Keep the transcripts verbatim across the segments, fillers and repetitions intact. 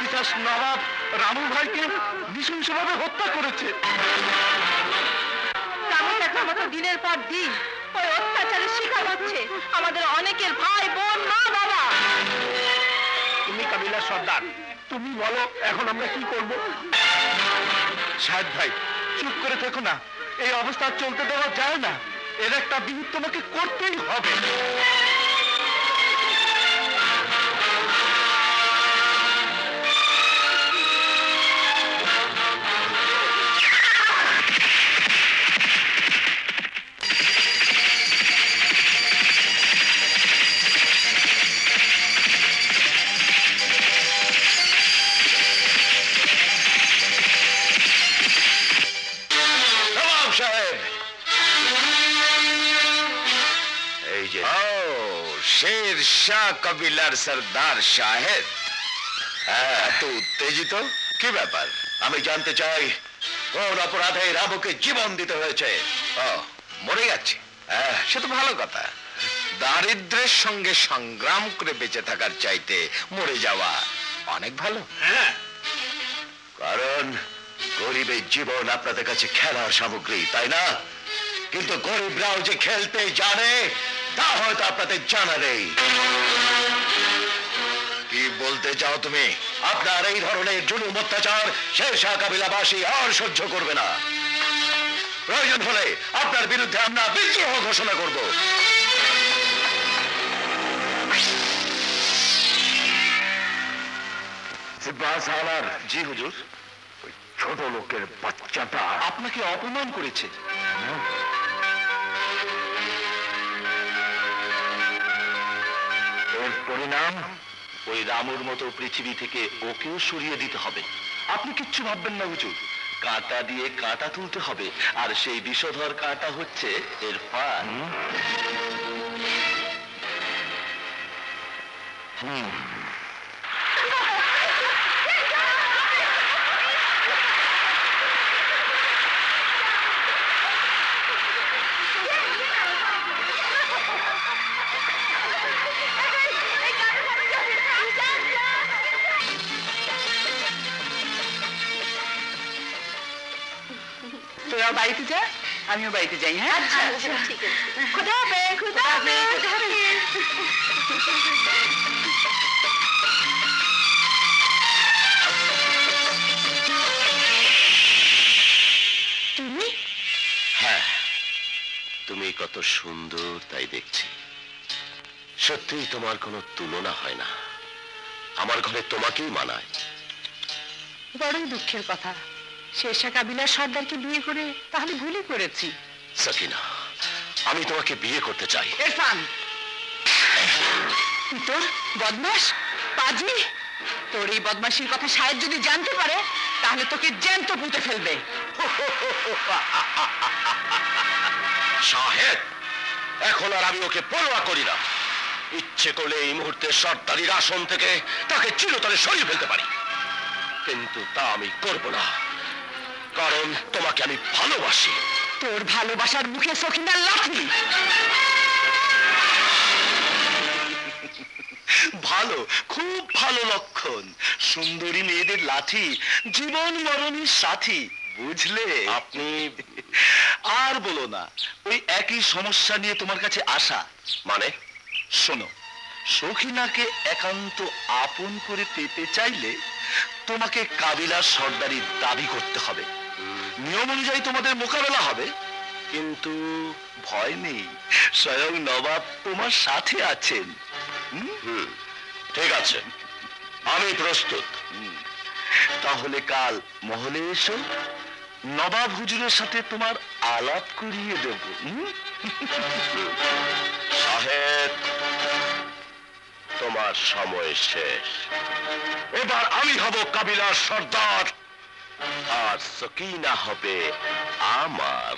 পিশাচ নবাব রামু ভাইকে নৃশংসভাবে হত্যা করেছে। দিনের পর দিন ওই অত্যাচারের শিকার হচ্ছে আমাদের অনেকের ভাই বোন মা বাবা। তুমি কাবিলার সর্দার, তুমি বলো এখন আমরা কি করব? শাহেদ ভাই চুপ করে থেকো না, এই অবস্থা চলতে দেওয়া যায় না। এর একটা বিহিত তোমাকে করতেই হবে। शेर शाह कबिलार सरदार शाहेद এত উত্তেজিত কি ব্যাপার? আমি জানতে চাই কোন অপরাধে রামুকে জীবন দিতে হয়েছে। ও মরে যাচ্ছে, সে তো ভালো কথা। দারিদ্র্যের সঙ্গে সংগ্রাম করে বেঁচে থাকার চাইতে মরে যাওয়া অনেক ভালো। হ্যাঁ, কারণ গরিবের জীবন আপনাদের কাছে খেলার সামগ্রী, তাই না? কিন্তু গরিবরাও যে খেলতে জানে তা হয়তো আপনাদের জানা নেই। কি বলতে চাও তুমি? আপনার এই ধরনের জুলুম অত্যাচার শের শাহ কাবিলাবাসী আর সহ্য করবে না। প্রয়োজন হলে আপনার বিরুদ্ধে আমরা বিদ্রোহ ঘোষণা করব। জি হুজুর। ওই ছোট লোকের বাচ্চাটা আপনাকে অপমান করেছে। এর পরিণাম ওই রামুর মতো পৃথিবী থেকে ওকেও সরিয়ে দিতে হবে। আপনি কিচ্ছু ভাববেন না হুজুর, কাঁটা দিয়ে কাঁটা তুলতে হবে, আর সেই বিষধর কাঁটা হচ্ছে ইরফান। হুম তোরা বাড়িতে যা, আমিও বাড়িতে যাই। হ্যাঁ, ঠিক আছে। খুদা হাফেজ। খুদা হাফেজ। তুমি? হ্যাঁ, তুমি কত সুন্দর তাই দেখছি। সত্যিই তোমার কোনো তুলনা হয় না। আমার ঘরে তোমাকেই মানায়। বড়ই দুঃখের কথা, শের শাহ কাবিলার সর্দারকে বিয়ে করে তাহলে ভুলই করেছি। সাকিনা, আমি তোমাকে বিয়ে করতে চাই। ইরফান, তোর বদমাশ পাজি, তোর এই বদমাশির কথা শাহেদ যদি জানতে পারে তাহলে তোকে জ্যান্ত পুঁতে ফেলবে। শাহেদ, এখন আর আমি ওকে পরোয়া করি না। ইচ্ছে করলে এই মুহূর্তে সর্দারির আসন থেকে তাকে চিরতরে সরিয়ে ফেলতে পারি, কিন্তু তা আমি করব না, কারণ তোমাকে আমি ভালোবাসি। তোর ভালোবাসার মুখে সখিনার লাঠি। ভালো, খুব ভালো লক্ষণ। সুন্দরী মেয়েদের লাঠি জীবন মরণের সাথী, বুঝলে? আপনি আর বলো না, ওই একই সমস্যা নিয়ে তোমার কাছে আসা। মানে? শোনো, সখিনাকে একান্ত আপন করে পেতে চাইলে তোমাকে কাবিলার সর্দারি দাবি করতে হবে। নিয়ম অনুযায়ী তোমাদের মোকাবেলা হবে, কিন্তু ভয় নেই, স্বয়ং নবাব তোমার সাথে আছেন। হুম, ঠিক আছে, আমি প্রস্তুত। তাহলে কাল মহলে এসো, নবাব হুজুরের সাথে তোমার আলাপ করিয়ে দেব। শাহেদ, তোমার সময় শেষ। এবার আমি হব কাবিলার সর্দার, আর সকিনা হবে আমার।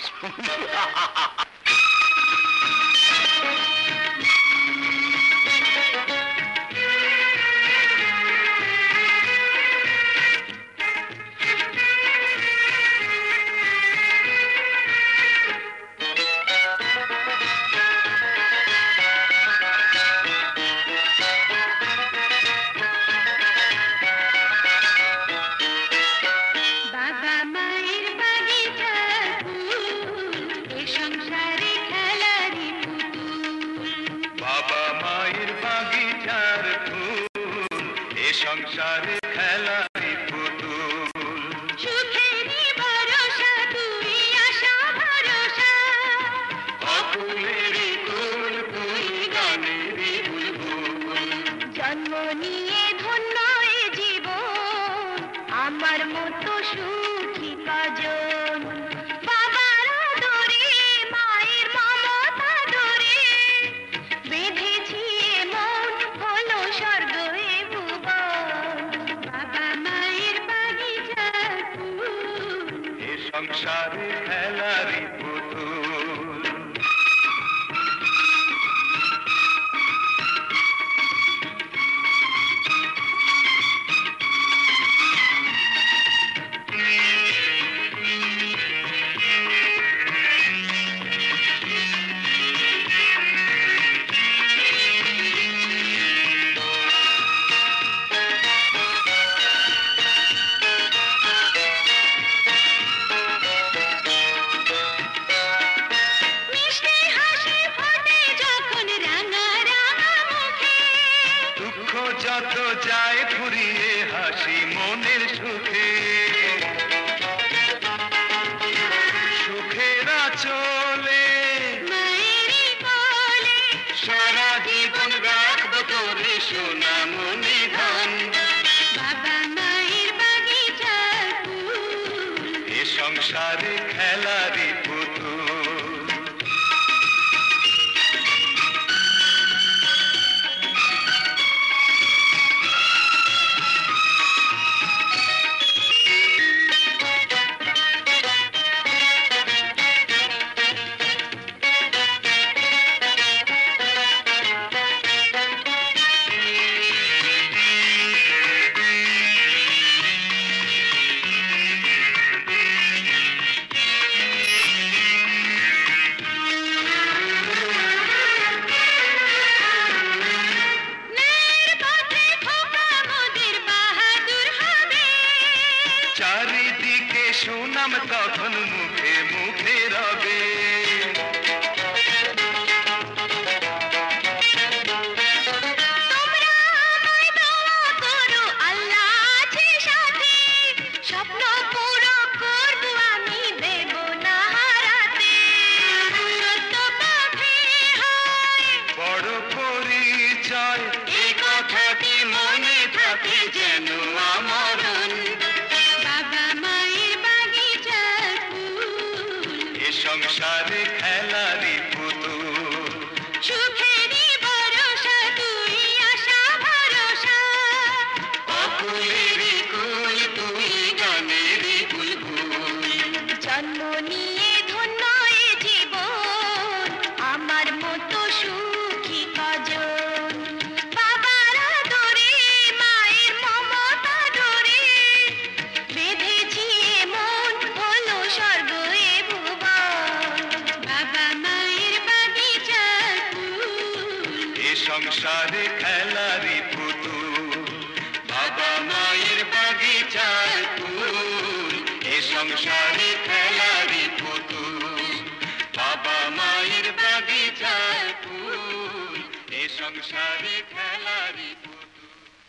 জন্ম নিয়ে ধন্য এ জীবন, আমার মতো সুখী কজন। বাবার আদরে, মায়ের মমতা ধরে, বেঁধেছি এ মন, হলো স্বর্গ এ ভুবন। বাবা মায়ের বাগিচার ফুল, এ সংসারে খেলারি পুতুল। মিষ্টি হাসি ফোটে যখন রাঙা রাঙা মুখে, দুঃখ যত যায় ফুরিয়ে হাসি মনের সুখে। সুখেরা চলে মায়েরই কোলে, সারা জীবন রাখবো তোরে সোনা মনি ধন। বাবা মায়ের বাগিচার ফুল, এ সংসারে খেলারি পুতুল। ন্যায়ের পথে খোকা মোদের বাহাদুর হবে, চারিদিকে সুনাম তখন মুখে মুখে রবে। তোমরা আমায় দোয়া করো, আল্লাহ আছে সাথে, স্বপ্ন পুরো করব আমি, দেব না হারাতে। সত্য পথে হয় বড় পরিচয় এ কথাটি মনে থাকে যেন আমরণ। বাবা মায়ের বাগিচার ফুল, এ সংসারে খেলারি পুতুল। সুখেরই ভরসা তুই, আশা ভরসা। অকুলেরই কুল তুই, গানেরই বুলবুল। জন্ম নিয়ে ধন্য এ জীবন, আমার মতো সুখী কজন। বাবার আদরে, মায়ের মমতা ধরে, বেঁধেছি এ মন, হলো স্বর্গ এ ভুবন। বাবা মায়ের বাগিচার ফুল, এ সংসারে খেলারি পুতুল। বাবা মায়ের বাগিচার ফুল, এ সংসারে খেলারি পুতুল। বাবা মায়ের বাগিচার ফুল, এ সংসারে খেলারি পুতুল।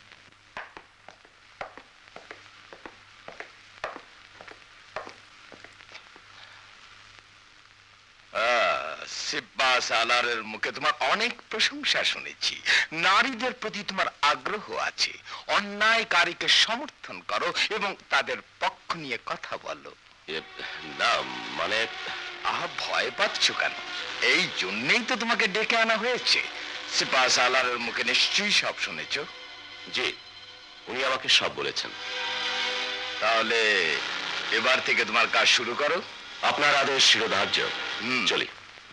সিব্বা সালারের মুখে তোমার অনেক প্রশংসা শুনেছি। নারীদের প্রতি তোমার আগ্রহ আছে, অন্যায়কারীকে সমর্থন করো এবং তাদের পক্ষ নিয়ে কথা বলো। না মানে আহা, ভয় পাচ্ছ কেন? এই জন্যই তো তোমাকে ডেকে আনা হয়েছে। সিব্বা সালারের মুখে নিশ্চয়ই সব শুনেছ। জি, উনি আমাকে সব বলেছেন। তাহলে এবার থেকে তোমার কাজ শুরু করো। আপনার আদেশ শিরোধার্য। চলি।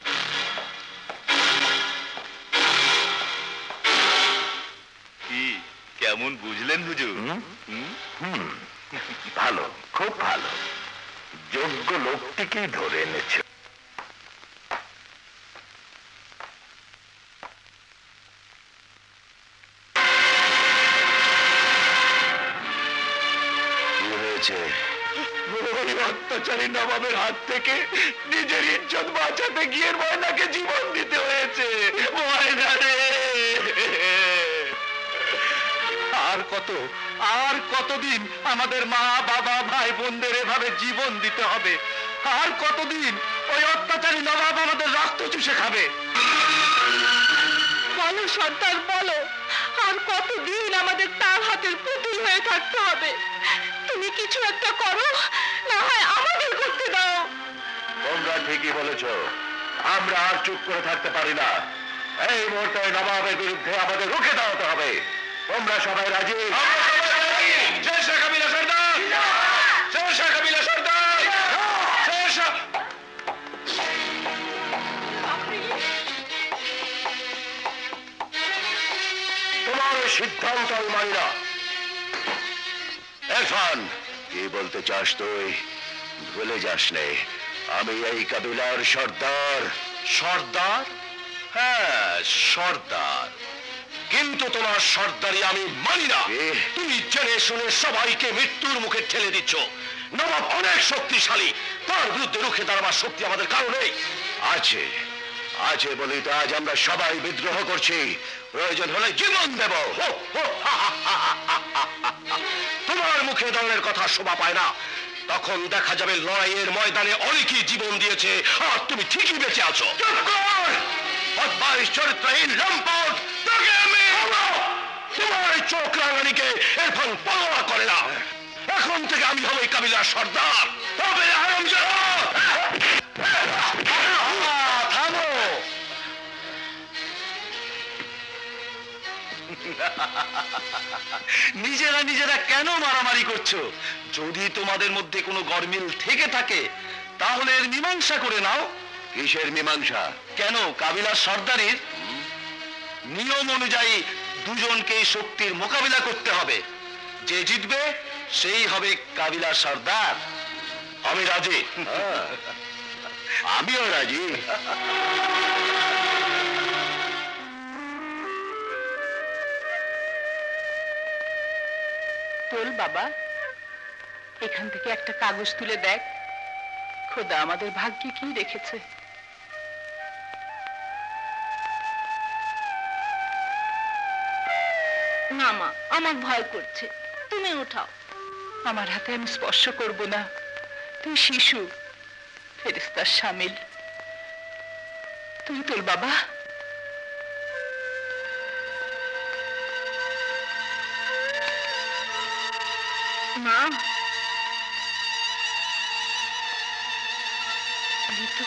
কি কেমন বুঝলেন হুজুর? ভালো, খুব ভালো। যোগ্য লোকটিকেই ধরে এনেছ। কি হয়েছে? ওই অত্যাচারী নবাবের হাত থেকে নিজের ইজ্জত বাঁচাতে গিয়ে ময়নাকে জীবন দিতে হয়েছে। ময়না রে! আর কত আর কতদিন আমাদের মা বাবা ভাই বোনদের এভাবে জীবন দিতে হবে? আর কতদিন ওই অত্যাচারী নবাব আমাদের রক্ত চুষে খাবে? বলো সর্দার, বলো আর কতদিন আমাদের তার হাতের পুতুল হয়ে থাকতে হবে? তুমি কিছু একটা করো, না হয় আমাদের করতে দাও। তোমরা ঠিকই বলেছ, আমরা আর চুপ করে থাকতে পারি না। এই মুহূর্তে নবাবের বিরুদ্ধে আমাদের রুখে দাঁড়াতে হবে। তোমরা সবাই রাজি? জয় শেখ কাবিলা সর্দার! জয় শেখ কাবিলা সর্দার! জয় শেখ! তোমার ওই সিদ্ধান্ত আমি মানি না। এখন কি বলতে চাস তুই? ভুলে যাস নে, আমি এই কাবিলার সর্দার। সর্দার? হ্যাঁ, সর্দার। কিন্তু তোমার সর্দারি আমি মানি না। তুমি জেনে শুনে সবাইকে মৃত্যুর মুখে ঠেলে দিচ্ছ। নবাব অনেক শক্তিশালী, তার বিরুদ্ধে রুখে দাঁড়াবার শক্তি আমাদের কারো নেই। আছে, আছে বলি তো আজ আমরা সবাই বিদ্রোহ করছি। প্রয়োজন হলে জীবন দেব। হো, হো, হা, হা, হা, হা, হা, হা। তোমার মুখে দাঁড়ানোর কথা শোভা পায় না। তখন দেখা যাবে লড়াইয়ের ময়দানে অনেকেই জীবন দিয়েছে, আর তুমি ঠিকই বেঁচে আছো। চুপ কর! বদমাইশ চরিত্রহীন লম্পট! তোকে আমি তোমার এই চোখ রাঙানিকে এরফান পরোয়া করে না। এখন থেকে আমি হব এই কাবিলার সর্দার। তবে হারামজাদা! থামো! নিজেরা নিজেরা কেন মারামারি করছো? যদি তোমাদের মধ্যে কোনো গরমিল থেকে থাকে তাহলে এর মীমাংসা করে নাও। কিসের মীমাংসা? কেন, কাবিলার সর্দারের নিয়ম অনুযায়ী দুজনকে শক্তির মোকাবিলা করতে হবে। যে জিতবে সেই হবে কাবিলার সর্দার। আমি রাজি। আমিও রাজি। তোল বাবা, এখান থেকে একটা কাগজ তুলে দেখ। খোদা আমাদের ভাগ্যে কি রেখেছে। না মা, আমার ভয় করছে, তুমি উঠাও। আমার হাতে আমি স্পর্শ করব না। তুই শিশু, ফেরেশতার শামিল। তুই তোল বাবা। মা, এই তো।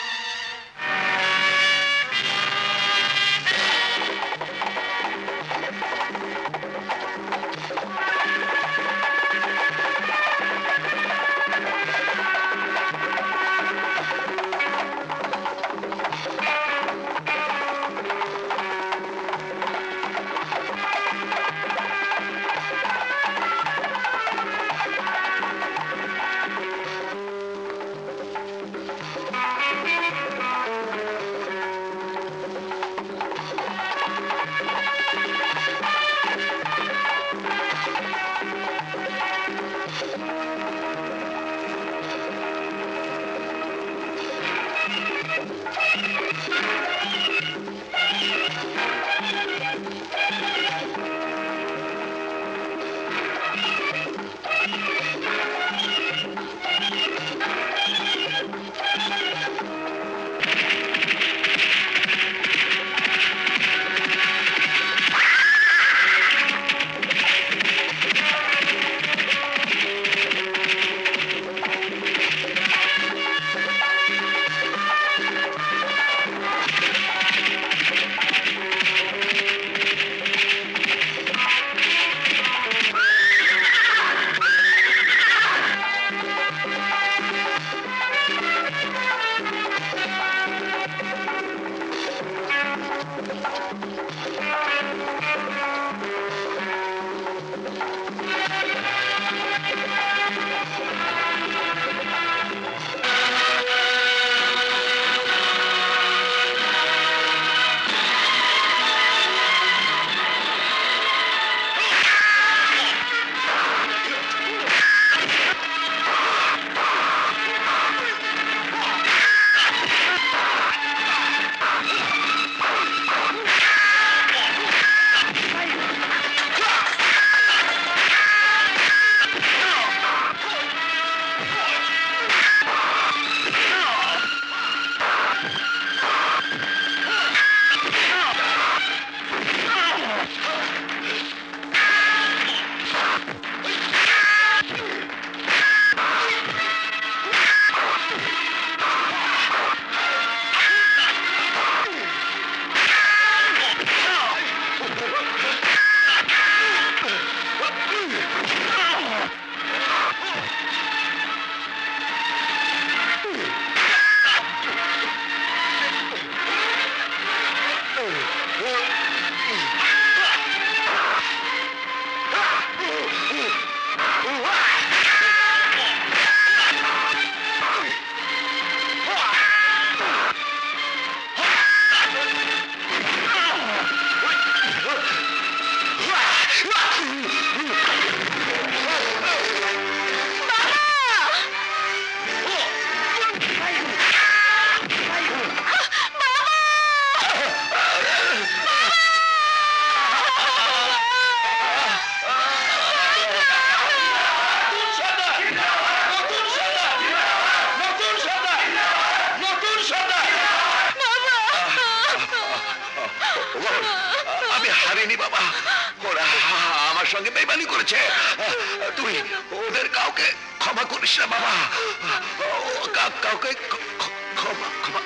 আমি হারিনি বাবা, ওরা আমার সঙ্গে বেইমানি করেছে। তুই ওদের কাউকে ক্ষমা করিস না বাবা, কাউকে ক্ষমা ক্ষমা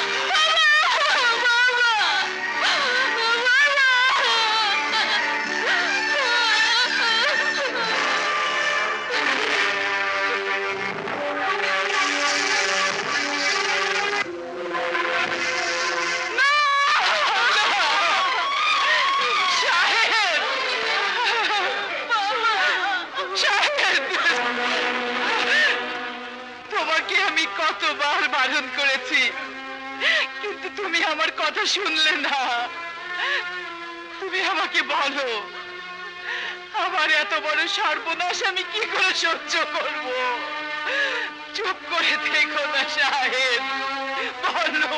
কতবার বারণ করেছি, কিন্তু তুমি আমার কথা শুনলে না। তুমি আমাকে বলো, আমার এত বড় সর্বনাশ আমি কি করে সহ্য করব? চুপ করে দেখো না সাহেব, বলো।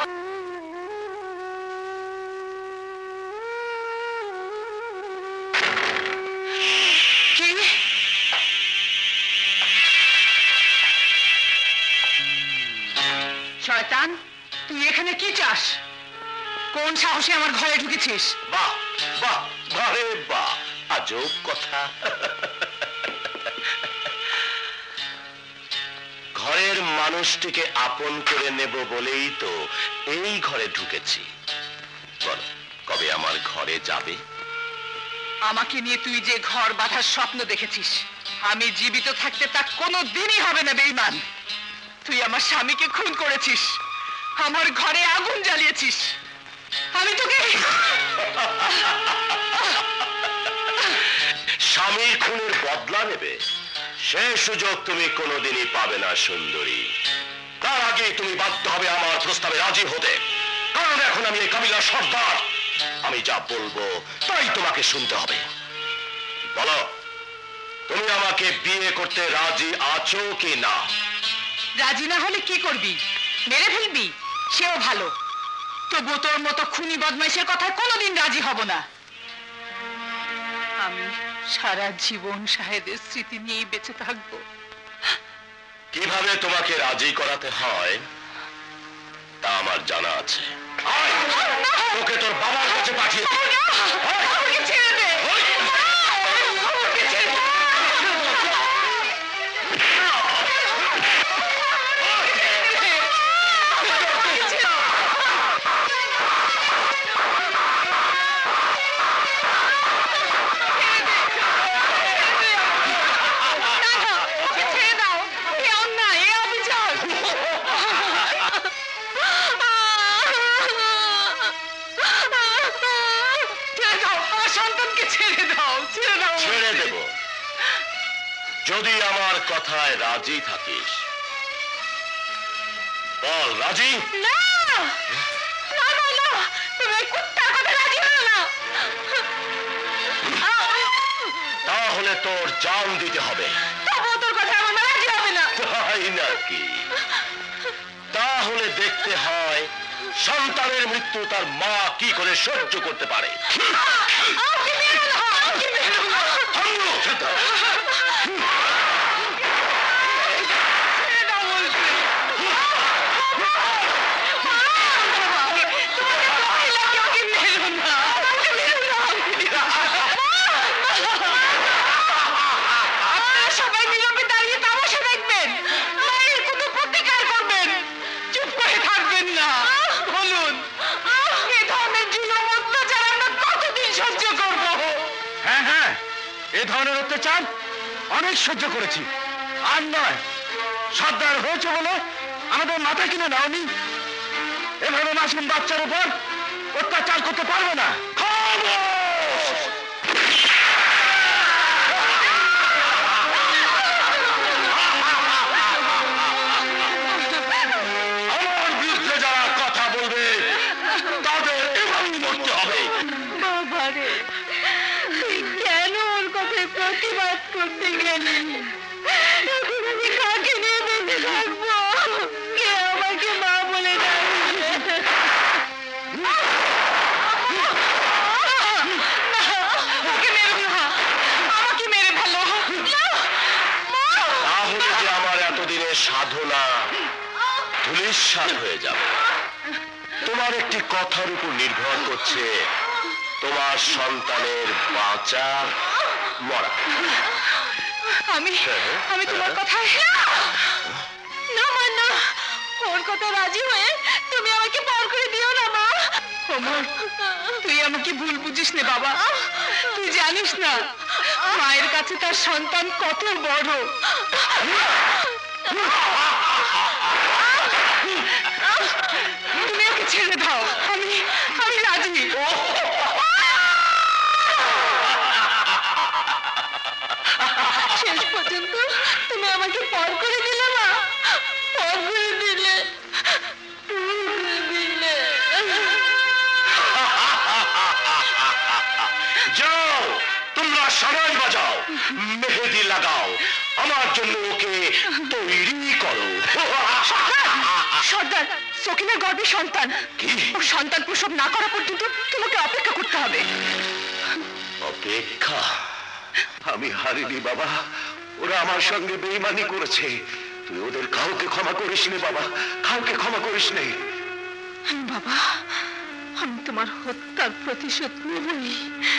শয়তান, তুই এখানে কি চাস? কোন সাহসে আমার ঘরে ঢুকেছিস? বাহ বাহ বারে বাহ, আজব কথা। ঘরের মানুষটিকে আপন করে নেব বলেই তো এই ঘরে ঢুকেছি। বলো, কবে আমার ঘরে যাবে? আমাকে নিয়ে তুই যে ঘর বাঁধার স্বপ্ন দেখেছিস, আমি জীবিত থাকতে তা কোনো দিনই হবে না বেঈমান। তুই আমার স্বামীকে খুন করেছিস, আমার ঘরে আগুন জ্বালিয়েছিস। আমি তোকে স্বামীর খুনের বদলা নেবে, সে সুযোগ তুমি কোনোদিনই পাবে না সুন্দরী। তার আগে তুমি বাধ্য হবে আমার প্রস্তাবে রাজি হতে, কারণ এখন আমি এই কাবিলার সর্দার। আমি যা বলবো তাই তোমাকে শুনতে হবে। বলো, তুমি আমাকে বিয়ে করতে রাজি আছো কি না? রাজি না হলে কি করবি? মেরে ফেলবি? সেও ভালো, তবু তোর মতো খুনি বদমাইশের কথায় কোনোদিন রাজি হব না। আমি সারা জীবন শাহেদের স্মৃতি নিয়ে বেঁচে থাকবো। কিভাবে তোমাকে রাজি করাতে হয় তা আমার জানা আছে। তোকে তোর বাবার কাছে পাঠিয়ে ছেড়ে দে। ছেড়ে দেব যদি আমার কথায় রাজি থাকিস। বল, রাজি? না না না না, তুমি কুত্তার কথা রাজি হও না। তাহলে তোর জান দিতে হবে। তবুও তোর কথা আমার রাজি হবে না। তাই নাকি? তাহলে দেখতে হয় সন্তানের মৃত্যু তার মা কি করে সহ্য করতে পারে। সবাই নীরবে দাঁড়িয়ে তামাশা দেখবেন, মায়ের কোনো প্রতিকার করবেন, চুপ করে থাকবেন না। বলুন, এ ধরনের জুলুম অত্যাচার আমরা কতদিন সহ্য করব? এ ধরনের অত্যাচার অনেক সহ্য করেছি, আর নয়। সর্দার হয়েছে বলে আমাদের মাথা কিনে নাওনি। এভাবে মাসুম বাচ্চার উপর অত্যাচার করতে পারবে না। আমার বিরুদ্ধে যারা কথা বলবে তাদের এভাবেই মরতে হবে। বাবারে, তুই কেন ওর কথায় প্রতিবাদ করতে গেলি? এখন আমি কাকে নিয়ে বেঁচে থাকবো? কে আমাকে মা বলে ডাকবে? ওকে মেরো না, আমাকে মেরে ফেলো। তাহলে যে আমার এতদিনের সাধনা ধূলিসাৎ হয়ে যাবে। তোমার একটি কথার উপর নির্ভর করছে তোমার সন্তানের বাঁচা মরা। আমি আমি তোমার কথায় না মা, না, ওর কথা রাজি হয়ে তুমি আমাকে পার করে দিও না মা। ওমর, তুই আমাকে ভুল বুঝিস না বাবা। তুই জানিস না মায়ের কাছে তার সন্তান কত বড়। তুমি ওকে ছেড়ে দাও, আমি আমি রাজি। শেষ পর্যন্ত তুমি আমাকে পর করে দিলে মা, পর করে দিলে, পর করে দিলে। যাও, তোমরা সবাই বাজাও, মেহেদি লাগাও, আমার জন্য ওকে তৈরি করো। সর্দার, সকিনের গর্ভে সন্তান। কি? ওর সন্তান প্রসব না করা পর্যন্ত তোমাকে অপেক্ষা করতে হবে। অপেক্ষা? আমি হারিনি বাবা, ওরা আমার সঙ্গে বেইমানি করেছে। তুই ওদের কাউকে ক্ষমা করিস নে বাবা, কাউকে ক্ষমা করিস নে। বাবা, আমি তোমার হত্যার প্রতিশোধ নেবই।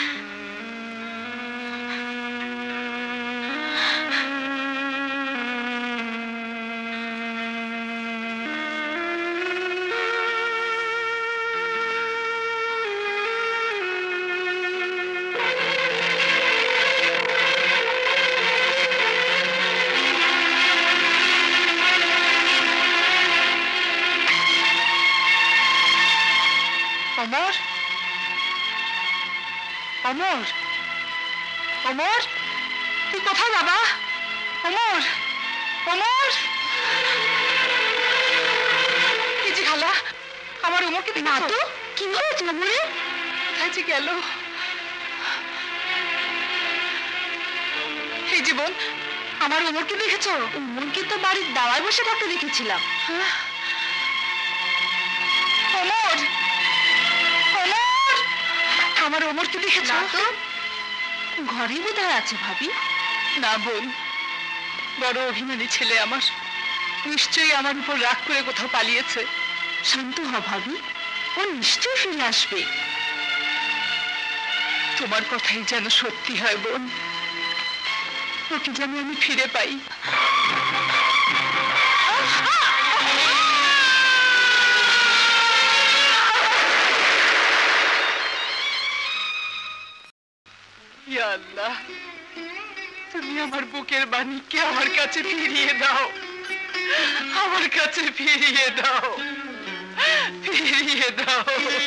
অমর, অমর, অমর, তুই কোথায় বাবা? অমর, অমর, কি যে খালা, আমার অমরকে না তো। কি হয়েছে অমরে? কোথায় যে গেল? এই জীবন, আমার অমরকে দেখেছ? অমরকে তো বাড়ির দাওয়ায় বসে থাকতে দেখেছিলাম। অমর, আমার অমরকে দেখেছ? ঘরে বোধহয় আছে ভাবি। না বোন, বড় অভিমানী ছেলে আমার, নিশ্চয়ই আমার উপর রাগ করে কোথাও পালিয়েছে। শান্ত হ ভাবি, ও নিশ্চয়ই ফিরে আসবে। তোমার কথাই যেন সত্যি হয় বোন, ওকে যেন আমি ফিরে পাই। ইয়া আল্লাহ, তুমি আমার বুকের বাণীকে আমার কাছে ফিরিয়ে দাও, আমার কাছে ফিরিয়ে দাও, ফিরিয়ে দাও।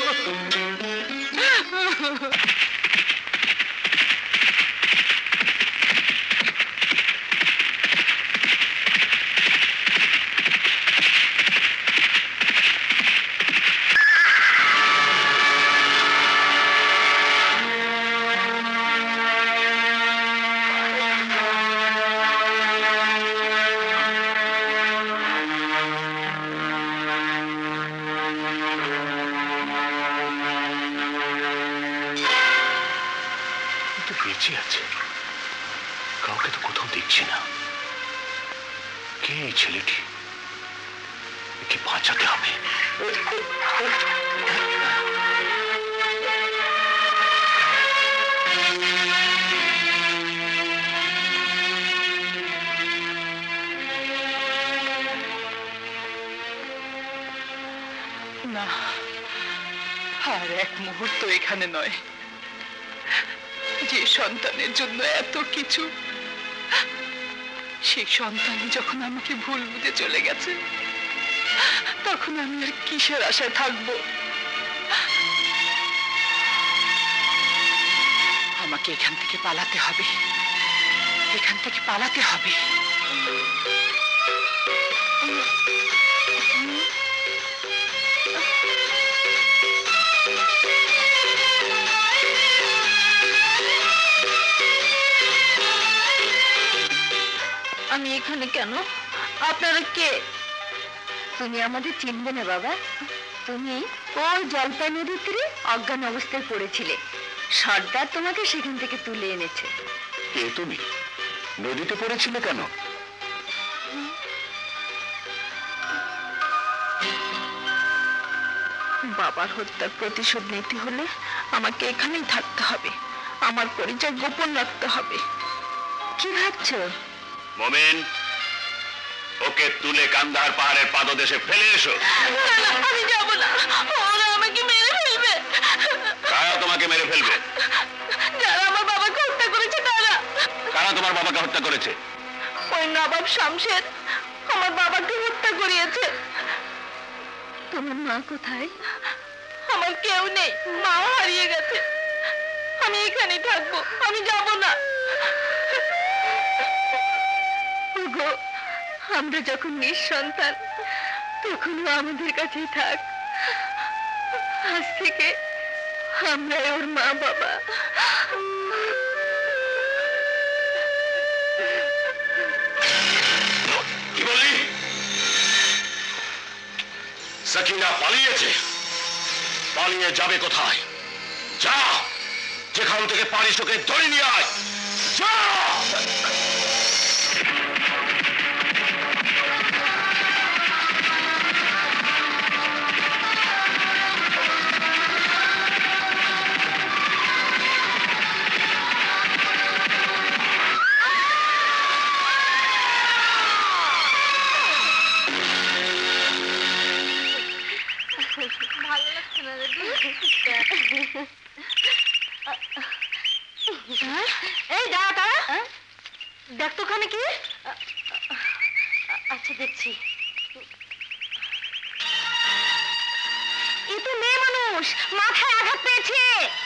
বেঁচে আছে, কাউকে তো কোথাও দেখছি না। কে এই ছেলেটি? একে বাঁচাতে হবে। না, আর এক মুহূর্ত এখানে নয়। যে সন্তানের জন্য এত কিছু, সেই সন্তানই যখন আমাকে ভুল বুঝে চলে গেছে, তখন আমি আর কিসের আশায় থাকবো? আমাকে এখান থেকে পালাতে হবে, এখান থেকে পালাতে হবে। আমি এখানে কেন? আপনারা কে? তুমি আমাদের চিনবে না বাবা। তুমি ওই জলপাই নদীর তীরে অজ্ঞান অবস্থায় পড়েছিলে, সর্দার তোমাকে সেখান থেকে তুলে এনেছে। কে তুমি? নদীতে পড়েছিলে কেন? বাবার হত্যার প্রতিশোধ নিতে হলে আমাকে এখানেই থাকতে হবে, আমার পরিচয় গোপন রাখতে হবে। কি ভাবছো? মোমেন, ওকে তুলে কান্দাহার পাহাড়ের পাদদেশে ফেলে এসো। আমি যাব না, ওরা আমাকে মেরে ফেলবে। কারা তোমাকে মেরে ফেলবে? যারা আমার বাবাকে হত্যা করেছে তারা। কারা তোমার বাবাকে হত্যা করেছে? ওই নবাব শামশের আমার বাবাকে হত্যা করিয়েছে। তোমার মা কোথায়? আমার কেউ নেই, মা হারিয়ে গেছে। আমি এখানেই থাকবো, আমি যাব না। ওগো, আমরা যখন নিঃসন্তান তখনও আমাদের কাছেই থাক। আজ থেকে আমরা ওর মা বাবা। কি বললি? সাকিনা পালিয়েছে? পালিয়ে যাবে কোথায়? যা, যেখান থেকে পারিস ওকে ধরে নিয়ে আয়। যা! ভালো লাগছে না দাদু। এই দাঁড়া দাঁড়া, দেখ তো ওখানে কি। আচ্ছা দেখছি। এ তো মেয়ে মানুষ, মাথায় আঘাত পেয়েছে।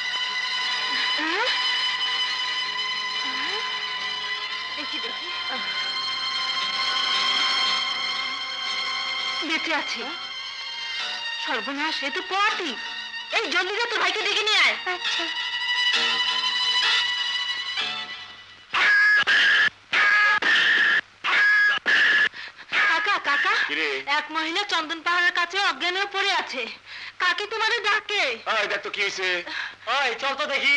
দেখি দেখি, বেঁচে আছে। সর্বনাশ, এ তো পোয়াতি। এই জলদি যা, তোর ভাইকে ডেকে নিয়ে আয়। আচ্ছা। কাকা কাকা, এক মহিলা চন্দন পাহাড়ের কাছে অজ্ঞান হয়ে পড়ে আছে। কাকে তোমারে ডাকে। আয় দেখ তো কি হয়েছে। ওই চল তো দেখি।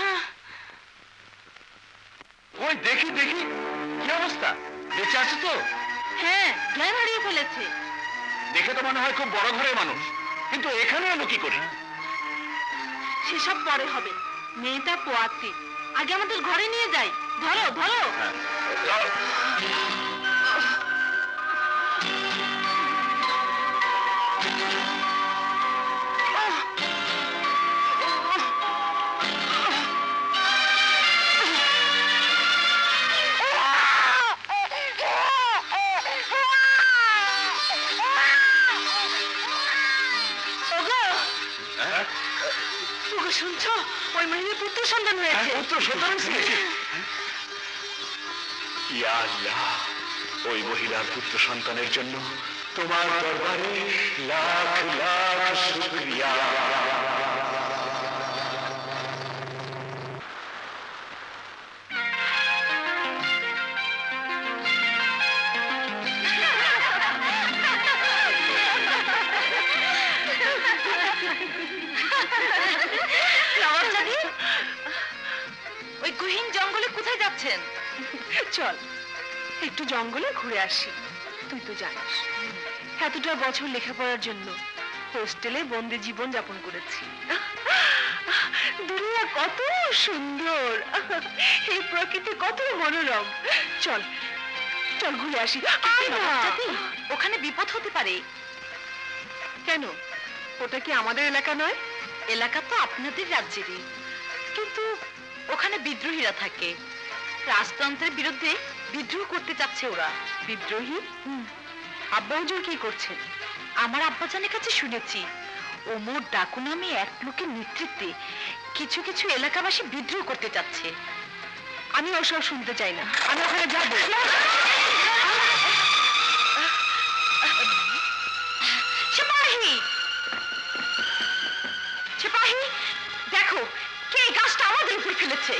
ওই দেখি দেখি, কি অবস্থা? বেঁচে আছে তো? হ্যাঁ, জ্ঞান হারিয়ে ফেলেছে। দেখে তো মনে হয় খুব বড় ঘরের মানুষ, কিন্তু এখানে এলো কি করে? সেসব পরে হবে। মেয়েটা পোয়াতি, আগে আমাদের ঘরে নিয়ে যাই। ধরো ধরো। শুনছো, ওই মহিলার পুত্র সন্তান হয়েছে। পুত্র সন্তান হয়েছে? ইয়া আল্লাহ, ওই মহিলার পুত্র সন্তানের জন্য তোমার দরবারে লাখ লাখ শুকরিয়া। ওই গহীন জঙ্গলে কোথায় যাচ্ছেন? চল একটু জঙ্গলে ঘুরে আসি। তুই তো জানিস এতটা বছর লেখাপড়ার জন্য হোস্টেলে বন্দি জীবন যাপন করেছি। দুনিয়া কত সুন্দর, এই প্রকৃতি কত মনোরম। চল চল ঘুরে আসি। ওখানে বিপদ হতে পারে। কেন? ওটা কি আমাদের এলাকা নয়? এলাকা তো আপনাদের রাজ্যেরই, কিন্তু ওখানে সবসময় বিদ্রোহীরা থাকে। রাজতন্ত্রের বিরুদ্ধে বিদ্রোহ করতে চাচ্ছে ওরা। বিদ্রোহী? আব্বা হুজুর কি করছেন? আমার আব্বাজানের কাছে শুনেছি ওমর ডাকু নামে এক লোকের নেতৃত্বে কিছু কিছু এলাকাবাসী বিদ্রোহ করতে চাচ্ছে। আমি ওসব শুনতে চাই না, আমি ওখানে যাবো। সিপাহী, সিপাহী, দেখো কে এই গাছটা আমাদের উপর ফেলেছে।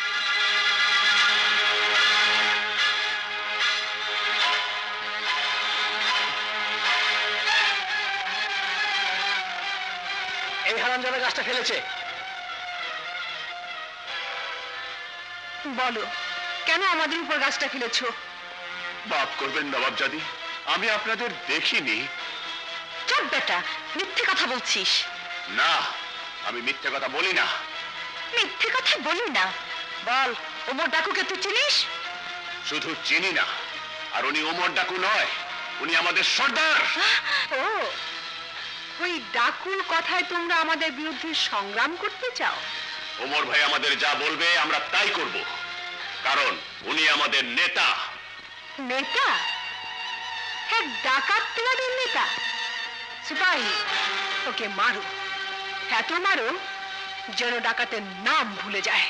এই হারামজাদা গাছটা ফেলেছে। বলো কেন আমাদের উপর গাছটা ফেলেছো? মাফ করবেন নবাবজাদি, আমি আপনাদের দেখিনি। চুপ বেটা, মিথ্যে কথা বলছিস। না, আমি মিথ্যে কথা বলি না। মিথ্যে কথা বলি না? বল, ওমর ডাকুকে তুই চিনিস? শুধু চিনি না, আর উনি ওমর ডাকু নয়, উনি আমাদের সর্দার। ও, ওই ডাকুর কথায় তোমরা আমাদের বিরুদ্ধে সংগ্রাম করতে চাও? ওমর ভাই আমাদের যা বলবে আমরা তাই করব, কারণ উনি আমাদের নেতা। নেতা? এক ডাকাত তোমাদের নেতা? সিপাহী, ওকে মারো, এত মারো যেন ডাকাতের নাম ভুলে যায়।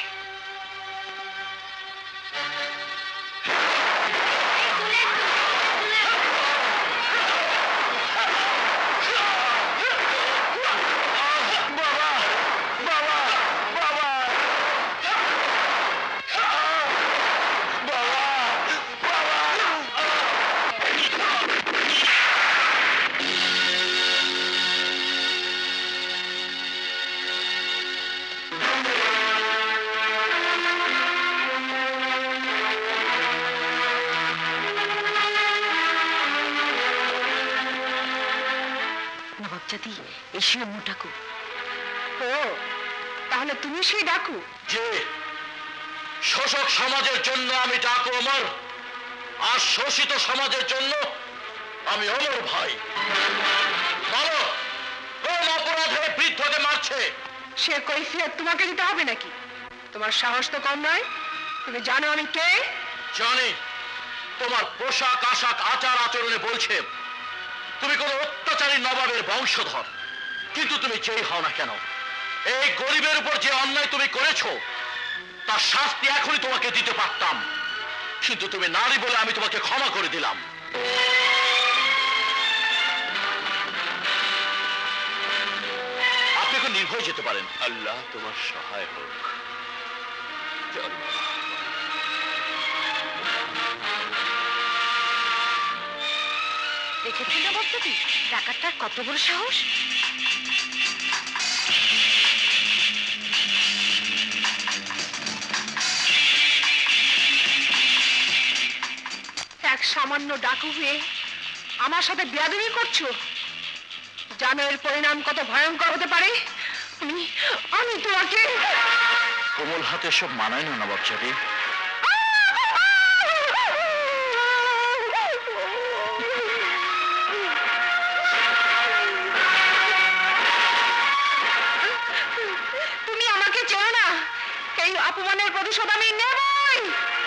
নবাবজাদি, এসে ওমর ডাকু। ও, তাহলে তুমি সেই ডাকু? যে শোষক সমাজের জন্য আমি ডাকু ওমর, আর শোষিত সমাজের জন্য আমি ওমর ভাই। বলো, কোন অপরাধে বৃদ্ধকে মারছে? সে কৈফিয়ত তোমাকে দিতে হবে নাকি? তোমার সাহস তো কম নয়। তুমি জানো আমি কে? জানি, তোমার পোশাক আশাক আচার আচরণে বলছে তুমি কোন অত্যাচারী নবাবের বংশধর। কিন্তু তুমি যেই হও না কেন, এই গরিবের উপর যে অন্যায় তুমি করেছো তার শাস্তি এখনই তোমাকে দিতে পারতাম, কিন্তু তুমি নারী বলে আমি তোমাকে ক্ষমা করে দিলাম। আপনি এখন নির্ভয় যেতে পারেন। আল্লাহ তোমার সহায় হোক। চল। দেখেছি না বক্তব্য, ডাকাতটার কত বড় সাহস। এক সামান্য ডাকু হয়ে আমার সাথে বেয়াদবি করছো? জানো এর পরিণাম কত ভয়ঙ্কর হতে পারে? আমি আমি তোমাকে কোমল হাতে সব মানায় না নবাবজাদি। তুমি আমাকে চেনো না, এই অপমানের প্রতিশোধ আমি নেবই।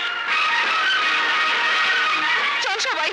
চল সবাই।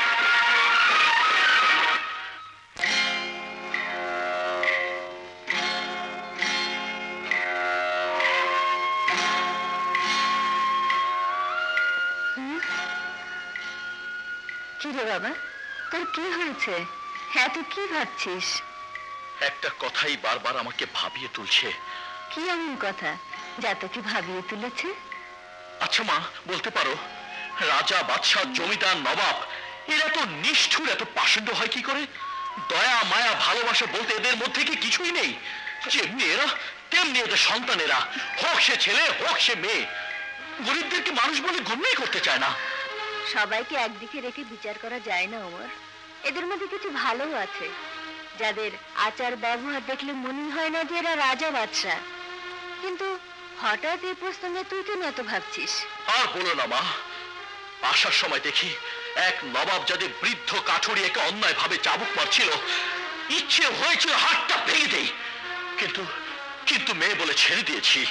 কি রে বাবা, তোর কি হয়েছে? হ্যাঁ, তুই কি ভাবছিস? একটা কথাই বারবার আমাকে ভাবিয়ে তুলছে। কি এমন কথা যা তোকে ভাবিয়ে তুলেছে? আচ্ছা মা, বলতে পারো রাজা, বাদশাহ, জমিদার, নবাব এরা তো নিষ্ঠুর, এত পাষণ্ড হয় কি করে? দয়া মায়া ভালোবাসা বলতে এদের মধ্যে কি কিছুই নেই? যেমনি এরা তেমনি এদের সন্তানেরা, হোক সে ছেলে হোক সে মেয়ে, গরিবদেরকে মানুষ বলে গণ্যই করতে চায় না। সবাইকে একদিকে রেখে বিচার করা যায় না ওমর। এদের মধ্যে কিছু ভালো আছে, যাদের আচার ব্যবহার দেখলে মনে হয় না যে এরা রাজা বাদশাহ। কিন্তু হঠাৎ এই প্রসঙ্গে তুই কেন এত ভাবছিস? আর বলো না মা, আসার সময় দেখি এক নবাব যাদের বৃদ্ধ কাঠুরি একে অন্যায় ভাবে চাবুক মারছিল, ইচ্ছে হয়েছিল হাতটা ভেঙে দেই, কিন্তু কিন্তু মেয়ে বলে ছেড়ে দিয়েছি।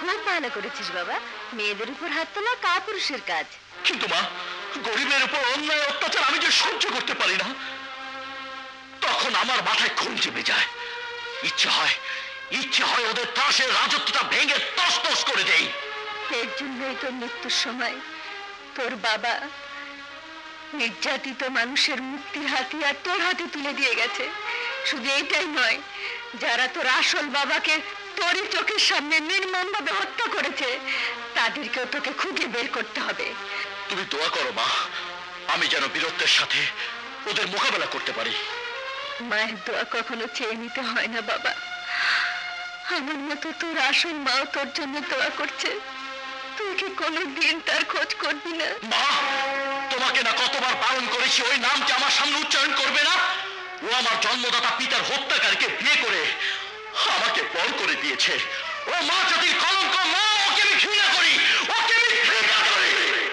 খুব ভালো করেছিস বাবা। মেয়েদের উপর হাত তোলা কাপুরুষের কাজ। কিন্তু মা, গরিবের উপর অন্যায় অত্যাচার আমি যে সহ্য করতে পারি না, তখন আমার মাথায় খুন চেপে যায়। ইচ্ছে হয় ইচ্ছে হয় ওদের তাসের রাজত্বটা ভেঙে তছনছ করে দেই। এর জন্যই তোর মৃত্যুর সময় তোর বাবা নির্যাতিত মানুষের মুক্তির হাতিয়ার তোর হাতে তুলে দিয়ে গেছে। শুধু এটাই নয়, যারা তোর আসল বাবাকে তোরই চোখের সামনে নির্মমভাবে হত্যা করেছে তাদেরকেও তোকে খুঁজে বের করতে হবে। তুমি দোয়া করো মা, আমি যেন বীরত্বের সাথে ওদের মোকাবেলা করতে পারি। মায়ের দোয়া কখনো চেয়ে নিতে হয় না বাবা। আমার মতো তোর আসল মাও তোর জন্য দোয়া করছে। তুই কি কোনোদিন তার খোঁজ করবি না? মা, তোমাকে না কতবার বারণ করেছি ওই নামটি আমার সামনে উচ্চারণ করবে না। ও আমার জন্মদাতা পিতার হত্যাকারীকে বিয়ে করে আমাকে পর করে দিয়েছে। ও মা জাতির কলঙ্ক। মা, ওকে আমি ঘৃণা করি, ওকে আমি ঘৃণা করি।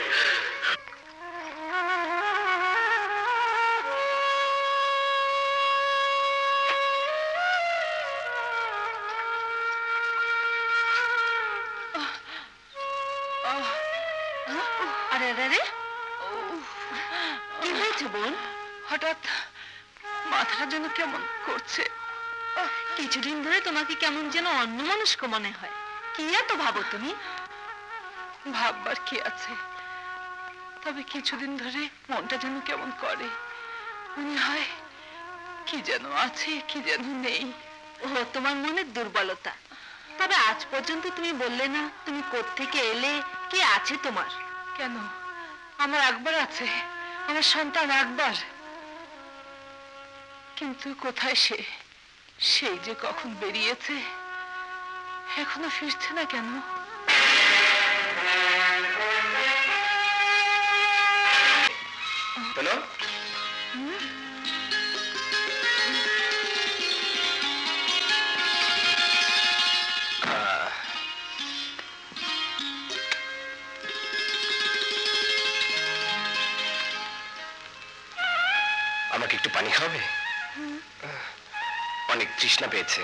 আরে আরে আরে, কি হয়েছে বোন? হঠাৎ মাথাটা যেন কেমন করছে। কিছুদিন ধরে তোমাকে কেমন যেন অন্যমনস্ক মনে হয়। কি এত ভাবো তুমি? ভাববার কি আছে, তবে কিছুদিন ধরে মনটা যেন কেমন করে। মনে হয় কি যেন আছে, কি যেন নেই। ও তোমার মনের দুর্বলতা। তবে আজ পর্যন্ত তুমি বললে না তুমি কোত্থেকে এলে, কি আছে তোমার? কেন, আমার একবার আছে, আমার সন্তান একবার। কিন্তু কোথায় সে? সেই যে কখন বেরিয়েছে, এখনো ফিরছে না কেন? হ্যালো, আমাকে একটু পানি খাওয়াবে? অনেক তৃষ্ণা পেয়েছে।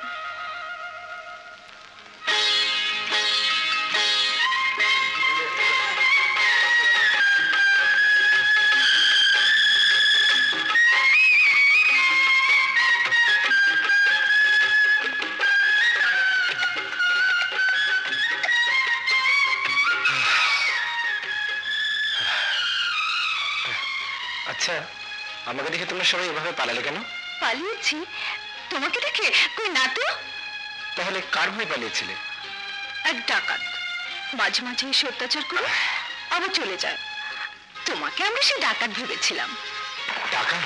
আচ্ছা, আমাকে দেখে তোমরা সবাই এভাবে পালালে কেন? পালিয়েছি তোমাকে দেখে? কই না তো। তাহলে কার ভয়ে পালিয়েছিলে? এক ডাকাত মাঝে মাঝে এসে অত্যাচার করে আবার চলে যায়। তোমাকে আমরা সে ডাকাত ভেবেছিলাম। টাকা?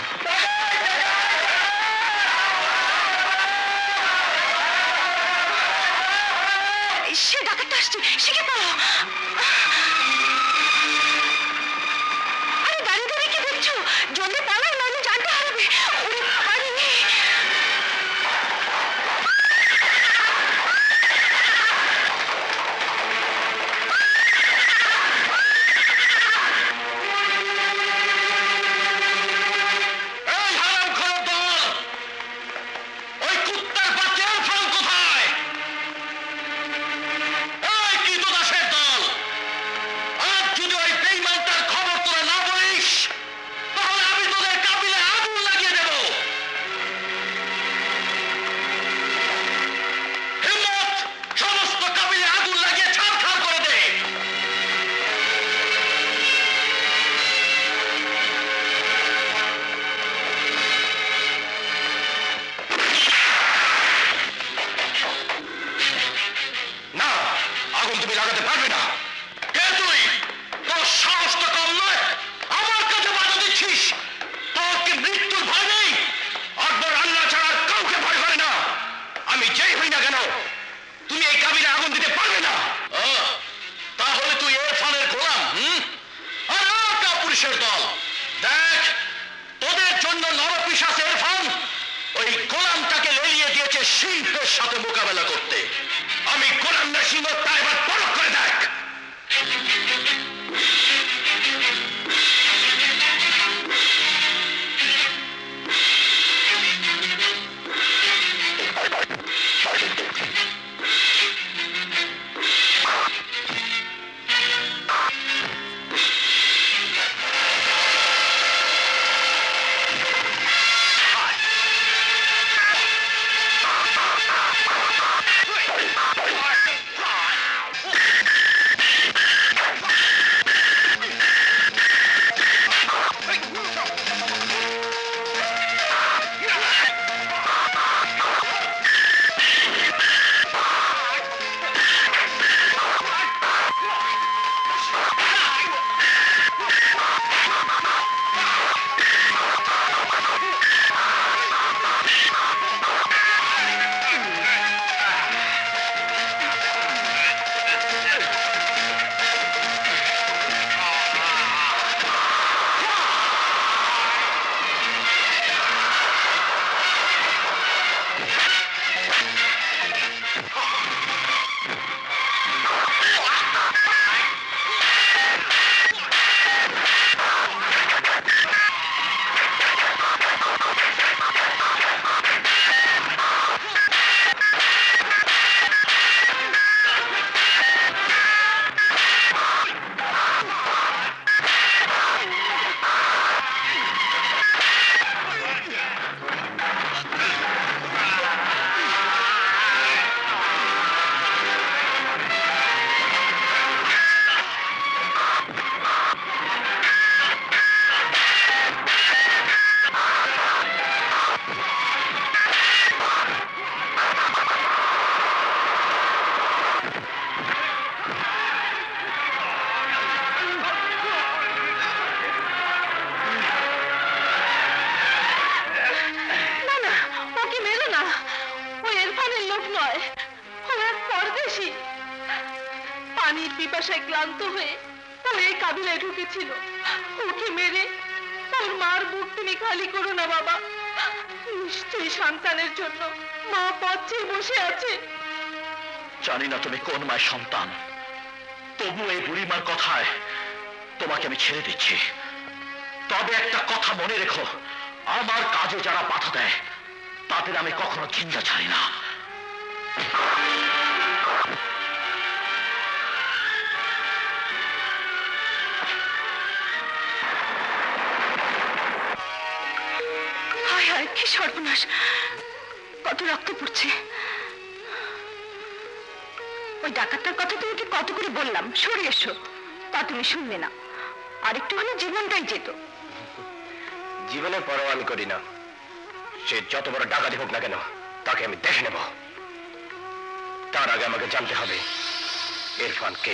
সে ডাকাতটা আসছে, শিখে পালো। আরে দাঁড়িয়ে দাঁড়িয়ে কি দেখছো? জলদি পালাও, নাহলে জানতে হারাবে। ওরে বাবারে! এই হারামখোর দল! ওই কুত্তার বাচ্চা ইরফান কোথায়? এই কৃতদাসের দল! আজ যদি ওই বেঈমানটার খবর তোরা না বলিস, তাহলে আমি তোদের কাবিলে আগুন লাগিয়ে দেব। হিম্মত, সমস্ত কাবিলে আগুন লাগিয়ে ছারখার করে দে। না, আগুন তুমি লাগাতে পারবে না। কে তুই? তোর সাহস তো কম নয়, আমার কাছে বাধা দিচ্ছিস। তোর কি মৃত্যুর ভয় নেই? আকবর আল্লাহ ছাড়া আর কাউকে ভয় করে না। আমি যেই হই না কেন, তুমি এই কাবিলে আগুন দিতে পারবে না। ও, তাহলে তুই ইরফানের গোলাম? হুম? আর কাপুরুষের দল, দেখ, তোদের জন্য নরপিশাচ ইরফান ওই গোলামটাকে লেলিয়ে দিয়েছে সিংহের সাথে মোকাবেলা করতে। আমি গোলাম না সিংহ, তা এবার পরখ করে দেখ। পানির পিপাসায় ক্লান্ত হয়ে ও এই কাবিলায় ঢুকেছিল। ওকে মেরে ওর মার বুক তুমি খালি করো না বাবা। নিশ্চয়ই সন্তানের জন্য মা পথ চেয়ে বসে আছে। জানি না তুমি কোন মায়ের সন্তান, তবু এই বুড়িমার কথায় তোমাকে আমি ছেড়ে দিচ্ছি। তবে একটা কথা মনে রেখো, আমার কাজে যারা বাধা দেয় তাদের আমি কখনো চিন্তা ছাড়ি না। কি সর্বনাশ, কত রক্ত পড়ছে। ওই ডাকাতটার কথা তোমাকে কত করে বললাম সরে এসো, তা তুমি শুনলে না। আর একটু হলে জীবনটাই যেত। জীবনে পরোয়া আমি করি না, সে যত বড় ডাকাতি হোক না কেন তাকে আমি দেখে নেব। তার আগে আমাকে জানতে হবে ইরফান কে।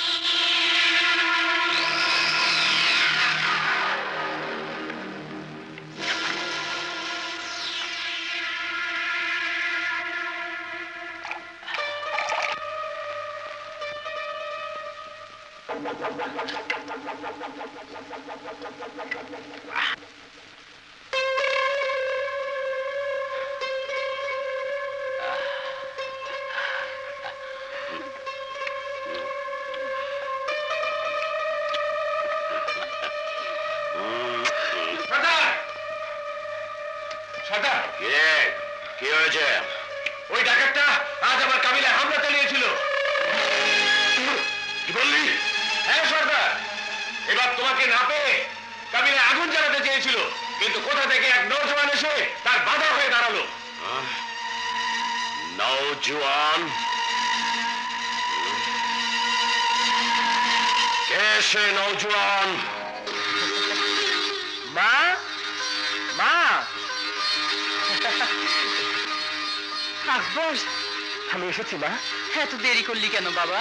কি হয়েছে? ওই ডাকাতটা আজ আমার কাবিলায় হামলা চালিয়েছিল। কি বললি? হ্যাঁ সর্দার, এবার তোমাকে না পেয়ে কাবিলায় আগুন জ্বালাতে চেয়েছিল, কিন্তু কোথা থেকে এক নৌজওয়ান এসে তার বাধা হয়ে দাঁড়ালো। নৌজওয়ান? কে সে নৌজওয়ান? মা, মা, আকবর, আমি এসেছি মা। এত দেরি করলি কেন বাবা?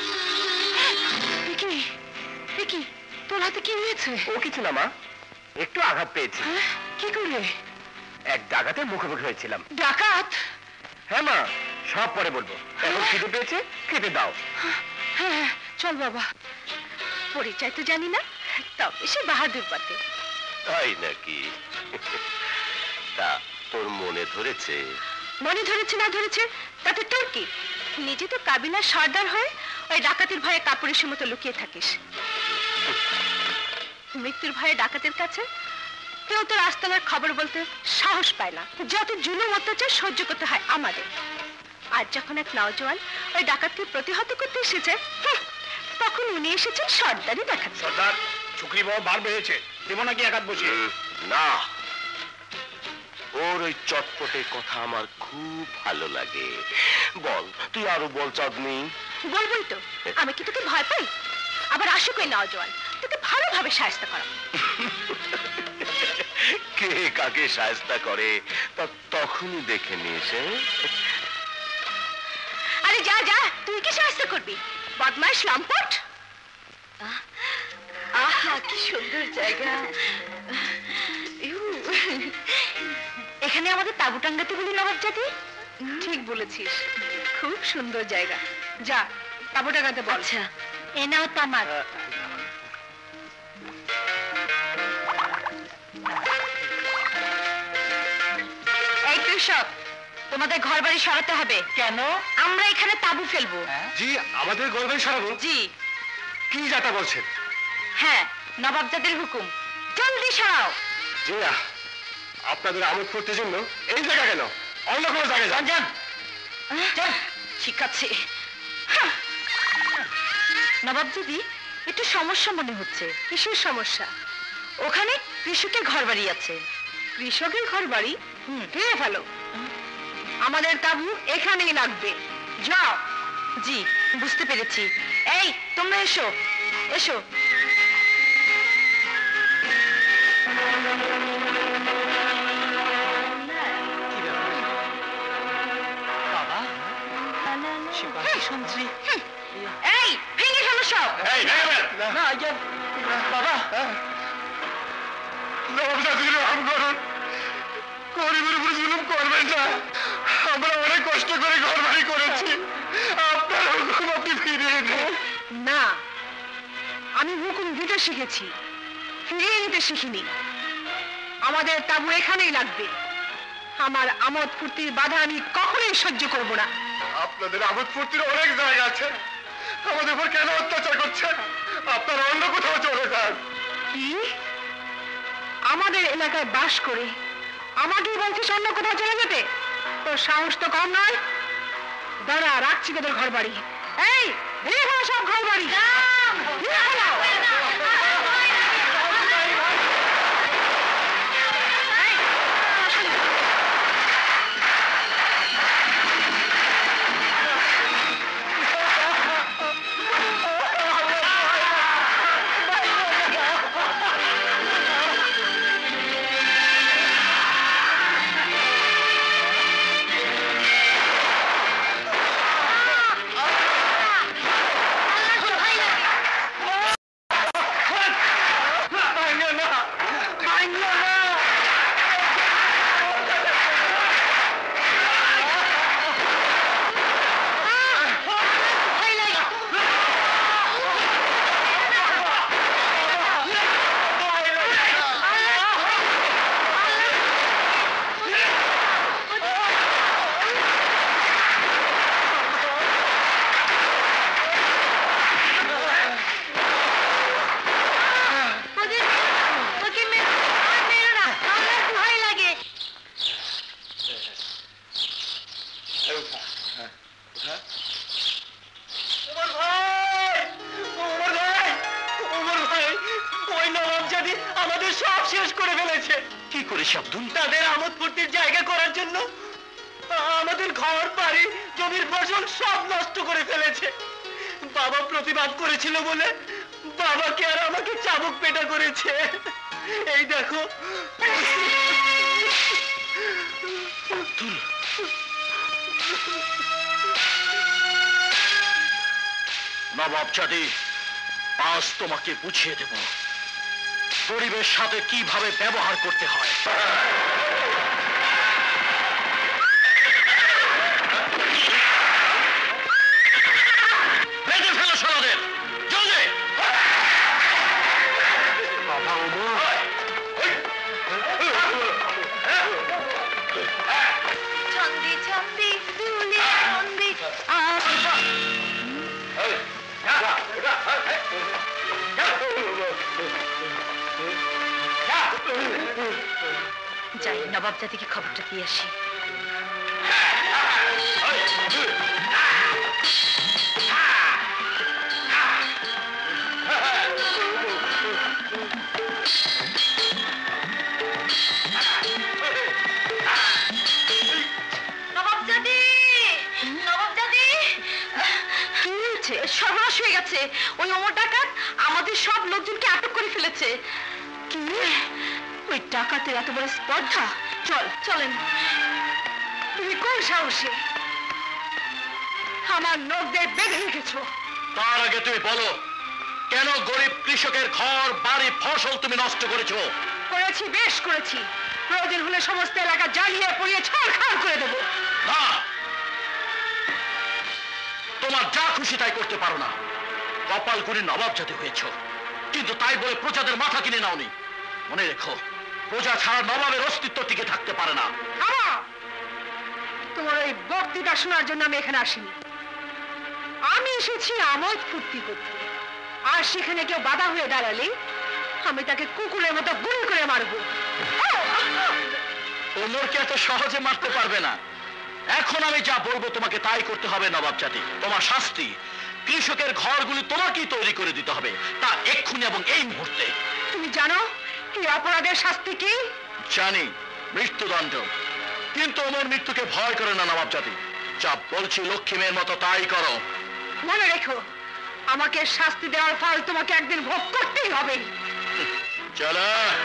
কি কি তোর হাতে কি হয়েছে? ও কিছু না মা, একটু আঘাত পেয়েছি। কি করলে? এক ডাকাতের মুখোমুখি হয়েছিলাম। ডাকাত? হ্যাঁ মা, সব পরে বলবো, এখন খিদে পেয়েছে, খেতে দাও। হ্যাঁ চল বাবা। পরিচয় তো জানি না, তবে সে বাহাদুর বটে। তাই নাকি? তা তোর মনে ধরেছে? মনে ধরেছে না ধরেছে তাতে তোর কি? নিজে তো কাবিলার সর্দার হয়ে ওই ডাকাতের ভয়ে কাপড়ের মতো লুকিয়ে থাকিস। মৃত্যুর ভয়ে ডাকাতের কাছে কেউ তোর আস্তানার খবর বলতে সাহস পায় না। যত জুলুম অত্যাচার সহ্য করতে হয় আমাদের। আজ যখন এক নওজওয়ান ওই ডাকাতকে প্রতিহত করতে এসেছে, তখন উনি এসেছেন সর্দারি দেখাচ্ছে। সর্দার, ছুকরি বাবা বার বেড়েছে, দেবো নাকি আঘাত বসিয়ে? না, ওর ওই চটপটে কথা আমার খুব ভালো লাগে। বল, তুই আরো বল চাঁদনি। বলবই তো, আমি কি তোকে ভয় পাই? আবার আসুক ওই নওজওয়ান, তোকে ভালোভাবে সাহায্য করা। কে কাকে সাহায্য করে তা তখনই দেখে নিয়েছে। আরে যা যা, তুই কি সাহায্য করবি? বদমাইশ লম্পট। আহা কি সুন্দর জায়গা। এখানে আমাদের তাঁবু টাঙ্গাতে বলি নবাব জাতি? ঠিক বলেছিস, খুব সুন্দর জায়গা। যা তাঁবু টাঙ্গাতে বল। আচ্ছা, এ নাও তামাক। এই কৃষক, তোমাদের ঘর বাড়ি সরাতে হবে। কেন? আমরা এখানে তাঁবু ফেলবো। জি, আমাদের ঘর বাড়ি সরাবো? জি। কি যাতা বলছেন? হ্যাঁ, নবাবজাদের হুকুম, জলদি সরাও। জি, আপনাদের আমোদ করতে জন্য এই জায়গা কেন, অন্য কোনো জায়গায় যান। যান চল, শিখাচ্ছি। নবাবজাদি, একটু সমস্যা মনে হচ্ছে। কিসের সমস্যা? ওখানে কৃষকের ঘর বাড়ি আছে। কৃষকের ঘর বাড়ি? হুম, ভেঙে ফেলো। আমাদের তাঁবু এখানেই লাগবে। যাও। জি, বুঝতে পেরেছি। এই তোমরা এসো এসো। এই ভেঙে ফেলো সব। এই ভেঙে ফেল। না আজ্ঞা বাবা, নবাবজাদি রহম করুন, গরিবের উপর জুলুম করবেন না। আমরা অনেক কষ্ট করে ঘর বাড়ি করেছি, আপনার হুকুম আপনি ফিরিয়ে দিন। আমি হুকুম দিতে শিখেছি, ফিরিয়ে নিতে শিখিনি। আমাদের তাবু এখানেই লাগবে। আমার আমোদ ফুর্তির বাধা আমি কখনোই সহ্য করব না। আপনাদের আমোদ ফুর্তির অনেক জায়গা আছে, আমাদের উপর কেন অত্যাচার করছেন? আপনারা অন্য কোথাও চলে যান। কি আমাদের এলাকায় বাস করে আমাকেই বলছিস অন্য কোথাও চলে যেতে? তোর সাহস তো কম নয়। দাঁড়া, রাখছি তোদের ঘর বাড়ি। এই ভেঙে ফেলো সব ঘর বাড়ি, ভেঙে ফেলো। আমাদের সব শেষ করে ফেলেছে। কি করেছে আব্দুল? তাদের আমোদ ফুর্তির জায়গা করার জন্য আমাদের ঘর বাড়ি জমির ফসল সব নষ্ট করে ফেলেছে। বাবা প্রতিবাদ করেছিল বলে বাবাকে আর আমাকে চাবুক পেটা করেছে। এই দেখো। আব্দুল, নবাব জাদি, আজ তোমাকে বুঝিয়ে দেব গরিবের সাথে কিভাবে ব্যবহার করতে হয়। বেঁধে ফেলো শালাদের, জলদি। বাবা ওমর, ছন্দি ছন্দি দুলে ছন্দি। যাই নবাব জাতিকে খবরটা দিয়ে আসি। নবাব জাতি, নবাব জাতি, কি হয়েছে? সর্বনাশ হয়ে গেছে। ওই ওমর ডাকাত আমাদের সব লোকজনকে আটক করে ফেলেছে। কি? ওই ডাকাতের এত বড় স্পর্ধা? চল চলেন। তুমি কোন সাহসে আমার লোকদের বেঁধে রেখেছো? তার আগে তুমি বলো, কেন গরিব কৃষকের ঘর বাড়ি ফসল তুমি নষ্ট করেছো? করেছি, বেশ করেছি। প্রয়োজন হলে সমস্ত এলাকা জ্বালিয়ে পুড়িয়ে ছাড়খাড় করে দেবো। না, তোমার যা খুশি তাই করতে পারো না। কপাল করে নবাব জাতি হয়েছ, কিন্তু তাই বলে প্রজাদের মাথা কিনে নাওনি। মনে রেখো, প্রজা ছাড়া নবাবের অস্তিত্ব টিকে থাকতে পারে না। থামো! তোমার ওই বক্তৃতা শোনার জন্য আমি এখানে আসিনি। আমি এসেছি আমোদ ফুর্তি করতে। আর সেখানে কেউ বাধা হয়ে দাঁড়ালে আমি তাকে কুকুরের মতো গুলি করে মারবো। ওমরকে এত সহজে মারতে পারবে না। এখন আমি যা বলবো তোমাকে তাই করতে হবে নবাব জাতি। তোমার শাস্তি কৃষকের ঘরগুলি তোমাকেই তৈরি করে দিতে হবে, তা এক্ষুনি এবং এই মুহূর্তে। তুমি জানো এই অপরাধের শাস্তি কি? জানি, মৃত্যুদণ্ড। কিন্তু ওমর মৃত্যুকে ভয় করে না নবাব জাতি। যা বলছি লক্ষ্মী মেয়ের মতো তাই করো। মনে রেখো, আমাকে শাস্তি দেওয়ার ফল তোমাকে একদিন ভোগ করতেই হবে। চলো।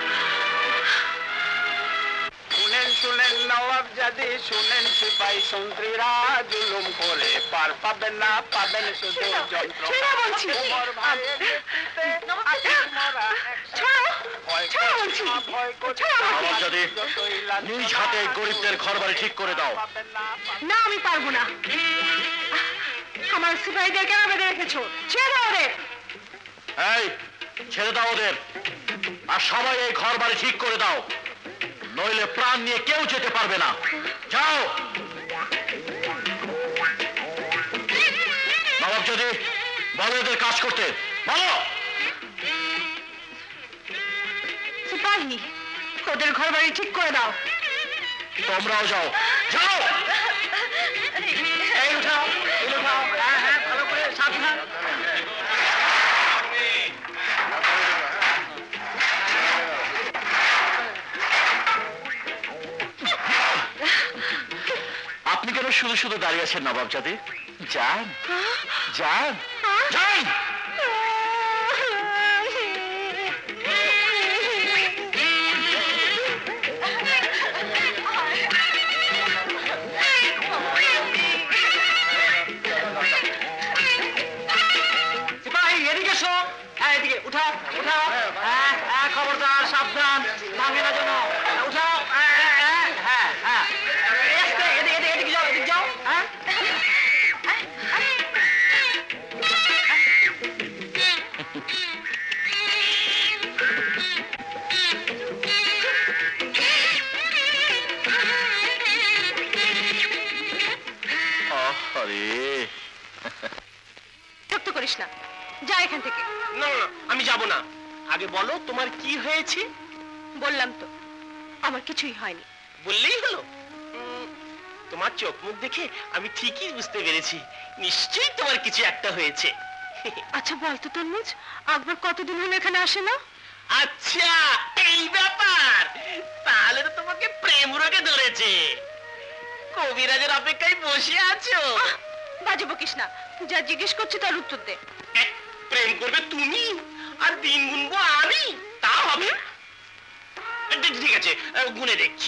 শুনেন শুনেন নবাব জাদি, শুনেন সিপাই সন্ত্রীরা জুলুম করে পার পাবেন না, পাবেন শুধু যন্ত্র। ছেড়ে বলছি। ওমর ভাইয়ের নেতৃত্বে আমরা ছাড়ো, ছাড়ো বলছি। ছাড়ো আমাকে। নবাব জাতি, নিজ হাতে গরিবদের ঘর বাড়ি ঠিক করে দাও। না, আমি পারবো না। আমার সিপাহীদের কেন বেঁধে রেখেছো? ছেড়ে দাও ওদের। এই ছেড়ে দাও ওদের, আর সবাই এই ঘর বাড়ি ঠিক করে দাও, নইলে প্রাণ নিয়ে কেউ যেতে পারবে না। যাও। নবাব যদি বলো এদের কাজ করতে, বলো। সিপাহী, ওদের ঘর বাড়ি ঠিক করে দাও। তোমরাও যাও, যাও। এই উঠাও, এই উঠাও। হ্যাঁ হ্যাঁ, ভালো করে সাবধান। আপনি কেন শুধু শুধু দাঁড়িয়ে আছেন নবাব জাদি? যান যান যান। উঠাও উঠাও, খবরদার সাবধান, ভাঙে না যেন। উঠাও। হ্যাঁ হ্যাঁ হ্যাঁ, এদিকে এদিকে যাও, এদিকে যাও। হ্যাঁ বিরক্ত করিস না, যা এখান থেকে। না না, আমি যাব না। আগে বলো তোমার কি হয়েছে? বললাম তো, আমার কিছুই হয়নি। বললেই হলো? উম, তোমার চোখ মুখ দেখে আমি ঠিকই বুঝতে পেরেছি, নিশ্চয়ই তোমার কিছু একটা হয়েছে। আচ্ছা বলতো তরমুজ, আকবর কতদিন হলো এখানে আসে না? আচ্ছা এই ব্যাপার, তাহলে তো তোমাকে প্রেম রোগে ধরেছে। কবিরাজের অপেক্ষায় বসে আছো। বাজে বকিস না, যা জিজ্ঞেস করছি তার উত্তর দে। প্রেম করবে তুমি আর দিন গুনবো আমি, তা হবে? ঠিক আছে, গুনে দেখছি।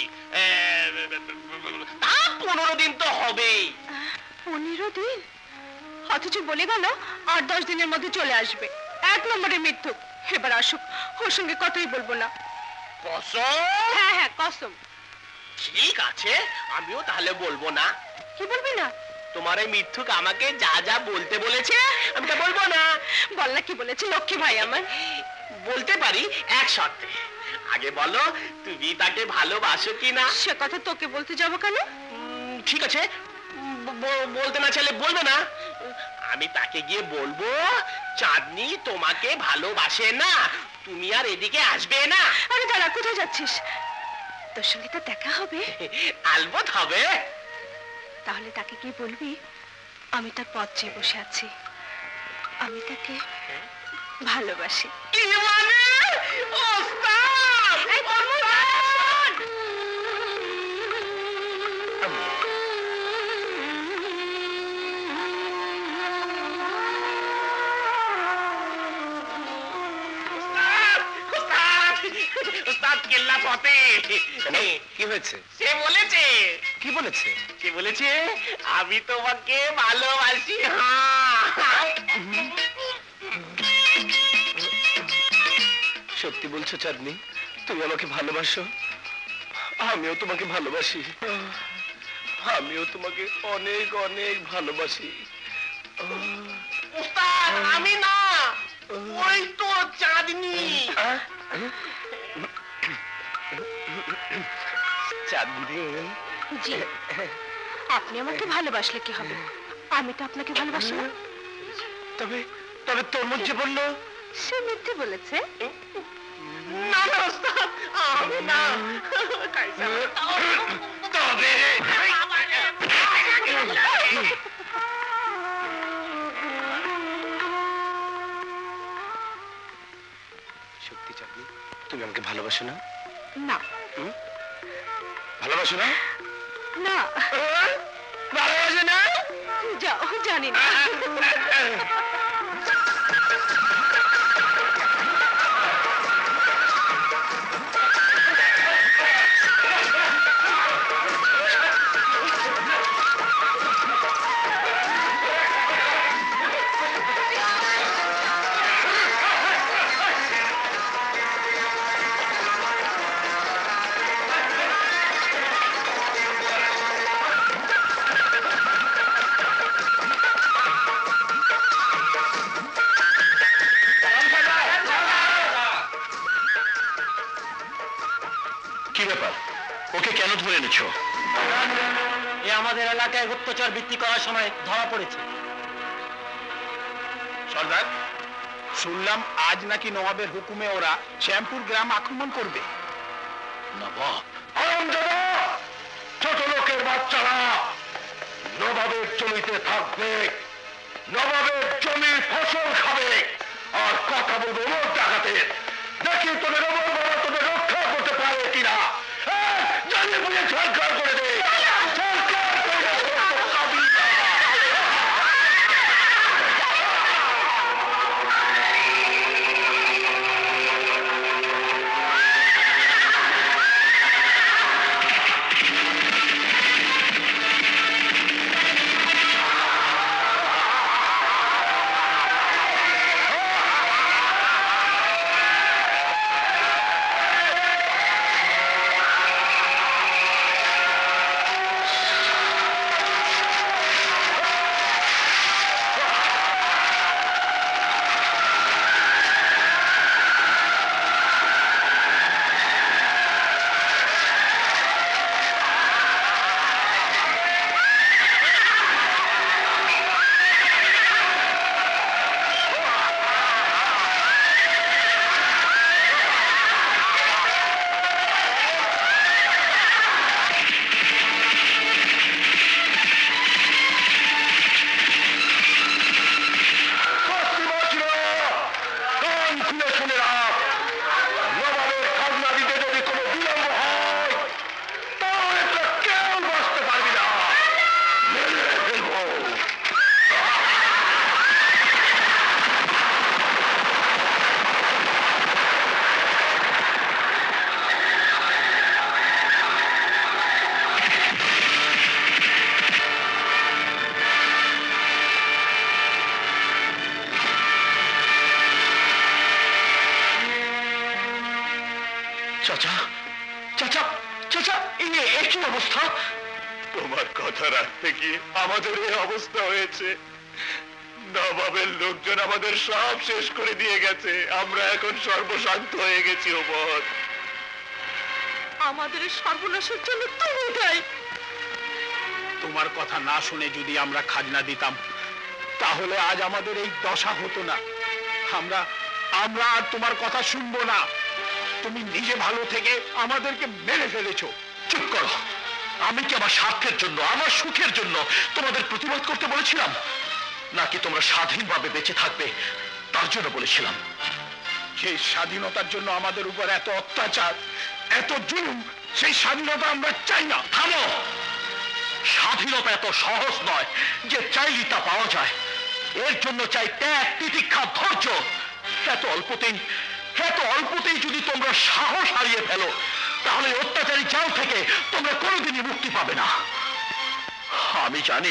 তা পনেরো দিন তো হবেই। পনেরো দিন? অথচ বলে গেল আট দশ দিনের মধ্যে চলে আসবে। এক নম্বরের মৃত্যু। এবার আসুক, ওর সঙ্গে কথাই বলবো না। কসম? হ্যাঁ হ্যাঁ কসম। ঠিক আছে, আমিও তাহলে বলবো না। কি বলবি না? তোমার এই মিথ্যুক আমাকে যা যা বলতে বলেছে আমি তা বলবো না। বল না কি বলেছে লক্ষ্মী ভাই আমার। বলতে পারি এক শর্তে। আগে বলো তুমি তাকে ভালোবাসো কিনা? সে কথা তোকে বলতে যাবো কেন? ঠিক আছে, বলতে না চাইলে বলবে না। আমি তাকে গিয়ে বলবো চাঁদনি তোমাকে ভালোবাসে না, তুমি আর এদিকে আসবে না। আরে দাঁড়া, কোথায় যাচ্ছিস? তোর সঙ্গে তো দেখা হবে। আলবত হবে। তাহলে তাকে কি বলবি আমি তার পথ চেয়ে বসে আছি, আমি তাকে ভালোবাসি। কি মানে? ওস্তাদ! ওস্তাদ! ওস্তাদ কেল্লা পথে। কি হয়েছে? সে বলেছে। কি বলেছে? সে বলেছে আমি তোমাকে ভালোবাসি। হ্যাঁ, সত্যি বলছো চাঁদনি? তুমি আমাকে ভালোবাসো? আমিও তোমাকে ভালোবাসি, আমিও তোমাকে অনেক অনেক ভালোবাসি। ওস্তাদ আমি না, ওই তো চাঁদনি। চাঁদনি? জি, আপনি আমাকে ভালোবাসলে কি হবে? আমি তো আপনাকে ভালোবাসি না। তবে তবে তোর মধ্যে বললো সে মিথ্যে বলেছে। না না ওস্তাদ, আমি না। তবে সত্যি চাঁদনি তুমি আমাকে ভালোবাসো না? না। ভালোবাসো না? না। ভালোবাসো না? যাও, জানি না। ওকে কেন ধরে এনেছো? এ আমাদের এলাকায় অত্যাচার বৃদ্ধি করার সময় ধরা পড়েছে। সর্দার, শুনলাম আজ নাকি নবাবের হুকুমে ওরা শ্যামপুর গ্রাম আক্রমণ করবে। নবাব? ছোট লোকের বাচ্চারা নবাবের জমিতে থাকবে, নবাবের জমির ফসল খাবে, আর কথা বলবে ওর টাকাতে। দেখি তোদের নবাব বাবা তোদের রক্ষা করতে পারে কিনা। জানিয়ে বুঝে সরকার করে দে। চাচা, চাচা, চাচা, এই কি অবস্থা? তোমার কথা রাখতে গিয়ে আমাদের এই অবস্থা হয়েছে। নবাবের লোকজন আমাদের সব শেষ করে দিয়ে গেছে। আমরা এখন সর্বশান্ত হয়ে গেছি। ওমর, আমাদের সর্বনাশের জন্য তুমি দায়ী। তোমার কথা না শুনে যদি আমরা খাজনা দিতাম তাহলে আজ আমাদের এই দশা হতো না। আমরা আমরা আর তোমার কথা শুনবো না। তুমি নিজে ভালো থেকে আমাদেরকে মেরে ফেলেছো। চুপ করো। আমি কি আমার স্বার্থের জন্য, আমার সুখের জন্য তোমাদের প্রতিবাদ করতে বলেছিলাম, নাকি তোমরা স্বাধীনভাবে বেঁচে থাকবে তার জন্য বলেছিলাম? সেই স্বাধীনতার জন্য আমাদের উপর এত অত্যাচার, এত জুলুম, সেই স্বাধীনতা আমরা চাই না। থামো। স্বাধীনতা এত সহজ নয় যে চাইলেই তা পাওয়া যায়। এর জন্য চাই ত্যাগ, তিতিক্ষা, ধৈর্য। এত অল্পতেই এত অল্পতেই যদি তোমরা সাহস হারিয়ে ফেলো তাহলে অত্যাচারী জাল থেকে তোমরা কোনোদিনই মুক্তি পাবে না। আমি জানি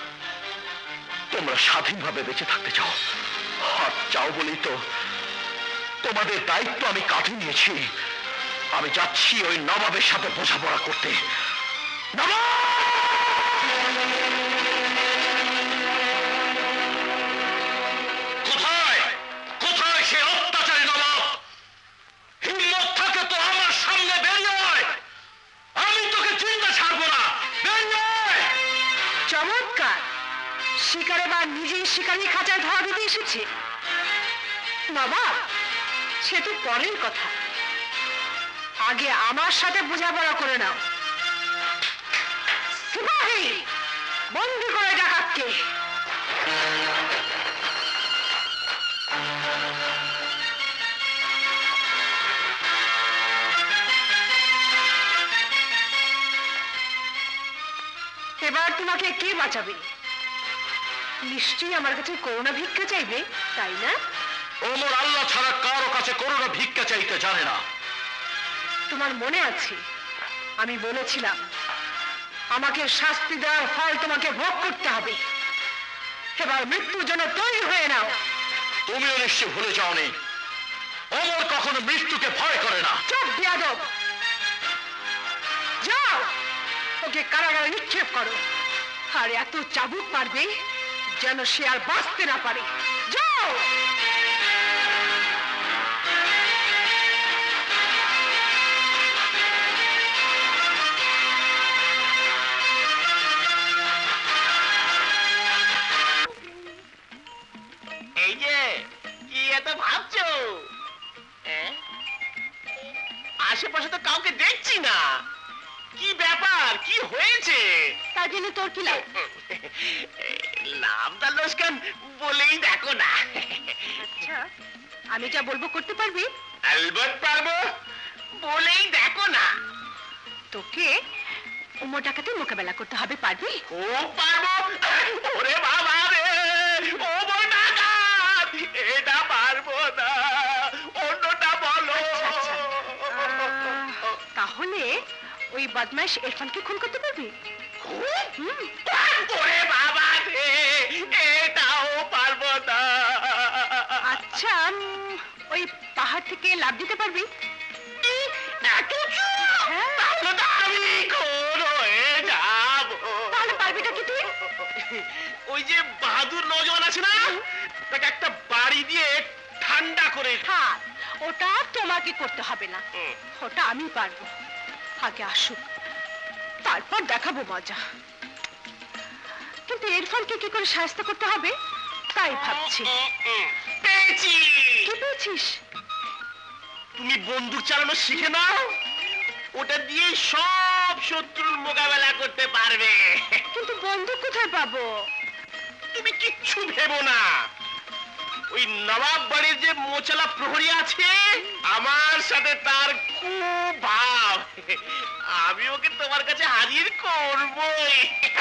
তোমরা স্বাধীনভাবে বেঁচে থাকতে চাও, আর চাও বলেই তো তোমাদের দায়িত্ব আমি কাঁধে নিয়েছি। আমি যাচ্ছি ওই নবাবের সাথে বোঝাপড়া করতে। নবাব! কোথায় কোথায় সে অত্যাচারী নবাব? হিম্মত থাকে তো আমার সামনে বেরিয়ে আয়। আমি তোকে চিন্তা ছাড়বো না। বেরিয়ে আয়। চমৎকার! শিকারে বা নিজেই শিকারি খাঁচায় ধরা দিতে এসেছে। নবাব, সে তো পরের কথা, আগে আমার সাথে বোঝাপড়া করে নাও। সিপাহী, বন্দি করে ডাকাতকে। এবার তোমাকে কে বাঁচাবে? নিশ্চয়ই আমার কাছে করুণা ভিক্ষা চাইবে, তাই না? ওমর আল্লাহ ছাড়া কারো কাছে করুণা ভিক্ষা চাইতে জানে না। তোমার মনে আছে আমি বলেছিলাম আমাকে শাস্তি দেওয়ার ফল তোমাকে ভোগ করতে হবে। এবার মৃত্যুর জন্য তৈরি হয়ে নাও। তুমিও নিশ্চয় ভুলে যাওনি ওমর কখনো মৃত্যুকে ভয় করে না। চুপ বেয়াদব! যাও, ওকে কারাগারে নিক্ষেপ করো, আর এত চাবুক মারবে যেন সে আর বাঁচতে না পারে। যাও। আশেপাশে তো কাউকে দেখছি না। কি ব্যাপার, কি হয়েছে? তা জেনে তোর কি লাভ? লাভ দা লোসকান বলেই দেখো না। আচ্ছা, আমি যা বলবো করতে পারবি? আলবাত পারবো, বলেই দেখো না। তোকে উমর ডাকাতের মোকাবেলা করতে হবে, পারবি? ও পারবো। ওরে বাবা রে, ও বড় ডাকাত, এটা পারবো না, অন্যটা বলো। আচ্ছা, আহ, তাহলে ওই বদমাইশ ইরফানকে খুন করতে পারবি? হুম। ওরে বাবা রে, এটাও পারবো না। আচ্ছা, উম, ওই পাহাড় থেকে লাফ দিতে পারবি? এত উঁচু? হ্যাঁ। তাহলে তো আমি খুন হয়ে যাবো। তাহলে পারবিটা কি তুই? ওই যে বাহাদুর নজওয়ান আছে না, তাকে একটা বাড়ি দিয়ে ঠান্ডা করে। হ্যাঁ, ওটা তোমাকে করতে হবে না, হুম। ওটা আমি পারবো। আগে আসুক, তারপর দেখাবো মজা। কিন্তু ইরফানকে কি করে সাহায্য করতে হবে তাই ভাবছি। পেয়েছি। কি পেয়েছিস? তুমি বন্দুক চালানো শিখে নাও, ওটা দিয়ে সব শত্রুর মোকাবেলা করতে পারবে। কিন্তু বন্দুক কোথায় পাবো? তুমি কিচ্ছু ভেবো না, ওই নবাব বাড়ির যে মোচালা প্রহরী আছে, আমার সাথে তার খুব ভাব। আমি ওকে তোমার কাছে হাজির করবই।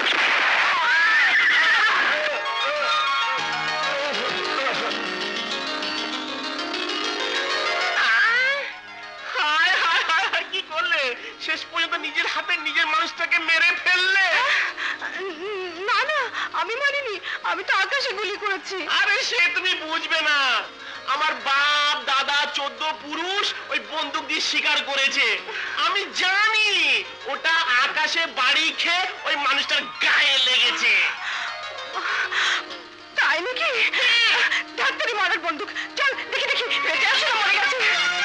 হায় হায় হায় হায়, কি করলে? শেষ পর্যন্ত নিজের হাতে নিজের মানুষটাকে মেরে ফেললে। না না, আমি মারিনি, আমি তো আকাশে গুলি করেছি। আরে সে তুমি বুঝবে না, আমার বাপ দাদা চোদ্দ পুরুষ ওই বন্দুক দিয়ে শিকার করেছে। আমি জানি ওটা আকাশে বাড়ি খেয়ে ওই মানুষটার গায়ে লেগেছে। তাই নাকি? ডাক্তারি মারার বন্দুক, চল দেখি দেখি বেঁচে আছে না মরে গেছে।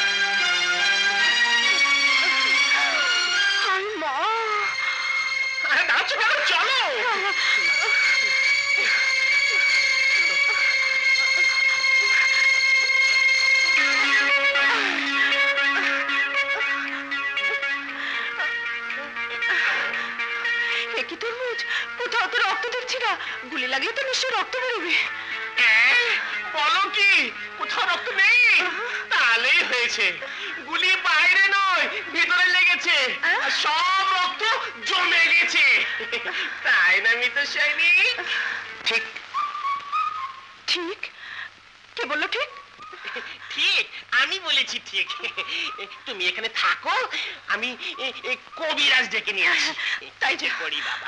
হায় মা! আরে নাচো কেন, চলো। কি তরমুজ, কোথাও তো রক্ত দেখছি না। গুলি লাগলে তো নিশ্চয়ই রক্ত বেরোবে। বলো কি, কোথাও রক্ত নেই? তাহলেই হয়েছে, গুলি বাইরে নয় ভিতরে লেগেছে, আর সব রক্ত জমে গেছে। তাই না মিতা সৈনিক? ঠিক ঠিক? কে বললো ঠিক? ঠিক, আমি বলেছি ঠিক। তুমি এখানে থাকো, আমি এ- এ কবিরাজ ডেকে নিয়ে আসি। তাই যে করি বাবা।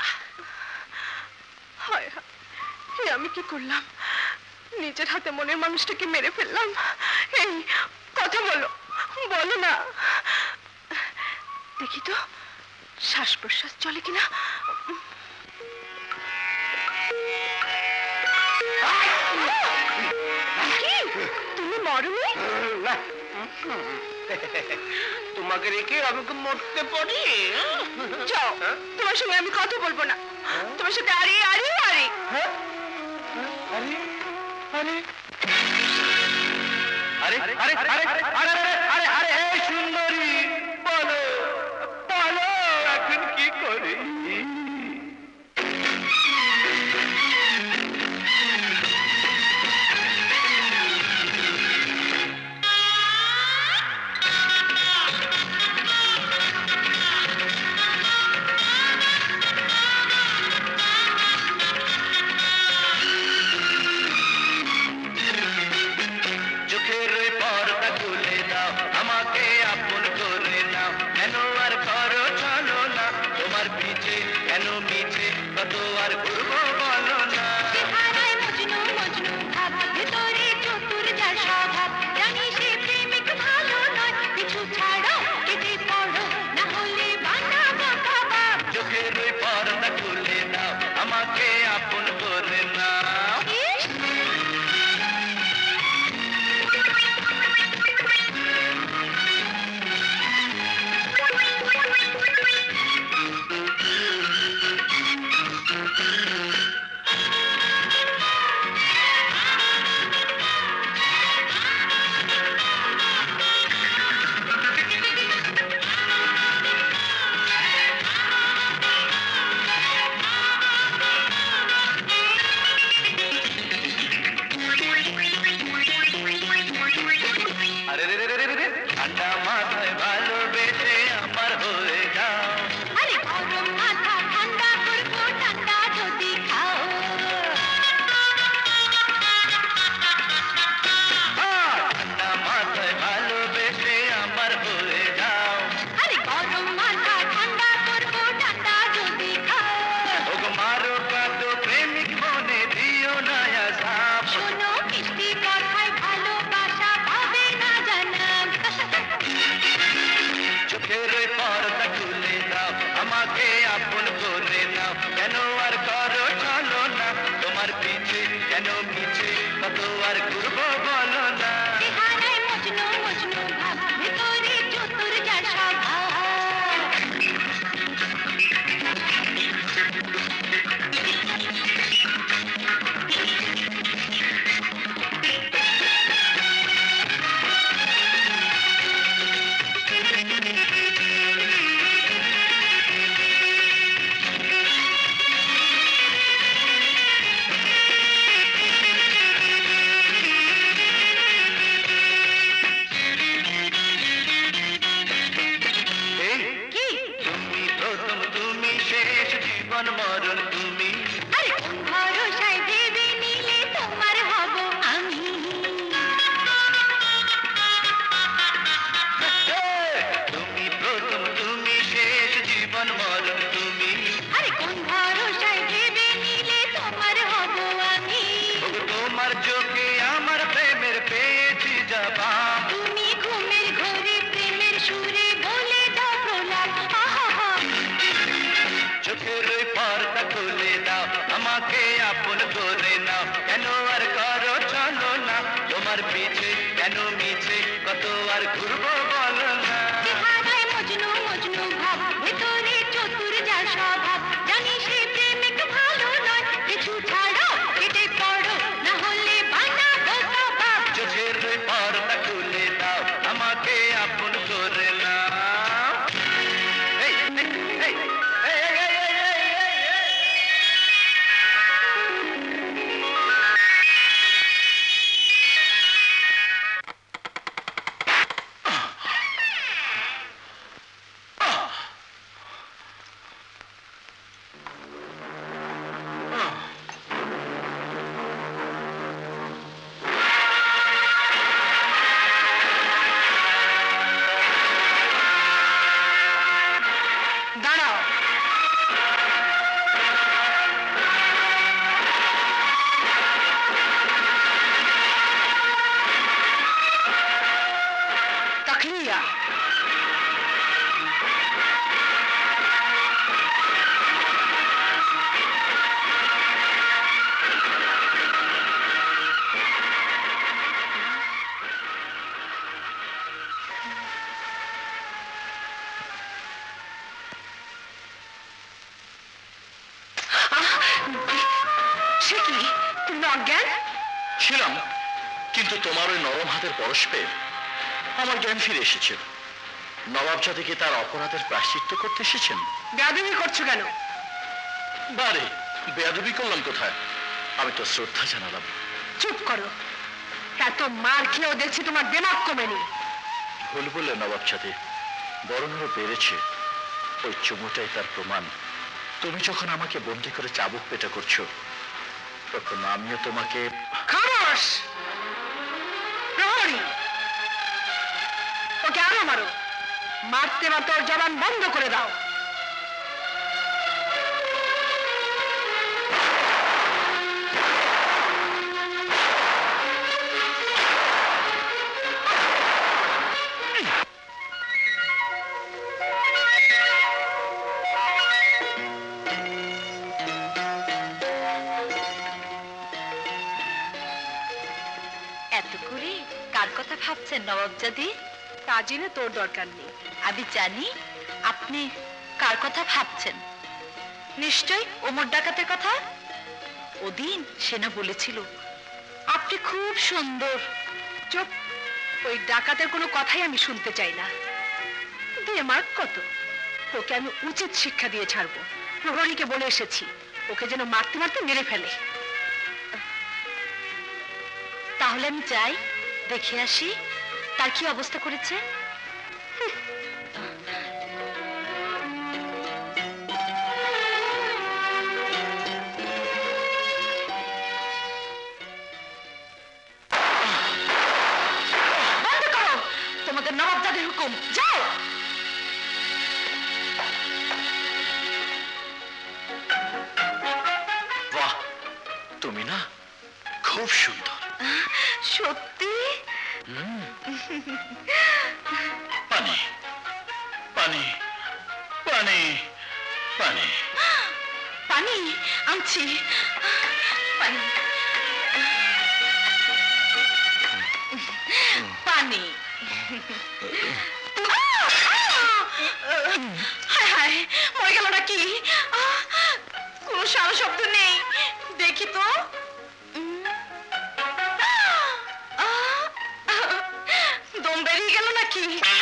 হায় হায়, এ আমি কি করলাম? নিজের হাতে মনের মানুষটাকে মেরে ফেললাম। এই কথা বলো, বলো না। দেখি তো শ্বাস প্রশ্বাস চলে কিনা। কি, তুমি মরনি? তোমাকে রেখে আমাকে মরতে পারি? যাও, তোমার সঙ্গে আমি কথা বলবো না। তোমার সাথে আরে আরে আরে আরে আরে আরে আরে আরে আরে আরে এই সুন্দরী, বলো বলো এখন কি করি? চোখের পর্দা খুলে দাও, আরে রে রে রে রে ঠান্ডা মাথায় ভালোবেসে আমার হয়ে যাও আরে গরম মাথা ঠান্ডা করবো ঠান্ডা যদি খাও ঠান্ডা মাথায় ভালোবেসে আমার হয়ে যাও আরে গরম মাথা ঠান্ডা করবো ঠান্ডা যদি খাও ওগো মারো কাটো প্রেমিক মনে দিও না আসাপ শোনো মিষ্টি কথায় ভালোবাসা পাবে না জানাম চোখের ওই পর্দা খুলে দাও আমাকে আপন করে নাও কেন আর করো চলো না তোমার পিছে কেন মিছে কত আর ঘুরবো বলো না চেহারায় মজনু মজনু ভাব ভেতরে চতুর যার স্বভাব এই কি তুমি প্রথম তুমি শেষ জীবন মরণ তুমি আরে কোন ভরসায় ভেবে নিলে তোমার হব আমি তুমি প্রথম তুমি শেষ জীবন মরণ তুমি আরে কোন ভরসায় ভেবে নিলে তোমার হব আমি ওগো তোমার চোখে আমার প্রেমের পেয়েছি জবাব তুমি ঘুমের ঘোরে প্রেমের সুরে বলে দাও প্রলাপ আহা চোখের ওই পর্দা খুলে দাও আমাকে আপন করে নাও কেন আর করো চলো না তোমার পিছে কেন মিছে কত আর ঘুরবো বলো না চেহারায় মজনু মজনু ভাব ভেতরে চতুর যার স্বভাব জানি সে প্রেমিক ভালো নয় কিছু ছাড়ো কেটে পড়ো না হলে বানাবো কাবাব চোখের ওই পর্দা খুলে দাও আমাকে আপন করে নাও এই, এই, এই, এই, এই, এই, এই, এই, এই, এই। দাঁড়াও তাকলিয়া সে কি তুমি অজ্ঞান ছিলাম, কিন্তু তোমার ওই নরম হাতের পরশ পেয়ে আমার জ্ঞান ফিরে এসেছে। নবাব জাতিকে তার অপরাধের প্রায়শ্চিত্ত করতে এসেছেন। বেয়াদবি করছো কেন বারে বেয়াদবি করলাম কোথায়? আমি তো শ্রদ্ধা জানালাম। চুপ করো এত মার খেয়েও দেখছি তোমার দেমাগ কমেনি ভুল বললে নবাব জাতি, বরং আরো বেড়েছে। ওই চুমুটাই তার প্রমাণ। তুমি যখন আমাকে বন্দি করে চাবুক পেটা করছো, তখন আমিও তোমাকে। খামোশ প্রহরী ওকে আরো মারো, মারতে মারতে ওর জবান বন্ধ করে দাও। এত করে কার কথা ভাবছেন নবাবজাদি? তা জেনে তোর দরকার নেই। আমি জানি আপনি কার কথা ভাবছেন। নিশ্চয় ওমর ডাকাতের কথা। ওদিন সেনা বলেছিল আপনি খুব সুন্দর। চুপ, ওই ডাকাতের কোনো কথাই আমি শুনতে চাই না। দেমাগ কত, ওকে আমি উচিত শিক্ষা দিয়ে ছাড়বো। প্রহরীকে বলে এসেছি ওকে যেন মারতে মারতে মেরে ফেলে। তাহলে আমি যাই, দেখে আসি। তার কি অবস্থা করেছে? বন্ধ করো তোমাদের নবাবজাদের হুকুম, যাও। বাহ, তুমি না খুব সুন্দর। সত্যি? পানি পানি পানি পানি পানি আনছি। পানি পানি। হায় হায়, মরে গেল নাকি? কোনো সারা শব্দ নেই, দেখি তো। দম বেরিয়ে গেল নাকি?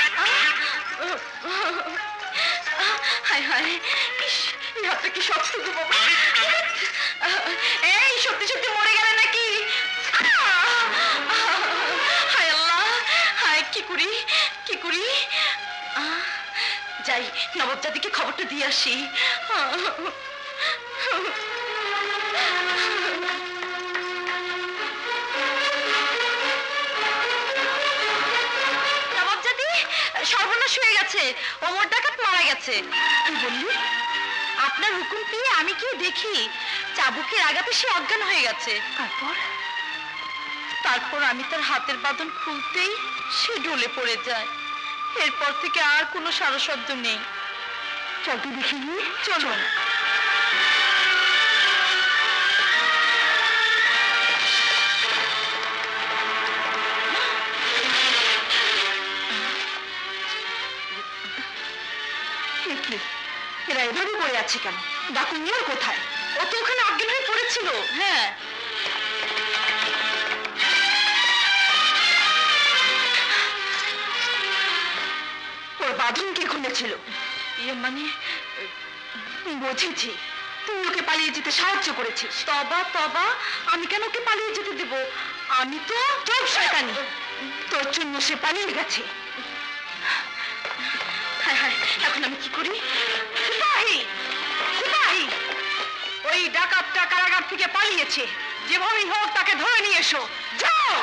হায় হায়, এই হাতটা কি শক্ত বাবা। এই সত্যি সত্যি মরে গেল নাকি? হায় আল্লাহ, হায় কি করি কি করি? যাই নবাবজাদিকে খবরটা দিয়ে আসি। নবাবজাদি, সর্বনাশ হয়ে গেছে, ওমর ডাকাত মারা গেছে। কি বললি? আপনার হুকুম পেয়ে আমি কি দেখি চাবুকের আঘাতে সে অজ্ঞান হয়ে গেছে। তারপর তারপর আমি তার হাতের বাঁধন খুলতেই সে ঢলে পড়ে যায়। এরপর থেকে আর কোনো সারা শব্দ নেই। চল তুই দেখি। চলো। এরা এভাবে পড়ে আছে কেন? ডাকুন ওর কোথায়? ও তো ওখানে অজ্ঞান হয়ে পড়েছিল। হ্যাঁ, ওর বাঁধন কে খুলেছিল? ইয়ে মানে বুঝেছি, তুই ওকে পালিয়ে যেতে সাহায্য করেছিস। তবা তবা, আমি কেন ওকে পালিয়ে যেতে দেব? আমি তো চোখ শয়তানি, তোর জন্য সে পালিয়ে গেছে। হায় হায়, এখন আমি কি করি? সিপাহী সিপাহী, ওই ডাকাতটা কারাগার থেকে পালিয়েছে, যেভাবেই হোক তাকে ধরে নিয়ে এসো। যাও।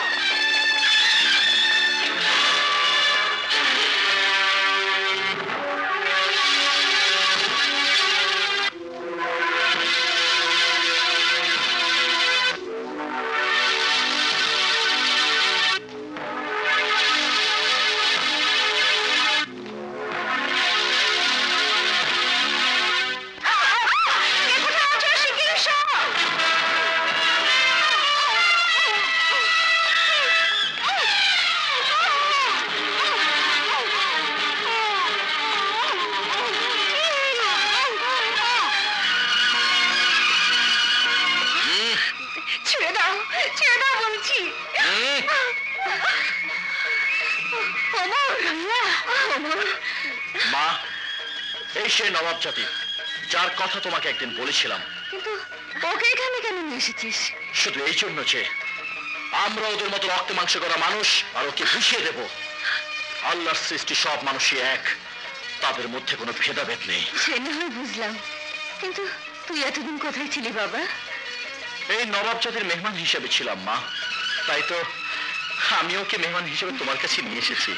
মা, এই সেই নবাবজাদি যার কথা তোমাকে একদিন বলেছিলাম। কিন্তু ওকে এখানে কেন নিয়ে এসেছিস? শুধু এই জন্য যে আমরা ওদের মতো রক্ত মাংস করা মানুষ আর ওকে বুঝিয়ে দেব আল্লাহর সৃষ্টি সব মানুষই এক, তাদের মধ্যে কোনো ভেদাভেদ নেই। সে না হয় বুঝলাম, কিন্তু তুই এতদিন কোথায় ছিলি বাবা? এই নবাবজাদির মেহমান হিসেবে ছিলাম মা, তাই তো আমি ওকে মেহমান হিসেবে তোমার কাছে নিয়ে এসেছি।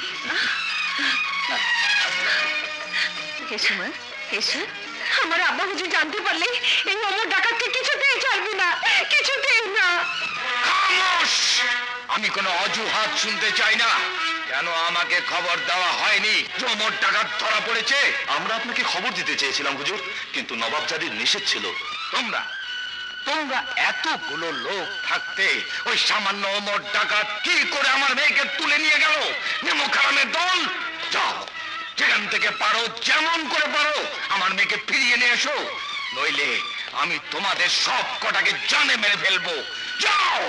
এসো মা, এসো। আমার আব্বা হুজুর জানতে পারলে এই অমর ডাকাতকে কিছুতেই ছাড়বি না, কিছুতেই না। খামোশ! আমি কোনো অজুহাত শুনতে চাই না। কেন আমাকে খবর দেওয়া হয়নি যে ওমর ডাকাত ধরা পড়েছে? আমরা আপনাকে খবর দিতে চেয়েছিলাম হুজুর, কিন্তু নবাবজাদির নিষেধ ছিল। তোমরা তোমরা এতগুলো লোক থাকতে ওই সামান্য ওমর ডাকাত কি করে আমার মেয়েকে তুলে নিয়ে গেল? নেমোখারামের দল! যাও, যেখান থেকে পারো যেমন করে পারো আমার মেয়েকে ফিরিয়ে নিয়ে এসো, নইলে আমি তোমাদের সব কটাকে জানে মেরে ফেলবো। যাও!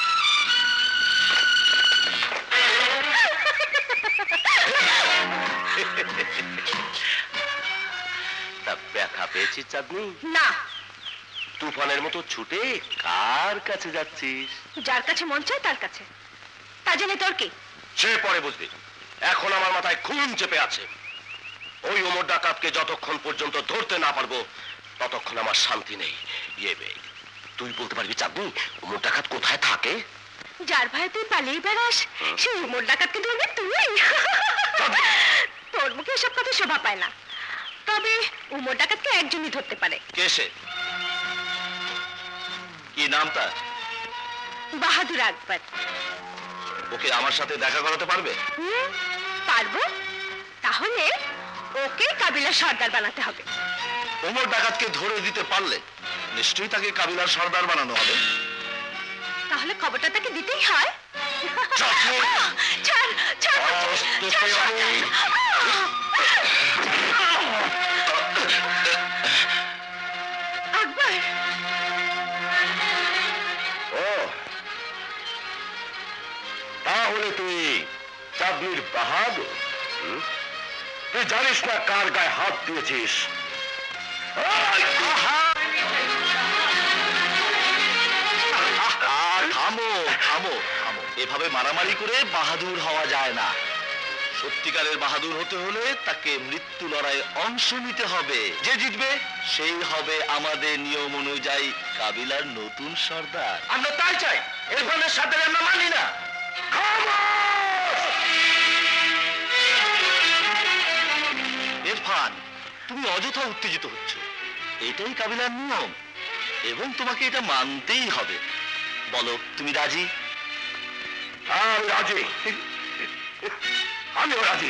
তা ব্যথা পেয়েছিস চাঁদনি? না। তুফানের মতো ছুটে কার কাছে যাচ্ছিস? যার কাছে মন চায় তার কাছে। তা জেনে তোর কি? সে পরে বুঝবি। এখন আমার মাথায় খুন চেপে আছে। ওই ওমর ডাকাতকে যতক্ষণ পর্যন্ত ধরতে না পারবো ততক্ষণ আমার শান্তি নেই। ইয়ে বে, তুই বলতে পারবি চাঁদনি ওমর ডাকাত কোথায় থাকে? যার ভাই তুই পালিয়ে বেড়াস সেই উমর ডাকাতকে ধরবি তুই? তোর মুখে এসব কথা শোভা পায় না। তবে উমর ডাকাতকে একজনই ধরতে পারে। কে সে? কি নাম তার? বাহাদুর আকবর। ওকে আমার সাথে দেখা করাতে পারবে? হুম, পারবো। তাহলে ওকে কাবিলার সর্দার বানাতে হবে। ওমর ডাকাতকে ধরে দিতে পারলে নিশ্চয়ই তাকে কাবিলার সর্দার বানানো হবে। তাহলে খবরটা তাকে দিতেই হয়। চাঁদনি! ছাড়, ছাড়, আজ তোকে ছাড়, ছাড়, আমি- আকবর, ও তাহলে তুই চাঁদনির বাহাদুর? হুম? তুই জানিস না কার গায়ে হাত দিয়েছিস? থামো থামো থামো, এভাবে মারামারি করে বাহাদুর হওয়া যায় না। সত্যিকারের বাহাদুর হতে হলে তাকে মৃত্যু লড়াইয়ে অংশ নিতে হবে। যে জিতবে সেই হবে আমাদের নিয়ম অনুযায়ী কাবিলার নতুন সর্দার। আমরা তাই চাই, ইরফানের সাথে আমরা মানি না। ইরফান, তুমি অযথা উত্তেজিত হচ্ছ। এটাই কাবিলার নিয়ম এবং তোমাকে এটা মানতেই হবে। বলো, তুমি রাজি? আমি রাজি, আমিও রাজি।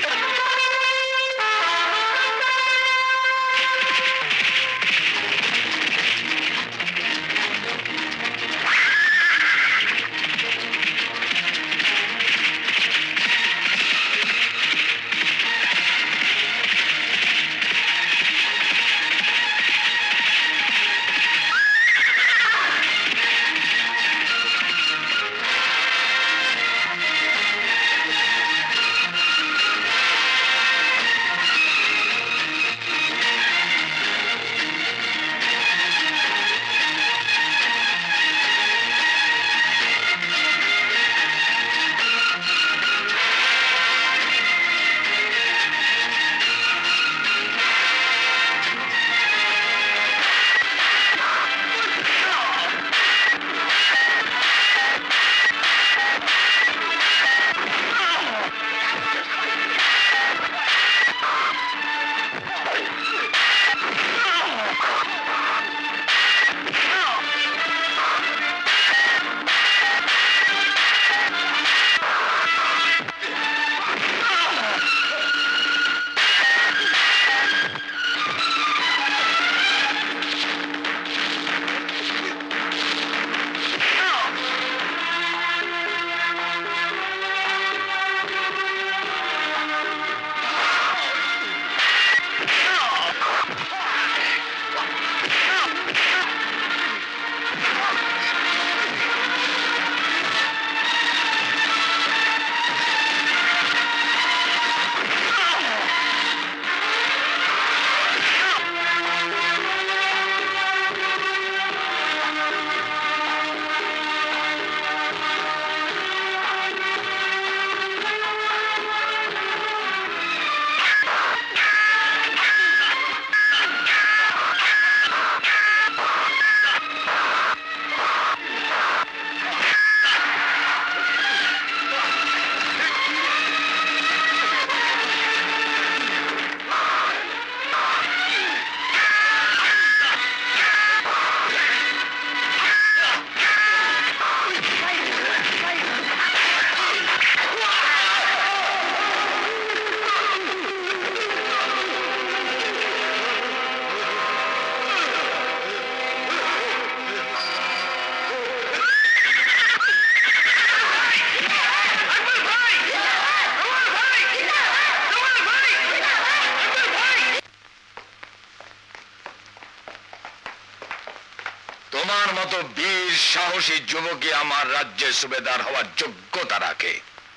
তোমার মতো বীর সাহসী যুবকই আমার রাজ্যের সুবেদার হওয়ার যোগ্যতা রাখে।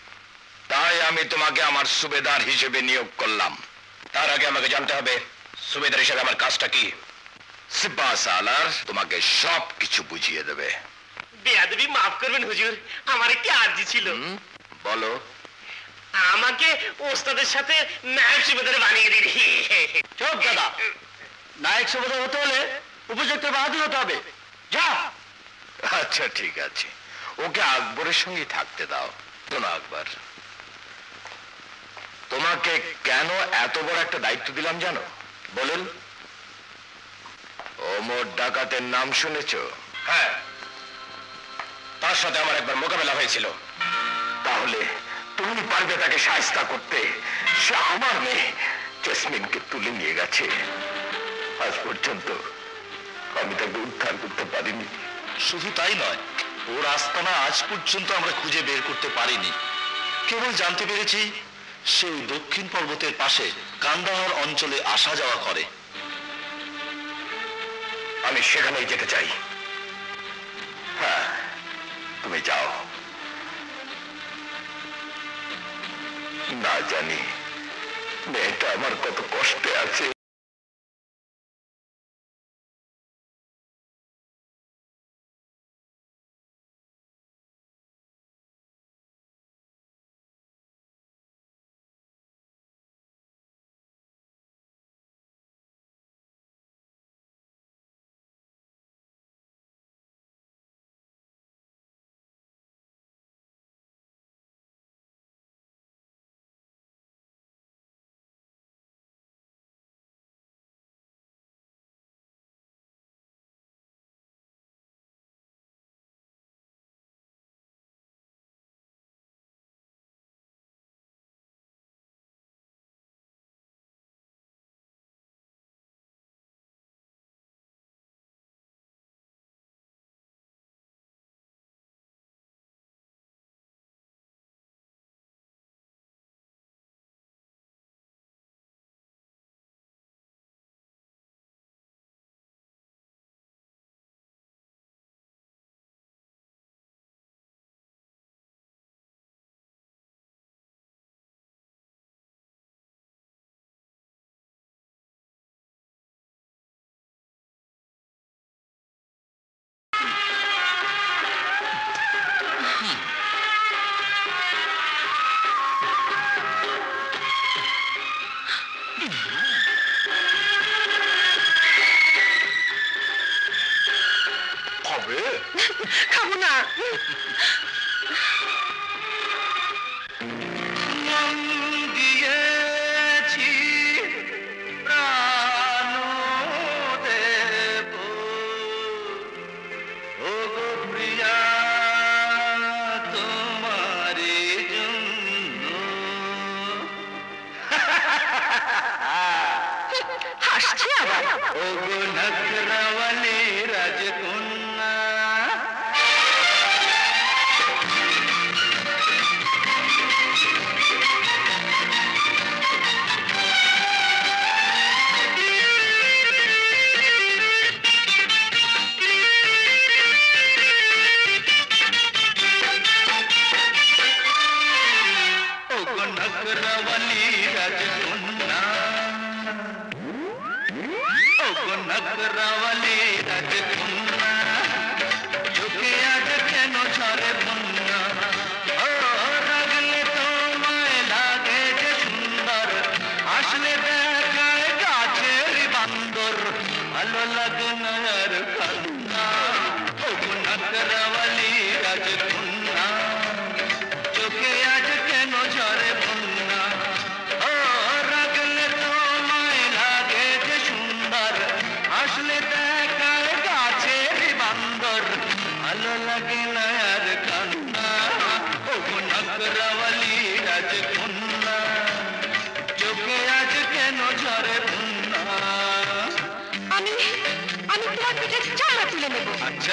তাই আমি তোমাকে আমার সুবেদার হিসেবে নিয়োগ করলাম। তার আগে আমাকে জানতে হবে সুবেদার হিসেবে আমার কাজটা কি। সিপাহ সালার তোমাকে সব কিছু বুঝিয়ে দেবে। বেয়াদবি মাফ করবেন হুজুর, আমার একটি আর্জি ছিল। হুম, বলো। আমাকে ওস্তাদের সাথে নায়ক সুবেদার বানিয়ে দিবি। চোখ দাদা, নায়ক সুবেদার হতে হলে উপযুক্ত বাহাদুর হতে হবে। যা। আচ্ছা ঠিক আছে, ওকে আকবরের সঙ্গে থাকতে দাও। শোনো আকবর, তোমাকে কেন এত বড় একটা দায়িত্ব দিলাম জানো? বলুন। ওমর ডাকাতের নাম শুনেছ? হ্যাঁ, তার সাথে আমার একবার মোকাবেলা হয়েছিল। তাহলে তুমি পারবে তাকে সাহায্য করতে? সে আমার মেয়ে জেসমিনকে তুলে নিয়ে গেছে। আজ পর্যন্ত আমি তাকে উদ্ধার করতে পারিনি। শুধু তাই নয়, ওর আস্তানা আজ পর্যন্ত আমরা খুঁজে বের করতে পারিনি। কেবল জানতে পেরেছি সে দক্ষিণ পর্বতের পাশে কান্দাহার অঞ্চলে আসা যাওয়া করে। আমি সেখানেই যেতে চাই। হ্যাঁ, তুমি যাও। না জানি মেয়েটা আমার কত কষ্টে আছে। খাবো না। হাসছে আবার। আমি আমি তোমার পিঠে চামড়া তুলে নেব। আচ্ছা,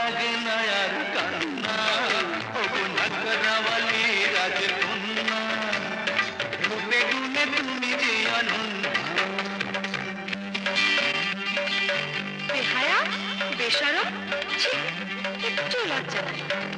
লাগে না আর কান্না, ওগো নাগরাওয়ালি রাজকন্যা, রূপে গুণে তুমি যে অনন্য। বেহায়া, বেশরম, ছি, একটু লজ্জা নাই।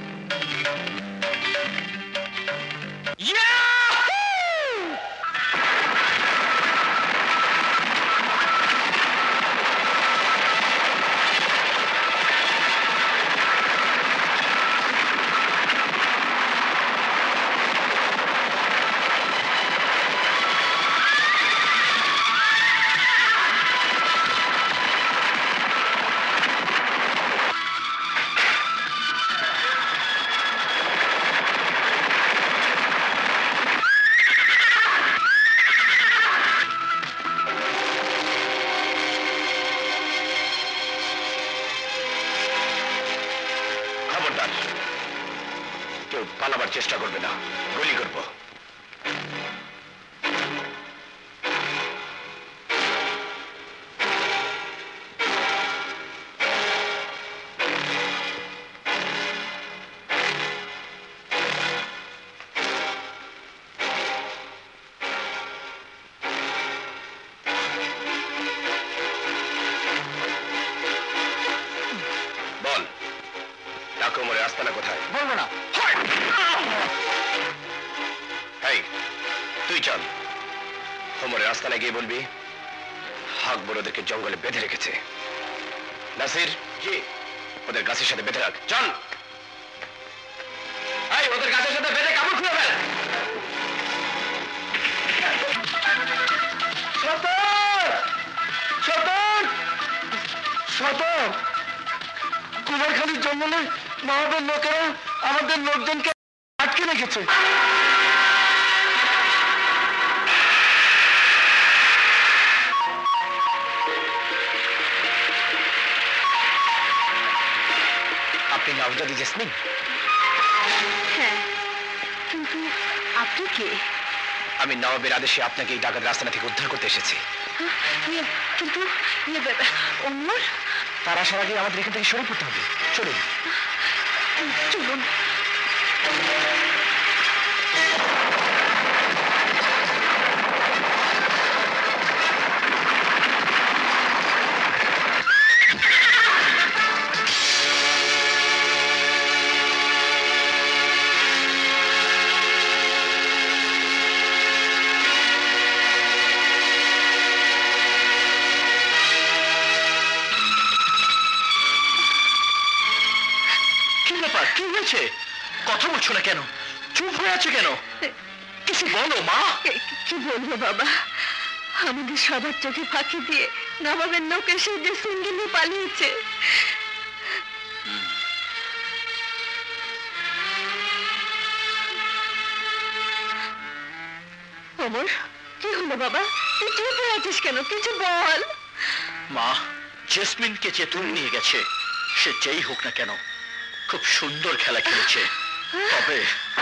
কেউ পালাবার চেষ্টা করবে না, গুলি করবো। বল, ডাকো মোরে আস্তানা কোথায়? বলবো না। এই, তুই চল, হোমরের আস্তানায় গিয়ে বলবি আকবর ওদেরকে জঙ্গলে বেঁধে রেখেছে। নাসির, জি, ওদের গাছের সাথে বেঁধে রাখ। চল, এই ওদের গাছের সাথে বেঁধে কাপড় খুলে ফেল। সতর, সতর, সতর। কুমারখালীর জঙ্গলে নবাবের লোকেরা আমাদের লোকজনকে আটকে রেখেছে। আপনি নওজাদি জেসমিন? হ্যাঁ, কিন্তু আপনি কে? আমি নবাবের আদেশে আপনাকে এই ডাকাত রাস্তা থেকে উদ্ধার করতে এসেছি। কিন্তু অমর, তার আসার আগে আমাদের এখান থেকে সরে পড়তে হবে। চলুন চলুন। কি হয়েছে? কথা বলছো না কেন? চুপ হয়ে আছে কেন? কিছু বলো মা। কি বলবো বাবা, আমাদের সবার চোখে ফাঁকি দিয়ে নবাবের লোক এসে যে সিঙ্গিলে পালিয়েছে। অমর, কি হলো বাবা? তুই চুপ হয়ে আছিস কেন? কিছু বল। মা, জেসমিনকে যে তুলে নিয়ে গেছে, সে যেই হোক না কেন খুব সুন্দর খেলা খেলেছে, তবে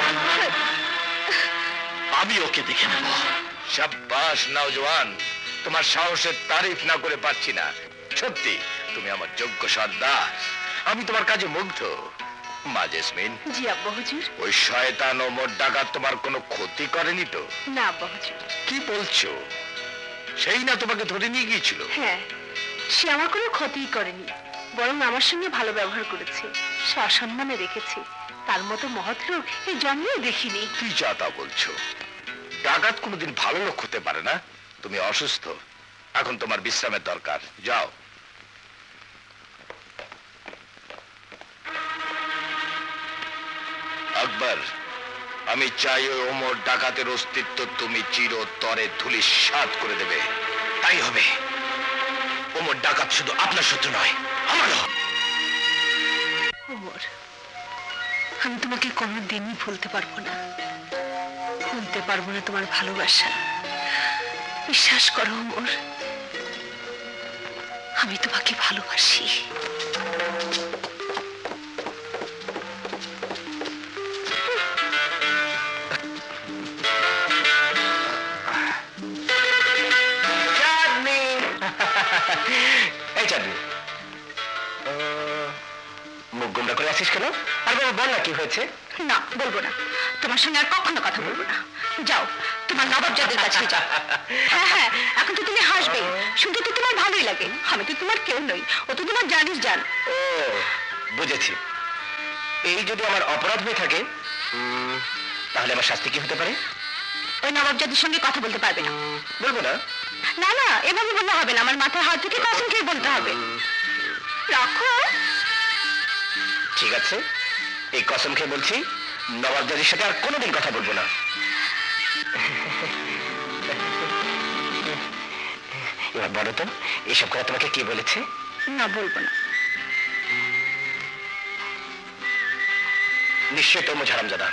আমি ওকে দেখে নেব। শাবাশ নওজওয়ান, তোমার সাহসের তারিফ না করে পারছি না। সত্যি তুমি আমার যোগ্য সর্দার। আমি তোমার কাজে মুগ্ধ। মা জেসমিন। জি আব্বা হুজুর। ওই শয়তান ওমর ডাকাত তোমার কোনো ক্ষতি করেনি তো? না আব্বা হুজুর। কি বলছো? সেই না তোমাকে ধরে নিয়ে গিয়েছিল? হ্যাঁ, সে আমার কোনো ক্ষতিই করেনি, বরং আমার সঙ্গে ভালো ব্যবহার করেছে, সসম্মানে রেখেছে। তার মতো মহৎ লোক এই জন্মেও দেখিনি। কি যা তা বলছো? ডাকাত কোনোদিন ভালো লোক হতে পারে না। তুমি অসুস্থ, এখন তোমার বিশ্রামের দরকার, যাও। আকবর, আমি চাই ওই ওমর ডাকাতের অস্তিত্ব তুমি চিরতরে ধূলিসাৎ করে দেবে। তাই হবে। ওমর ডাকাত শুধু আপনার শত্রু নয়, আমারও। ওমর, আমি তোমাকে কোনোদিনই ভুলতে পারবো না, ভুলতে পারবো না তোমার ভালোবাসা। বিশ্বাস করো ওমর, আমি তোমাকে ভালোবাসি। এই চাঁদনি, মুখ গোমরা করে আছিস কেন? আর বাবা বল না কি হয়েছে? না বলবো না, তোমার সঙ্গে আর কখনো কথা বলবো না। যাও তোমার নবাবজাদের কাছে যাও। হ্যাঁ হ্যাঁ, এখন তো তুমি হাসবে, শুনতে তো তোমার ভালোই লাগে। আমি তো তোমার কেউ নই, ও তো তোমার জানিস জান। ও বুঝেছি। এই যদি আমার অপরাধ হয়ে থাকে তাহলে আমার শাস্তি কি হতে পারে? ওই নবাবজাদের সঙ্গে কথা বলতে পারবে না। বলবো না? না না, এভাবে বললে হবে না, আমার মাথার হাত থেকে কসম খেয়ে বলতে হবে। রাখো। ঠিক আছে, এই কসম খেয়ে বলছি নবাবজাদির সাথে আর কোনোদিন কথা বলবো না। এবার বলো তো, এসব কথা তোমাকে কে বলেছে? না বলবো না। নিশ্চয় তমুজ হারামজাদা।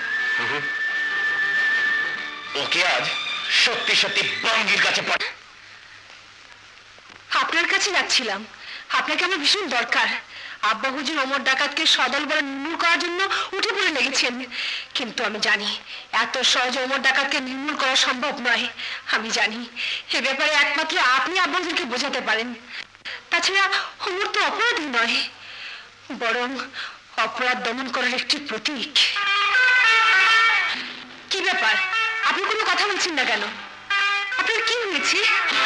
ওকে আজ সত্যি সত্যি বঙ্গির কাছে পাঠ। আপনার কাছে যাচ্ছিলাম, আপনাকে আমার ভীষণ দরকার। আব্বা হুজুর ওমর ডাকাতকে সদল বলে নির্মূল করার জন্য উঠে পড়ে লেগেছেন, কিন্তু আমি জানি এত সহজে ওমর ডাকাতকে নির্মূল করা সম্ভব নয়। আমি জানি এ ব্যাপারে একমাত্র আপনি আব্বা হুজুরকে বোঝাতে পারেন। তাছাড়া ওমর তো অপরাধী নয়, বরং অপরাধ দমন করার একটি প্রতীক। কি ব্যাপার, আপনি কোনো কথা বলছেন না কেন? আপনার কি হয়েছে?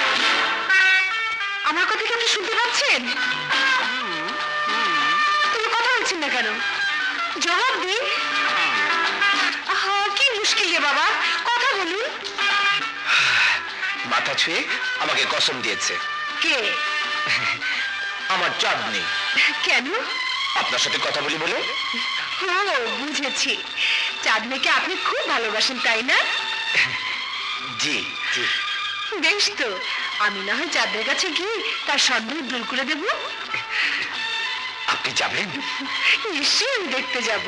আমার কথা কি আপনি শুনতে পাচ্ছেন? তুমি কথা বলছেন না কেন? জবাব দিন। কি মুশকিল রে বাবা, কথা বলুন। মাথা ছুঁয়ে আমাকে কসম দিয়েছে। কে? আমার চাঁদনি। কেন? আপনার সাথে কথা বলি বলে। ও বুঝেছি, চাঁদনিকে আপনি খুব ভালোবাসেন তাই না? জি জি। বেশ তো, আমি না হয় চাঁদের কাছে গিয়ে তার সন্দেহ দূর করে দেব। আপনি যাবেন? নিশ্চয়ই আমি দেখতে যাব।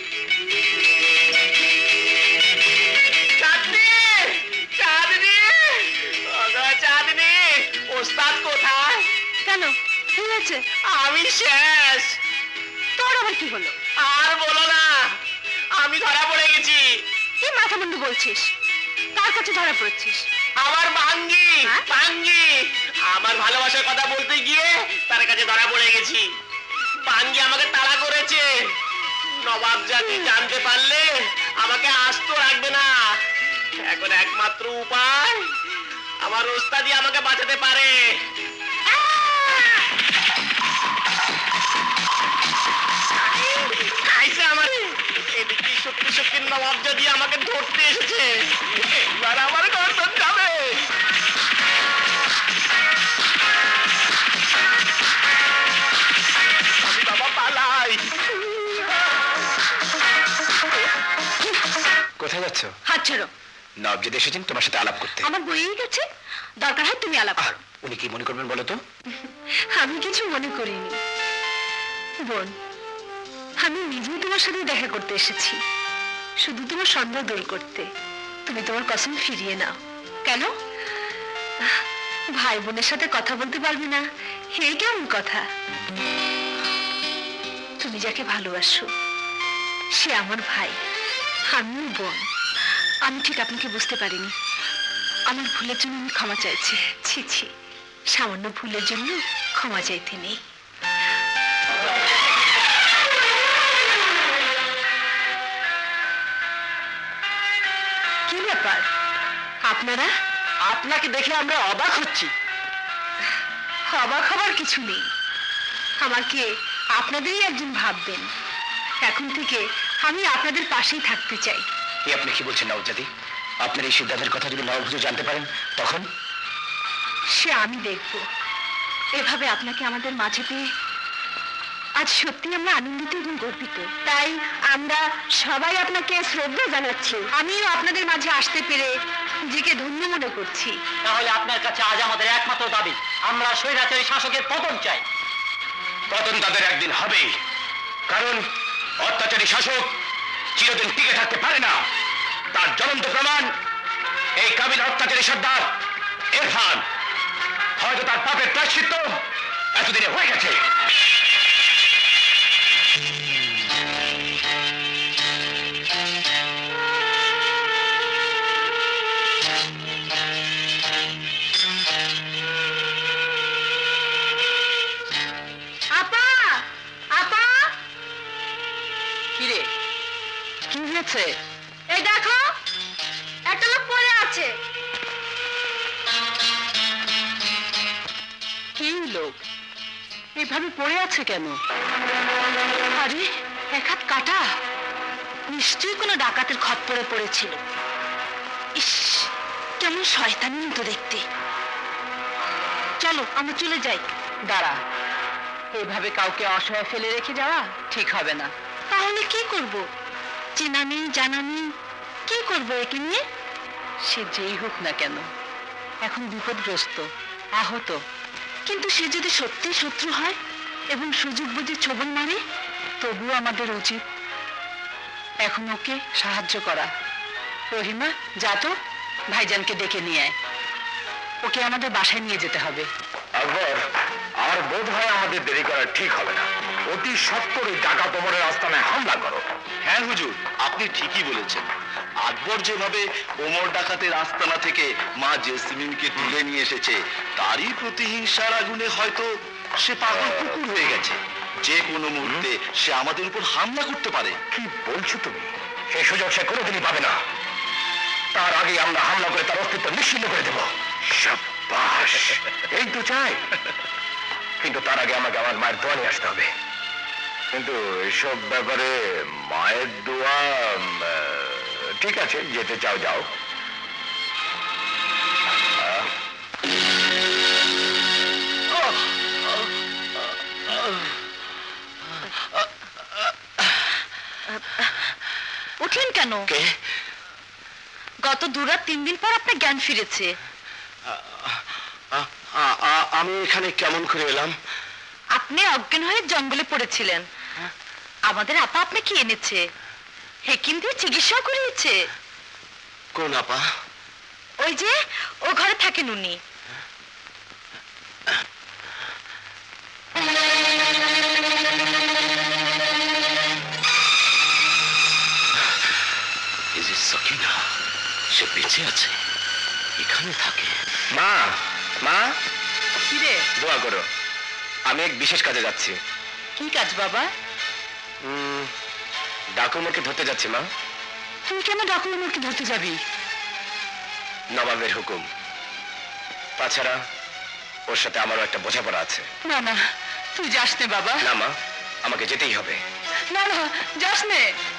চাঁদনি, চাঁদনি, চাঁদনি, ওস্তাদ কোথায়? কেন কি হয়েছে? আমি শেষ। তোর আবার কি হলো? আর বলো না, আমি ধরা পড়ে গেছি। কি মাথা মুন্ডু বলছিস? কার কাছে ধরা পড়েছিস? আমার ভাঙ্গি, হ্যাঁ? ভাঙ্গি, আমার ভালোবাসার কথা বলতে গিয়ে তার কাছে ধরা পড়ে গেছি। ভাঙ্গি আমাকে তাড়া করেছে। নবাব জাতি জানতে পারলে আমাকে আস্ত রাখবে না। এখন একমাত্র উপায়, আমার ওস্তাদি আমাকে বাঁচাতে পারে। খাইছে আমার। এদিকে সত্যি সত্যি নবাব জাতি আমাকে ধরতে এসেছে। এবার আমার গর্দন যাবে। আমি বাবা পালাই। কোথায় যাচ্ছ? হাত ছাড়ো। নবাবজাদি এসেছেন তোমার সাথে আলাপ করতে। আমার বইয়েই গেছে, দরকার হয় তুমি আলাপ করো। উনি কি মনে করবেন বলো তো? আমি কিছু মনে করিনি বোন, আমি নিজেই তোমার সাথে দেখা করতে এসেছি, শুধু তোমার সন্দেহ দূর করতে। তুমি তোমার কসম ফিরিয়ে নাও। কেন? ভাই বোনের সাথে কথা বলতে পারবে না, এই কেমন কথা? তুমি যাকে ভালোবাসো সে আমার ভাই, আমিও বোন। আমি ঠিক আপনাকে বুঝতে পারিনি, আমার ভুলের জন্য আমি ক্ষমা চাইছি। ছি ছি, সামান্য ভুলের জন্য ক্ষমা চাইতে নেই। কি ব্যাপার আপনারা? আপনাকে দেখে আমরা অবাক হচ্ছি। অবাক হবার কিছু নেই, আমাকে আপনাদেরই একজন ভাববেন। এখন থেকে আমি আপনাদের পাশেই থাকতে চাই। এ আপনি কি বলছেন নবাবজাদি? আপনার এই সিদ্ধান্তের কথা যদি নবাব হুজুর জানতে পারেন তখন? সে আমি দেখব। এভাবে আপনাকে আমাদের মাঝে পেয়ে আজ সত্যি আমরা আনন্দিত এবং গর্বিত। তাই আমরা সবাই আপনাকে শ্রদ্ধা জানাচ্ছি। আমিও আপনাদের মাঝে আসতে পেরে নিজেকে ধন্য মনে করছি। তাহলে আপনার কাছে আজ আমাদের একমাত্র দাবি, আমরা স্বৈরাচারী শাসকের পতন চাই। পতন তাদের একদিন হবেই, কারণ অত্যাচারী শাসক চিরদিন টিকে থাকতে পারে না। তার জ্বলন্ত প্রমাণ এই কাবিলা অত্যাচারী সর্দার ইরফান। হয়তো তার পাপের প্রায়শ্চিত্ত এতদিনে হয়ে গেছে। আপা, আপা, কিরে কি হয়েছে? এই দেখো একটা লোক পড়ে আছে। কি লোক এইভাবে পড়ে আছে কেন? আরে এক হাত কাটা, নিশ্চয়ই কোনো ডাকাতের খপ্পরে পড়েছিল। ইস কেমন শয়তানি মতো দেখতে। চলো আমরা চলে যাই। দাঁড়া, এইভাবে কাউকে অসহায় ফেলে রেখে যাওয়া ঠিক হবে না। তাহলে কি করব? চেনা নেই জানা নেই, কি করবো একে নিয়ে? সে যেই হোক না কেন এখন বিপদগ্রস্ত, আহত। কিন্তু সে যদি সত্যি শত্রু হয় এবং সুযোগ বুঝে ছোবল মারে, তবুও আমাদের উচিত এখন ওকে সাহায্য করা। রহিমা যা তো ভাইজানকে ডেকে নিয়ে আয়, ওকে আমাদের বাসায় নিয়ে যেতে হবে। আকবর, আর বোধ হয় আমাদের দেরি করা ঠিক হবে না। অতি সত্বরই ডাকাত ওমরের আস্তানায় হামলা করো। হ্যাঁ হুজুর, আপনি ঠিকই বলেছেন। আকবর যেভাবে ওমর ডাকাতের আস্তানা থেকে মা জেসমিনকে তুলে নিয়ে এসেছে, তারই প্রতিহিংসার আগুনে হয়তো সে পাগল কুকুর হয়ে গেছে। যে কোনো মুহূর্তে সে আমাদের উপর হামলা করতে পারে। কি বলছো তুমি? সেই সুযোগ সে কোনোদিনই পাবে না। তার আগে আমরা হামলা করে তার অস্তিত্ব নিশ্চিন্ন করে দেব। সাব্বাস, এই তো চাই। কিন্তু তার আগে আমাকে আমার মায়ের দোয়া নিয়ে আসতে হবে। কিন্তু এসব ব্যাপারে মায়ের দোয়া, ঠিক আছে যেতে চাও যাও। উঠলেন কেন? গত দু রাত তিন দিন পর আপনার জ্ঞান ফিরেছে। আমি এখানে কেমন করে এলাম? আপনি অজ্ঞান হয়ে জঙ্গলে পড়েছিলেন। আমাদের আপা আপনাকে এনেছে, হেকিম দিয়ে চিকিৎসা করিয়েছে। কোন আপা? ওই যে ও ঘরে থাকেন উনি। সকিনা, সে বেঁচে আছে, এখানে থাকে। মা, মা কিরে দোয়া করো, আমি এক বিশেষ কাজে যাচ্ছি। কি কাজ বাবা? ডাকুমাকে ধরতে যাচ্ছি মা। তুই কেন ডাকুমাকে ধরতে যাবি? নবাবের হুকুম, তাছাড়া ওর সাথে আমারও একটা বোঝাপড়া আছে। না না তুই যাস নে বাবা। না মা, আমাকে যেতেই হবে। না না যাস নে।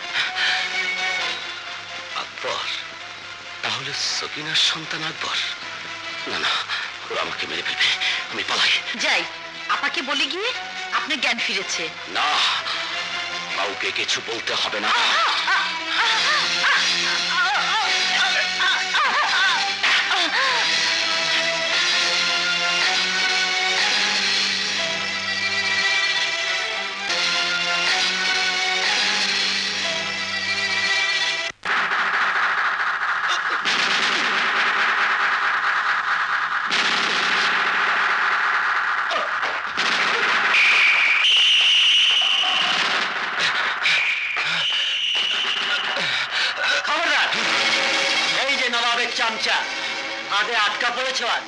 আকবর তাহলে সকিনার সন্তান আকবর? না না, ওরা আমাকে মেরে ফেলবে, আমি পালাই। যাই, আপাকে বলে গিয়ে আপনার জ্ঞান ফিরেছে। না, কাউকে কিছু বলতে হবে না। চামচা আগে আটকা পড়েছ আজ।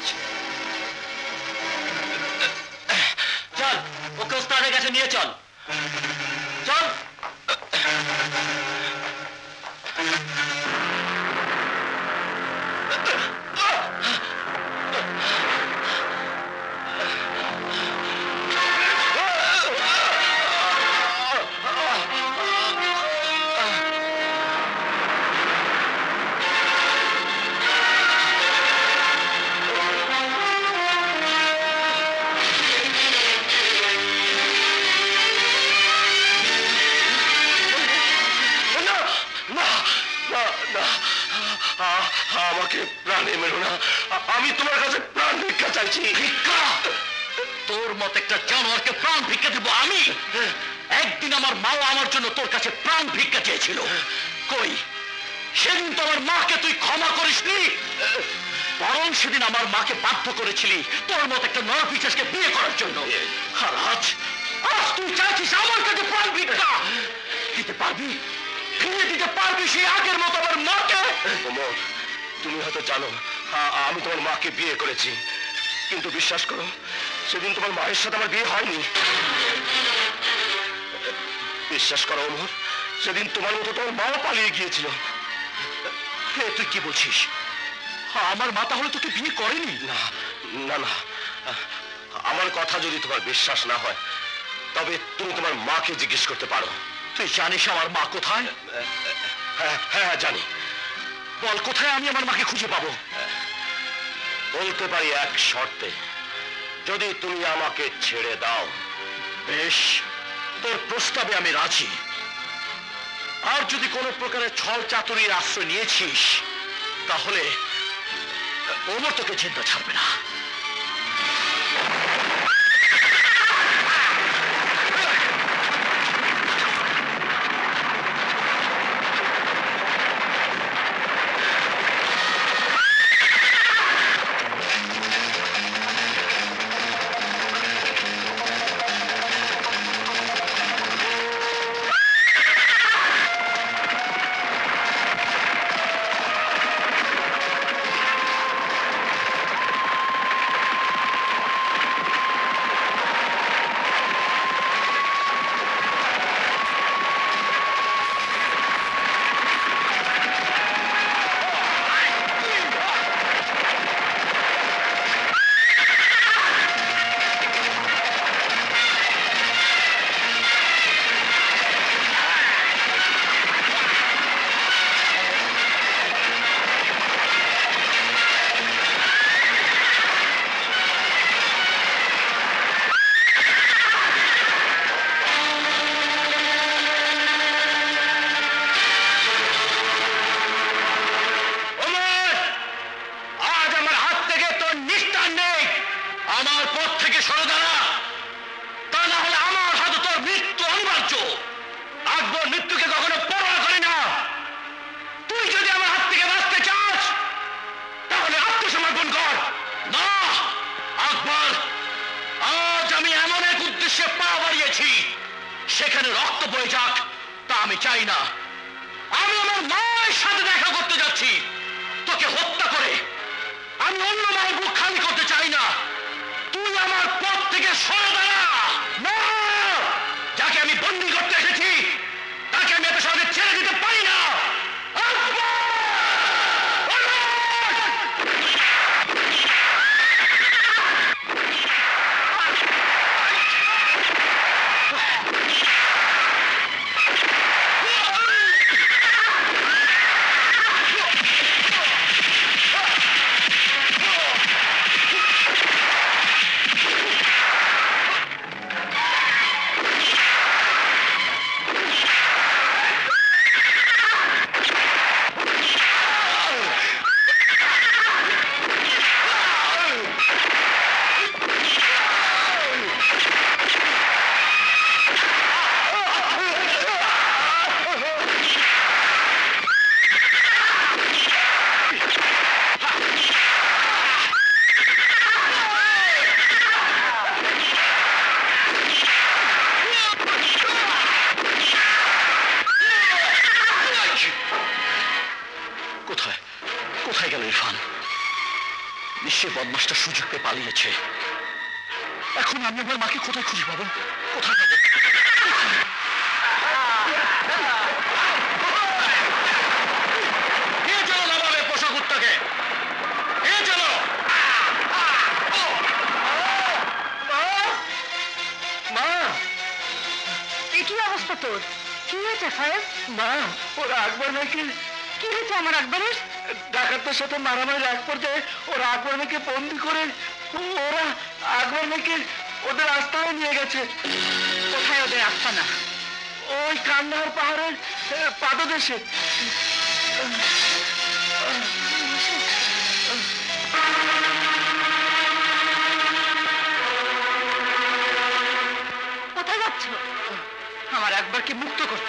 চল ওকে ওস্তাদের কাছে নিয়ে চল, চল। আমাকে প্রাণে মেরো না, আমি তোমার কাছে প্রাণ ভিক্ষা চাইছি। ভিক্ষা? তোর মত একটা জানোয়ারকে প্রাণ ভিক্ষা দেবো আমি? একদিন আমার মাও আমার জন্য তোর কাছে প্রাণ ভিক্ষা চেয়েছিল, কই সেদিন তো আমার মাকে তুই ক্ষমা করিসনি, বরং সেদিন আমার মাকে বাধ্য করেছিলি তোর মত একটা নরপিশাচকে বিয়ে করার জন্য। আর আজ আজ তুই চাইছিস আমার কাছে প্রাণ ভিক্ষা দিতে পারবি? ফিরে দিতে পারবি সেই আগের মতো আমার মাকে? তুমি হয়তো জানো আমি তোমার মাকে বিয়ে করেছি, কিন্তু বিশ্বাস করো সেদিন তোমার মায়ের সাথে আমার বিয়ে হয়নি। বিশ্বাস করো ওমর, সেদিন তোমার মতো তোমার মাও পালিয়ে গিয়েছিল। তুই কি বলছিস? আমার মা তাহলে তোকে বিয়ে করেনি? না না না, আমার কথা যদি তোমার বিশ্বাস না হয় তবে তুমি তোমার মাকে জিজ্ঞেস করতে পারো। তুই জানিস আমার মা কোথায়? হ্যাঁ হ্যাঁ জানি। বল, কোথায় আমি আমার মাকে খুঁজে পাবো? বলতে পারি এক শর্তে, যদি তুমি আমাকে ছেড়ে দাও। বেশ, তোর প্রস্তাবে আমি রাজি। আর যদি কোনো প্রকারের ছল চাতুরির আশ্রয় নিয়েছিস তাহলে ওমর তোকে চিন্তা ছাড়বে না। সেখানে রক্ত বয়ে যাক তা আমি চাই না। আমি আমার মায়ের সাথে দেখা করতে যাচ্ছি। তোকে হত্যা করে আমি অন্য মায়ের বুক খালি করতে চাই না। তুই আমার পথ থেকে সরে দাঁড়া। না, যাকে আমি বন্দী করতে এসেছি তাকে আমি এত সহজে ছেড়ে দিতে পারি না। বদমাসটা সুযোগ পেয়ে পালিয়েছে। এখন আমি আমার মাকে কোথায় খুঁজে পাবো? কোথায় পাবো? নিয়ে চলো নবাবের পোষা কুত্তাকে, নিয়ে চলো। মা, এ কি অবস্থা তোর? কি হয়েছে সাহেব? মা, ওরা আকবর ভাইকে। কি হয়েছে আমার আকবরের? ডাকাতদের সাথে মারামারির এক পর্যায়ে ওরা আকবর ভাইকে বন্দি করে ওরা আকবর ভাইকে ওদের আস্তানায় নিয়ে গেছে। কোথায় ওদের আস্তানা? ওই কান্দাহার পাহাড়ের পাদদেশে। কোথায় যাচ্ছ? আমার আকবরকে মুক্ত করতে।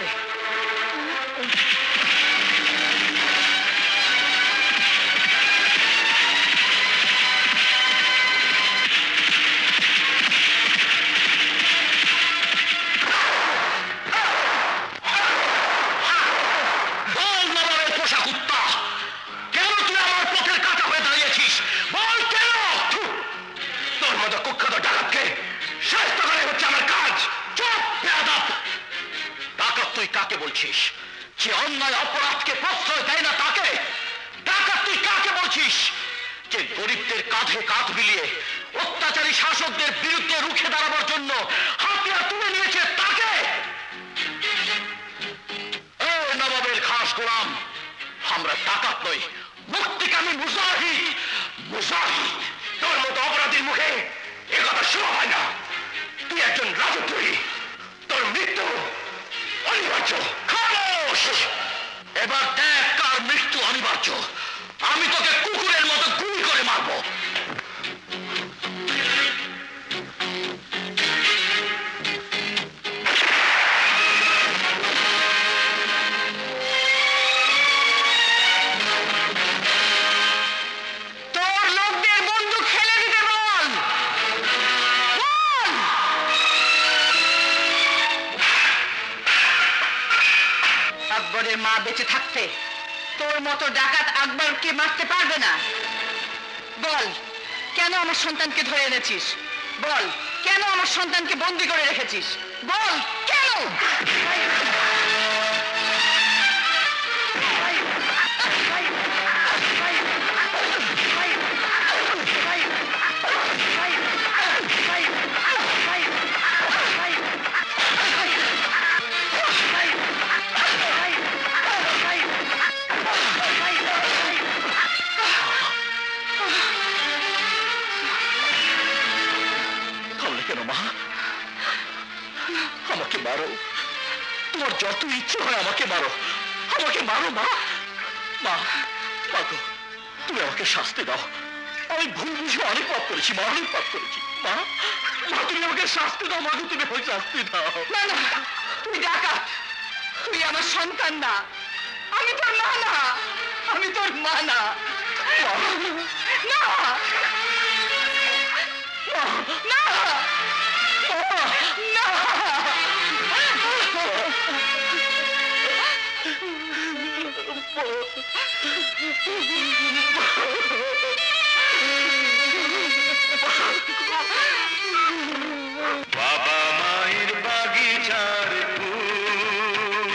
তুই কাকে বলছিস? যে অন্যায় অপরাধকে প্রশ্রয় দেয় না তাকে? ডাকাত তুই কাকে বলছিস? যে গরিবদের কাঁধে কাঁধ মিলিয়ে অত্যাচারী শাসকদের বিরুদ্ধে রুখে দাঁড়াবার জন্য হাতিয়ার তুলে নিয়েছে তাকে? এই নবাবের খাস গোলাম, আমরা ডাকাত নই, মুক্তিকামী মুজাহিদ। মুজাহিদ? তোর মতো অপরাধীর মুখে এ কথা শোনা হয় না। তুই একজন রাজদ্রোহী, তোর মৃত্যু অনিবার্য। খামোশ! এবার দেখ কার মৃত্যু অনিবার্য। আমি তোকে কুকুরের মতো গুলি করে মারবো। তোর লোকদের বন্দুক ফেলে দিতে বল। বল! আকবরের মা বেঁচে থাকতে তোর মতো ডাকাত আকবরকে মারতে পারবে না। বল, কেন আমার সন্তানকে ধরে এনেছিস? বল, কেন আমার সন্তানকে বন্দি করে রেখেছিস? বল, কেন? কেন মা? আমাকে মারো, তোমার যত ইচ্ছে হয় আমাকে মারো, আমাকে মারো মা। মা, মা গো, তুমি আমাকে শাস্তি দাও। আমি ভুল বুঝে অনেক পাপ করেছি মা, অনেক পাপ করেছি মা। মা তুমি আমাকে শাস্তি দাও, মা গো, তুমি আমাকে শাস্তি দাও। না না, তুই ডাকাত, তুই আমার সন্তান না। আমি তোর মা না, আমি তোর মা না। না না না, বাবা মায়ের বাগিচার ফুল,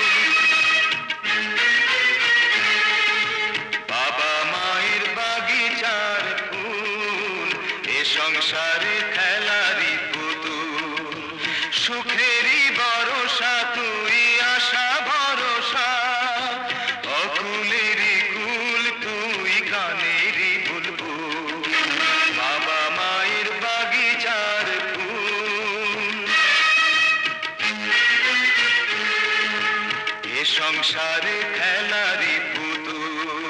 বাবা মায়ের বাগিচার ফুল, এ সংসারে খেলারি পুতুল, সুখেরই ভরসা তুই, আশা ভরসা, অকুলেরই কুল তুই, গানেরই বুলবুল, বাবা মায়ের বাগিচার ফুল, এ সংসারে খেলারি পুতুল।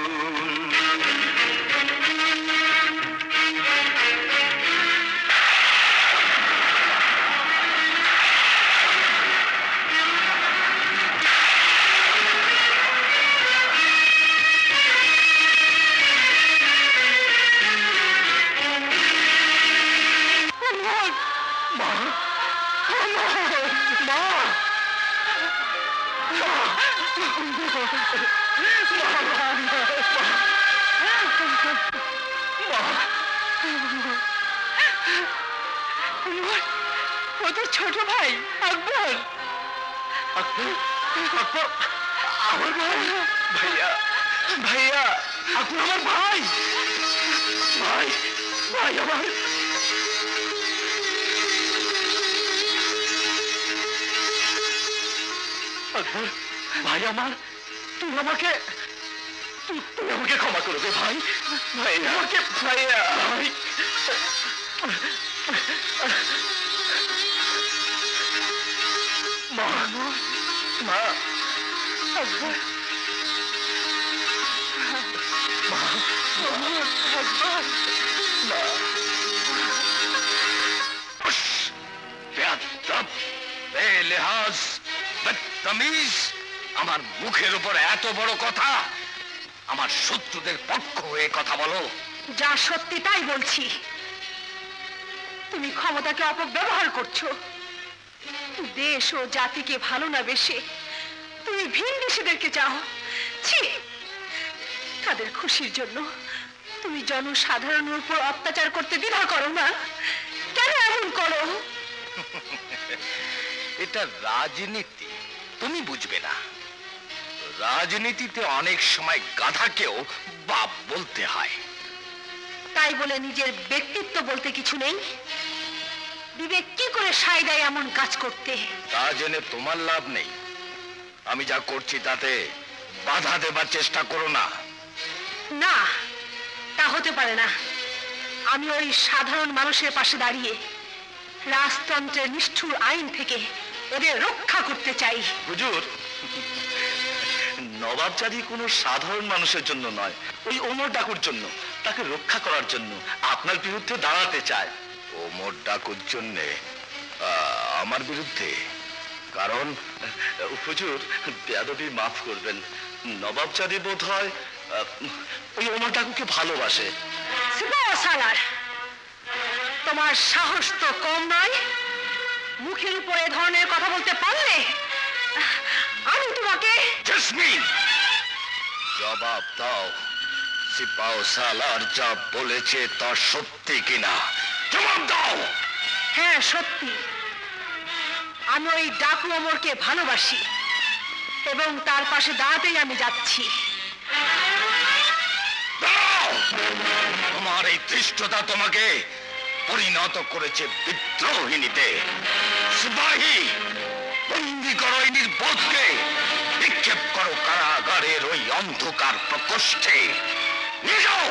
ও তো ছোট ভাই আকবর। আকবর? আকবর আমার ভাই? ভাইয়া, ভাইয়া, আকবর আমার ভাই, ভাই, ভাই আমার। আকবর ভাই আমার, তুই আমাকে, তুই তুই আমাকে ক্ষমা করে দে ভাই। ভাই আমাকে, ভাইয়া ভাই। মা, মা, আকবর, মা, আকবর, মা। বেয়াদব, বেলেহাজ, বদতমিজ, আমার মুখের উপর এত বড় কথা! আমার শত্রুদের পক্ষ হয়ে কথা বলো। যা সত্যি তাই বলছি। তুমি ক্ষমতাকে অপব্যবহার করছো। দেশ ও জাতিকে ভালো না বেশে তুমি ভিন দেশীদেরকে চাও। ছি, তাদের খুশির জন্য তুমি জনসাধারণের উপর অত্যাচার করতে দ্বিধা করো না। কেন এমন করো? এটা রাজনীতি, তুমি বুঝবে না। রাজনীতিতে অনেক সময় গাধাকেও বাপ বলতে হয়। তাই বলে নিজের ব্যক্তিত্ব বলতে কিছু নেই? বিবেক কি করে সায় দেয় এমন কাজ করতে? তা জেনে তোমার লাভ নেই। আমি যা করছি তাতে বাধা দেবার চেষ্টা করো না। না, তা হতে পারে না। আমি ওই সাধারণ মানুষের পাশে দাঁড়িয়ে রাজতন্ত্রের নিষ্ঠুর আইন থেকে ওদের রক্ষা করতে চাই। হুজুর, নবাবজাদি কোনো সাধারণ মানুষের জন্য নয়, ওই ওমর ডাকুর জন্য, তাকে রক্ষা করার জন্য আপনার বিরুদ্ধে দাঁড়াতে চায়। ওমর ডাকুর জন্যে আমার বিরুদ্ধে? কারণ? হুজুর, বেয়াদবি মাফ করবেন, নবাবজাদি বোধ হয় ওই ওমর ডাকুকে ভালোবাসে। সালার, তোমার সাহস তো কম নয়। মুখের উপর এ ধরনের কথা বলতে পারলে আমি তোমাকে। জেসমিন, জবাব দাও, সিপাহ সালার যা বলেছে তা সত্যি কিনা? জবাব দাও। হ্যাঁ, সত্যি। আমি ওই ডাকু ওমরকে ভালোবাসি এবং তার পাশে দাঁড়াতেই আমি যাচ্ছি। তোমার এই ধৃষ্টতা তোমাকে পরিণত করেছে বিদ্রোহিনীতে। সিপাহী, বন্দি করো এই নির্বোধকে, নিক্ষেপ করো কারাগারের ওই অন্ধকার প্রকোষ্ঠে। নিয়ে যাও।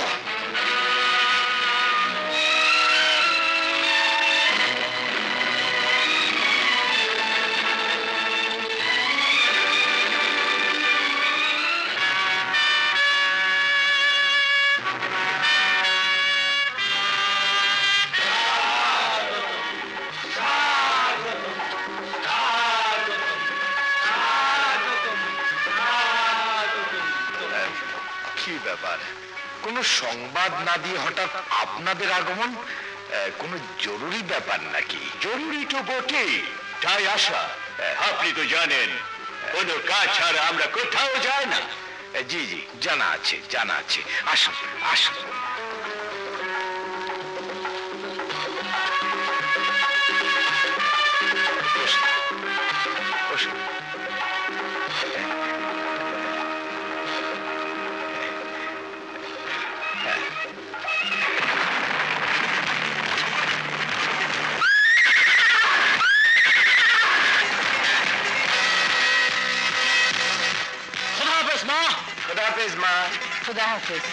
কোনো সংবাদ না দিয়ে হঠাৎ আপনাদের আগমন, কোনো জরুরি ব্যাপার নাকি? জরুরি তো বটে, তাই আসা। আপনি তো জানেন কোনো কাজ ছাড়া আমরা কোথাও যাই না। জি জি, জানা আছে জানা আছে। আসুন আসুন। খুদা হাফেজ।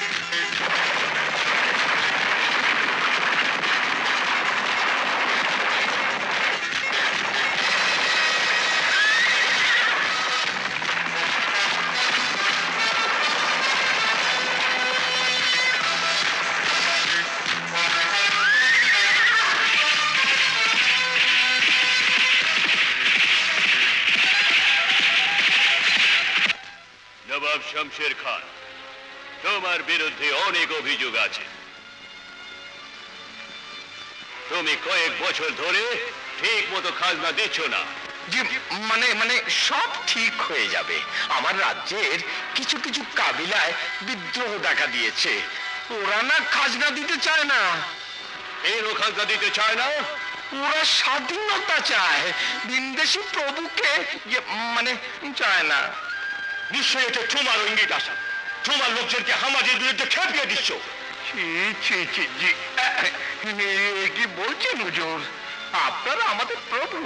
নবাব শমশের খান, তোমার বিরুদ্ধে অনেক অভিযোগ আছে। তুমি কয়েক বছর ধরে ঠিক মতো খাজনা দিচ্ছ না। জি, মানে মানে সব ঠিক হয়ে যাবে। আমার রাজ্যের কিছু কিছু কাবিলায় বিদ্রোহ দেখা দিয়েছে, ওরা না খাজনা দিতে চায় না। কেন খাজনা দিতে চায় না? ওরা স্বাধীনতা চায়, বিন্দেশি প্রভুকে মানে চায় না। নিশ্চয়ই এটা তোমার ইঙ্গিত আসা। তোমার লোকজনকে হামাজের বিরুদ্ধে খেপিয়ে দিচ্ছ। কি বলছেন হুজুর? আপনারা আমাদের প্রভু,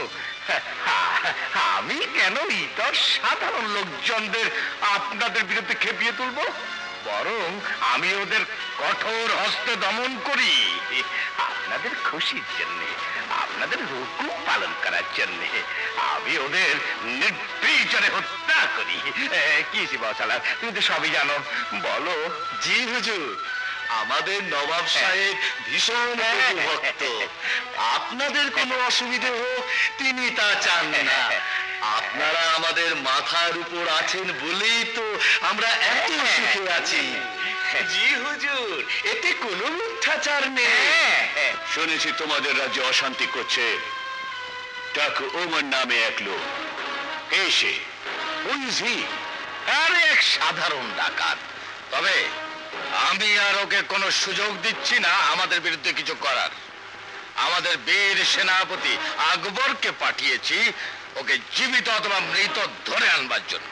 আমি কেন ইতর সাধারণ লোকজনদের আপনাদের বিরুদ্ধে খেপিয়ে তুলব? বরং আমি ওদের কঠোর হস্তে দমন করি আপনাদের খুশির জন্যে, আপনাদের হুকুম পালন করার জন্যে। আমি ওদের নির্বিচারে হত্যা করি। কি সিপাহ সালার, তুমি তো সবই জানো, বলো। জি হুজুর, আমাদের নবাব সাহেব ভীষণ ভক্ত। আপনাদের কোনো অসুবিধে হোক তিনি তা চান না। আপনারা আমাদের মাথার উপর আছেন বলেই তো আমরা এত সুখে আছি। জি হুজুর, এতে কোনো মিথ্যাচার নেই। শুনেছি তোমাদের রাজ্যে অশান্তি করছে ডাকু ওমর নামে এক লোক। এসে বুঝি আর এক সাধারণ ডাকাত। তবে আমি আর ওকে কোনো সুযোগ দিচ্ছি না আমাদের বিরুদ্ধে কিছু করার। আমাদের বীর সেনাপতি আকবরকে পাঠিয়েছি ওকে জীবিত অথবা মৃত ধরে আনবার জন্য।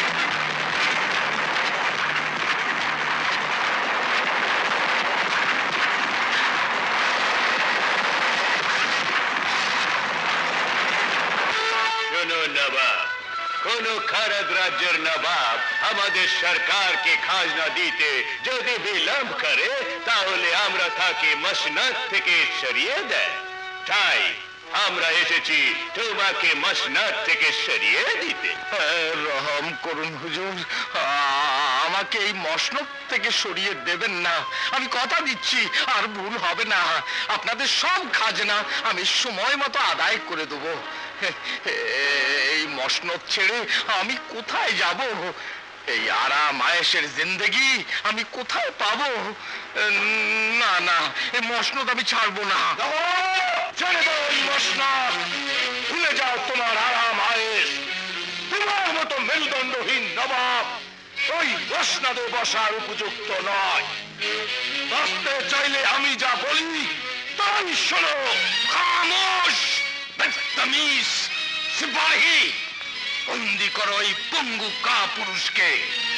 শোনো নবাব, কোন খারাপ রাজ্যের নবাব আমাদের সরকারকে খাজনা দিতে যদি বিলম্ব করে তাহলে আমরা তাকে মসনদ থেকে সরিয়ে দেয়। তাই আমরা এসেছি তোমাকে মসনদ থেকে সরিয়ে দিতে। রহম করুন হুজুর, আমাকে এই মসনদ থেকে সরিয়ে দেবেন না। আমি কথা দিচ্ছি আর ভুল হবে না। আপনাদের সব খাজনা আমি সময় মতো আদায় করে দেবো। এই মসনদ ছেড়ে আমি কোথায় যাব? এই আরাম আয়েশের জিন্দেগি আমি কোথায় পাবো? না না, এই মসনদ আমি ছাড়বো না। ছেড়ে দাও এই মসনদ, ভুলে যাও তোমার আরাম আয়েশ। তোমার মতো মেরুদণ্ডহীন নবাব ওই মসনদে বসার উপযুক্ত নয়। বাঁচতে চাইলে আমি যা বলি তাই শোনো। খামোশ, বদতমিজ, সিপাহী, বন্দি করো এই পঙ্গু কা পুরুষকে।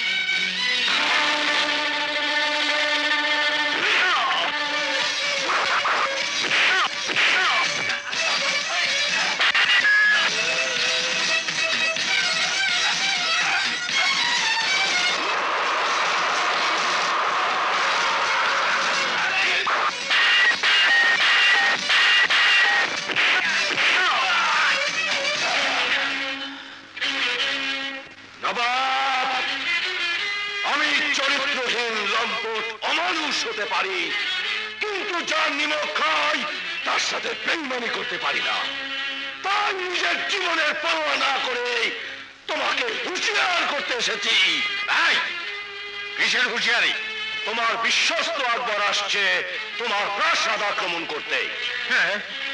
আমি চরিত্রহীন লম্পট অমানুষ হতে পারি, কিন্তু যার নিমক খাই তার সাথে বেইমানি করতে পারি না। তাই নিজের জীবনের পাওয়া না করে তোমাকে হুঁশিয়ার করতে এসেছি। এই, কিসের হুঁশিয়ারি? তোমার বিশ্বস্ত আকবর আসছে তোমার প্রাসাদ আক্রমণ করতে। হ্যাঁ,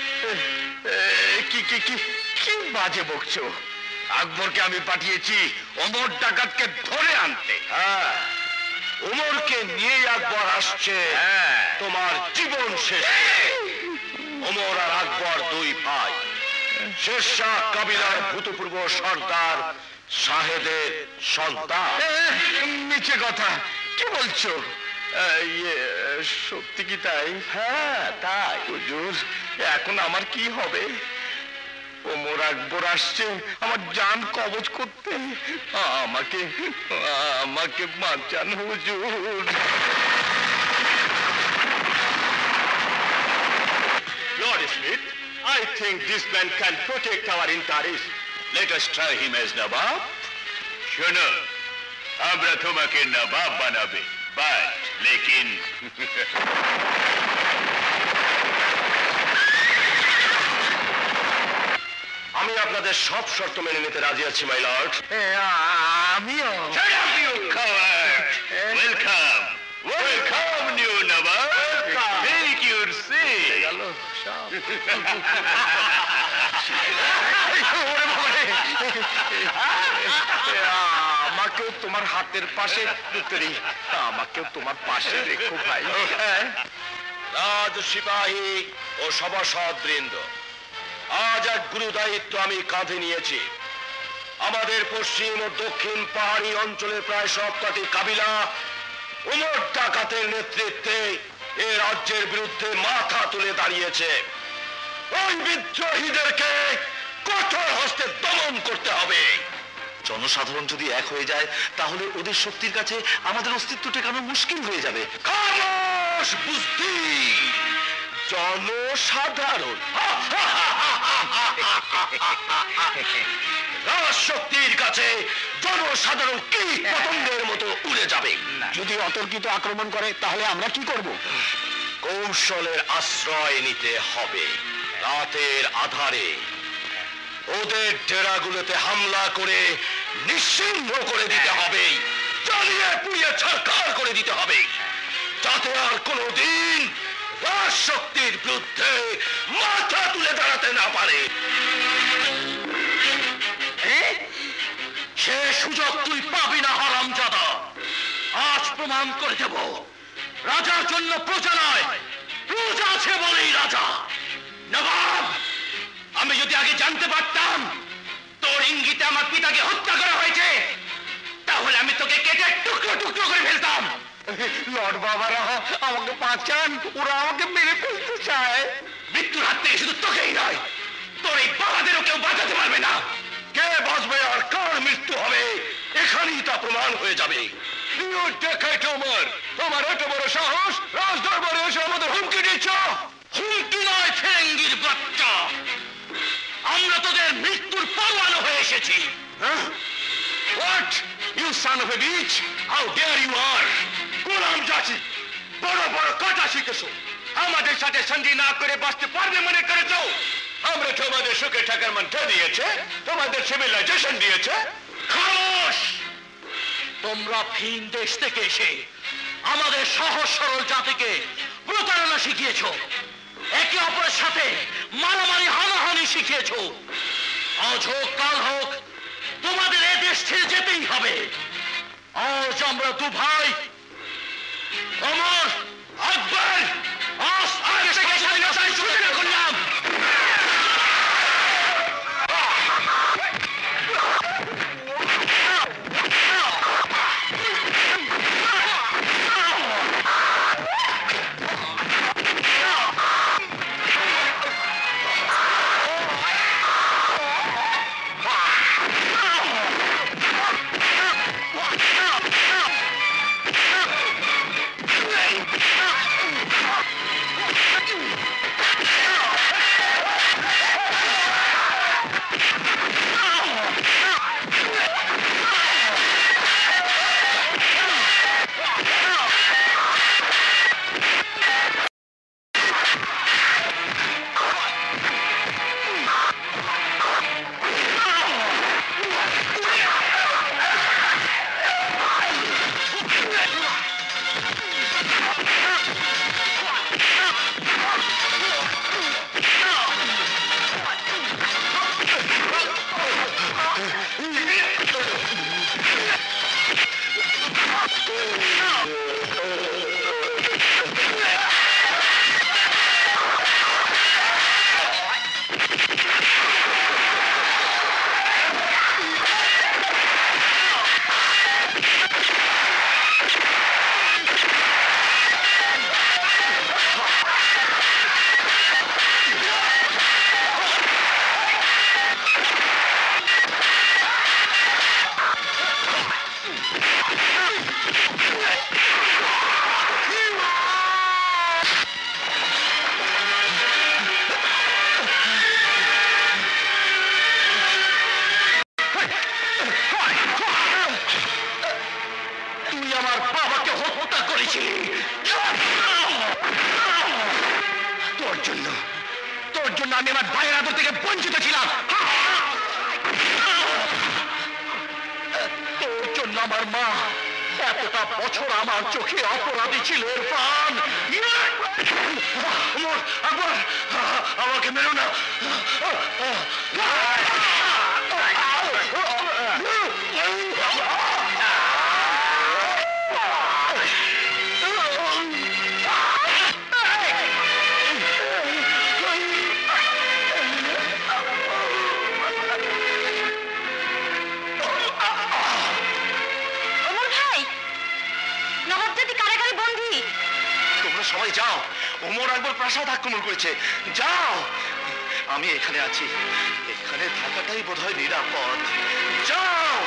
কি কি কি কি বাজে বকছো? আকবরকে আমি পাঠিয়েছি ওমর ডাকাতকে ধরে আনতে। হ্যাঁ, ওমরকে নিয়ে আকবর আসছে তোমার জীবন শেষে। ওমর আর আকবর দুই ভাই, শেরশাহ কাবিলার ভূতপূর্ব সর্দার শাহেদের সন্তান। মিছে কথা, কি বলছো? ইয়ে, সত্যি কি তাই? হ্যাঁ তাই। হুজুর, এখন আমার কি হবে? ওমর আকবর আসছে আমার জান কবজ করতে। আমাকে আমাকে বাঁচান হুজুর। Lord Smith, I think this man can protect our interests. Let us try him as Nawab. শোনো, আমরা তোমাকে নবাব বানাবে, বাট লেকিন আমি আপনাদের সব শর্ত মেনে নিতে রাজি আছি, মাই লর্ড। আমিও। ওয়েলকাম ওয়েলকাম নিউ নবাব, টেক ইউর সিট। আমাকেও তোমার হাতের পাশে, আমাকেও তোমার পাশে রেখো ভাই। রাজ সিপাহী ও সভাসদ বৃন্দ, আজ এক গুরু দায়িত্ব আমি কাঁধে নিয়েছি। আমাদের পশ্চিম ও দক্ষিণ পাহাড়ি অঞ্চলের প্রায় সবকটি কাবিলা ওমর ডাকাতের নেতৃত্বে এ রাজ্যের বিরুদ্ধে মাথা তুলে দাঁড়িয়েছে। ওই বিদ্রোহীদেরকে কঠোর হস্তে দমন করতে হবে। জনসাধারণ যদি এক হয়ে যায় তাহলে ওদের শক্তির কাছে আমাদের অস্তিত্ব টেকানো মুশকিল হয়ে যাবে। খামোশ বুঝতি জনসাধারণ রাজশক্তির কাছে জনসাধারণ কি পতঙ্গের মতো উড়ে যাবে। যদি অতর্কিত আক্রমণ করে তাহলে আমরা কি করব? কৌশলের আশ্রয় নিতে হবে। রাতের আধারে ওদের ডেরাগুলোতে হামলা করে নিশ্চিহ্ন করে দিতে হবে, জ্বালিয়ে পুড়িয়ে ছারখার করে দিতে হবে, যাতে আর কোনোদিন রাজশক্তির বিরুদ্ধে মাথা তুলে দাঁড়াতে না পারে। সে সুযোগ তুই পাবি না হারামজাদা। আজ প্রমাণ করে দেব, রাজার জন্য প্রজা নয়, প্রজা আছে বলেই রাজা। নবাব, আমি যদি আগে জানতে পারতাম তোর ইঙ্গিতে আমার পিতাকে হত্যা করা হয়েছে, তাহলে আমি তোকে কেটে টুকরো টুকরো করে ফেলতাম। লর্ড বাবারা আমাকে বাঁচান, ওরা আমাকে মেরে ফেলতে চায়। মৃত্যুর হাত থেকে শুধু তোকেই নয়, তোর এই বাবাদেরও কেউ বাঁচাতে পারবে না। কে বাঁচবে আর কার মৃত্যু হবে এখানেই তা প্রমাণ হয়ে যাবে। তোমার এত বড় সাহস, রাজ দরবারে এসে আমাদের হুমকি দিচ্ছ? হুমকি নয় ফেরেঙ্গির বাচ্চা, আমরা তোদের মৃত্যুর পরোয়ানা হয়ে এসেছি। What? You son of a bitch! How dare you are! গোলাম জাতি, বড় বড় কথা শিখেছো, আমাদের সাথে সন্ধি না করে বাঁচতে পারবে মনে করেছো? আমরা তোমাদের সুখে থাকার মন্ত্র দিয়েছে, তোমাদের সিভিলাইজেশন দিয়েছে। খামোশ! তোমরা ভিন দেশ থেকে এসে আমাদের সহজ সরল জাতিকে প্রতারণা শিখিয়েছো, একে অপরের সাথে মারামারি হানাহানি শিখিয়েছো। আজ হোক কাল হোক তোমাদের এ দেশ ছেড়ে যেতেই হবে। আজ আমরা দু ভাই ওমর, আকবর, আজ আজ থেকে স্বাধীনতার সূচনা করলাম। তোর জন্য তোর জন্য আমি আমার ভাইয়ের আদর থেকে বঞ্চিত ছিলাম। তোর জন্য আমার মা এতটা বছর আমার চোখে অপরাধী ছিল। ইরফান, আকবর, আমাকে মেরো না। সবাই যাও, ওমর আকবর প্রাসাদ আক্রমণ করেছে, যাও। আমি এখানে আছি, এখানে থাকাটাই বোধহয় নিরাপদ। যাও।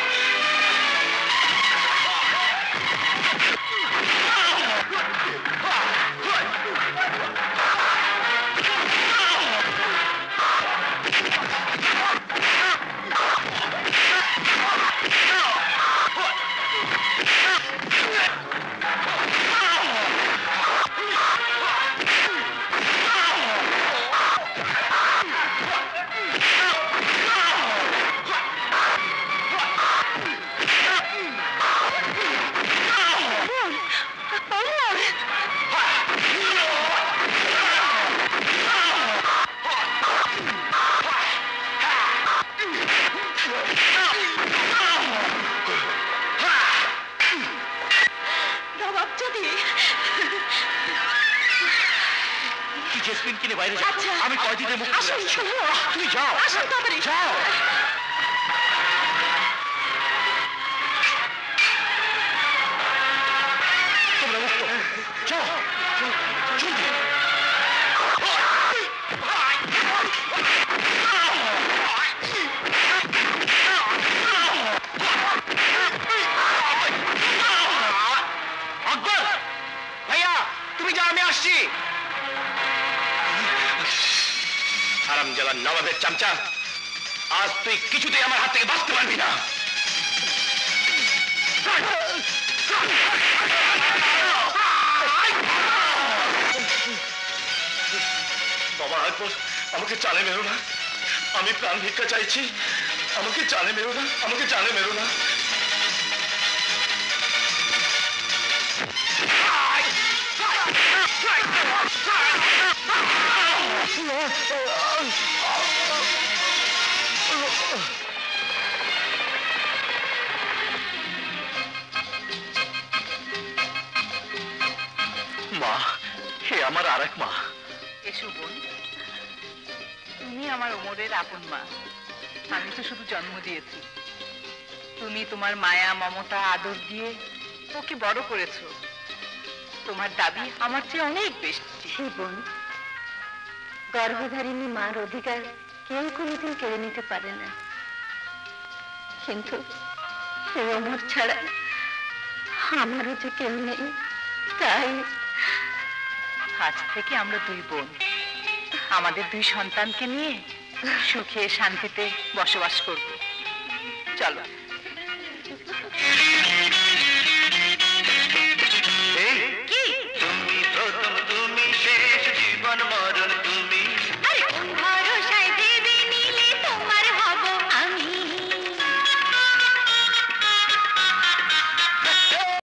আমি কয়দিনের মুখ তুমি যাও, যাও। চল চল আকবর ভাইয়া তুমি যা, আমি আসছি। হারামজাদা নবাবের চামচা, আজ তুই কিছুতেই আমার হাত থেকে বাঁচতে পারবি না। বাবা আকবর, আমাকে চালে মেরো না, আমি প্রাণ ভিক্ষা চাইছি, আমাকে চালে মেরো না, আমাকে চালে মেরো না। মা, হে আমার আর এক মা। এসো বোন, তুমি আমার ওমরের আপন মা। আমি তো শুধু জন্ম দিয়েছি, তুমি তোমার মায়া মমতা আদর দিয়ে ওকে বড় করেছো। তোমার দাবি আমার চেয়ে অনেক বেশি। হে বোন, গর্ভধারিণী মার অধিকার কেউ কোনোদিন কেড়ে নিতে পারে না, কিন্তু এই অমর ছাড়া আমারও যে কেউ নেই, তাই আজ থেকে আমরা দুই বোন, আমাদের দুই সন্তানকে নিয়ে সুখে শান্তিতে বসবাস করব। চলো।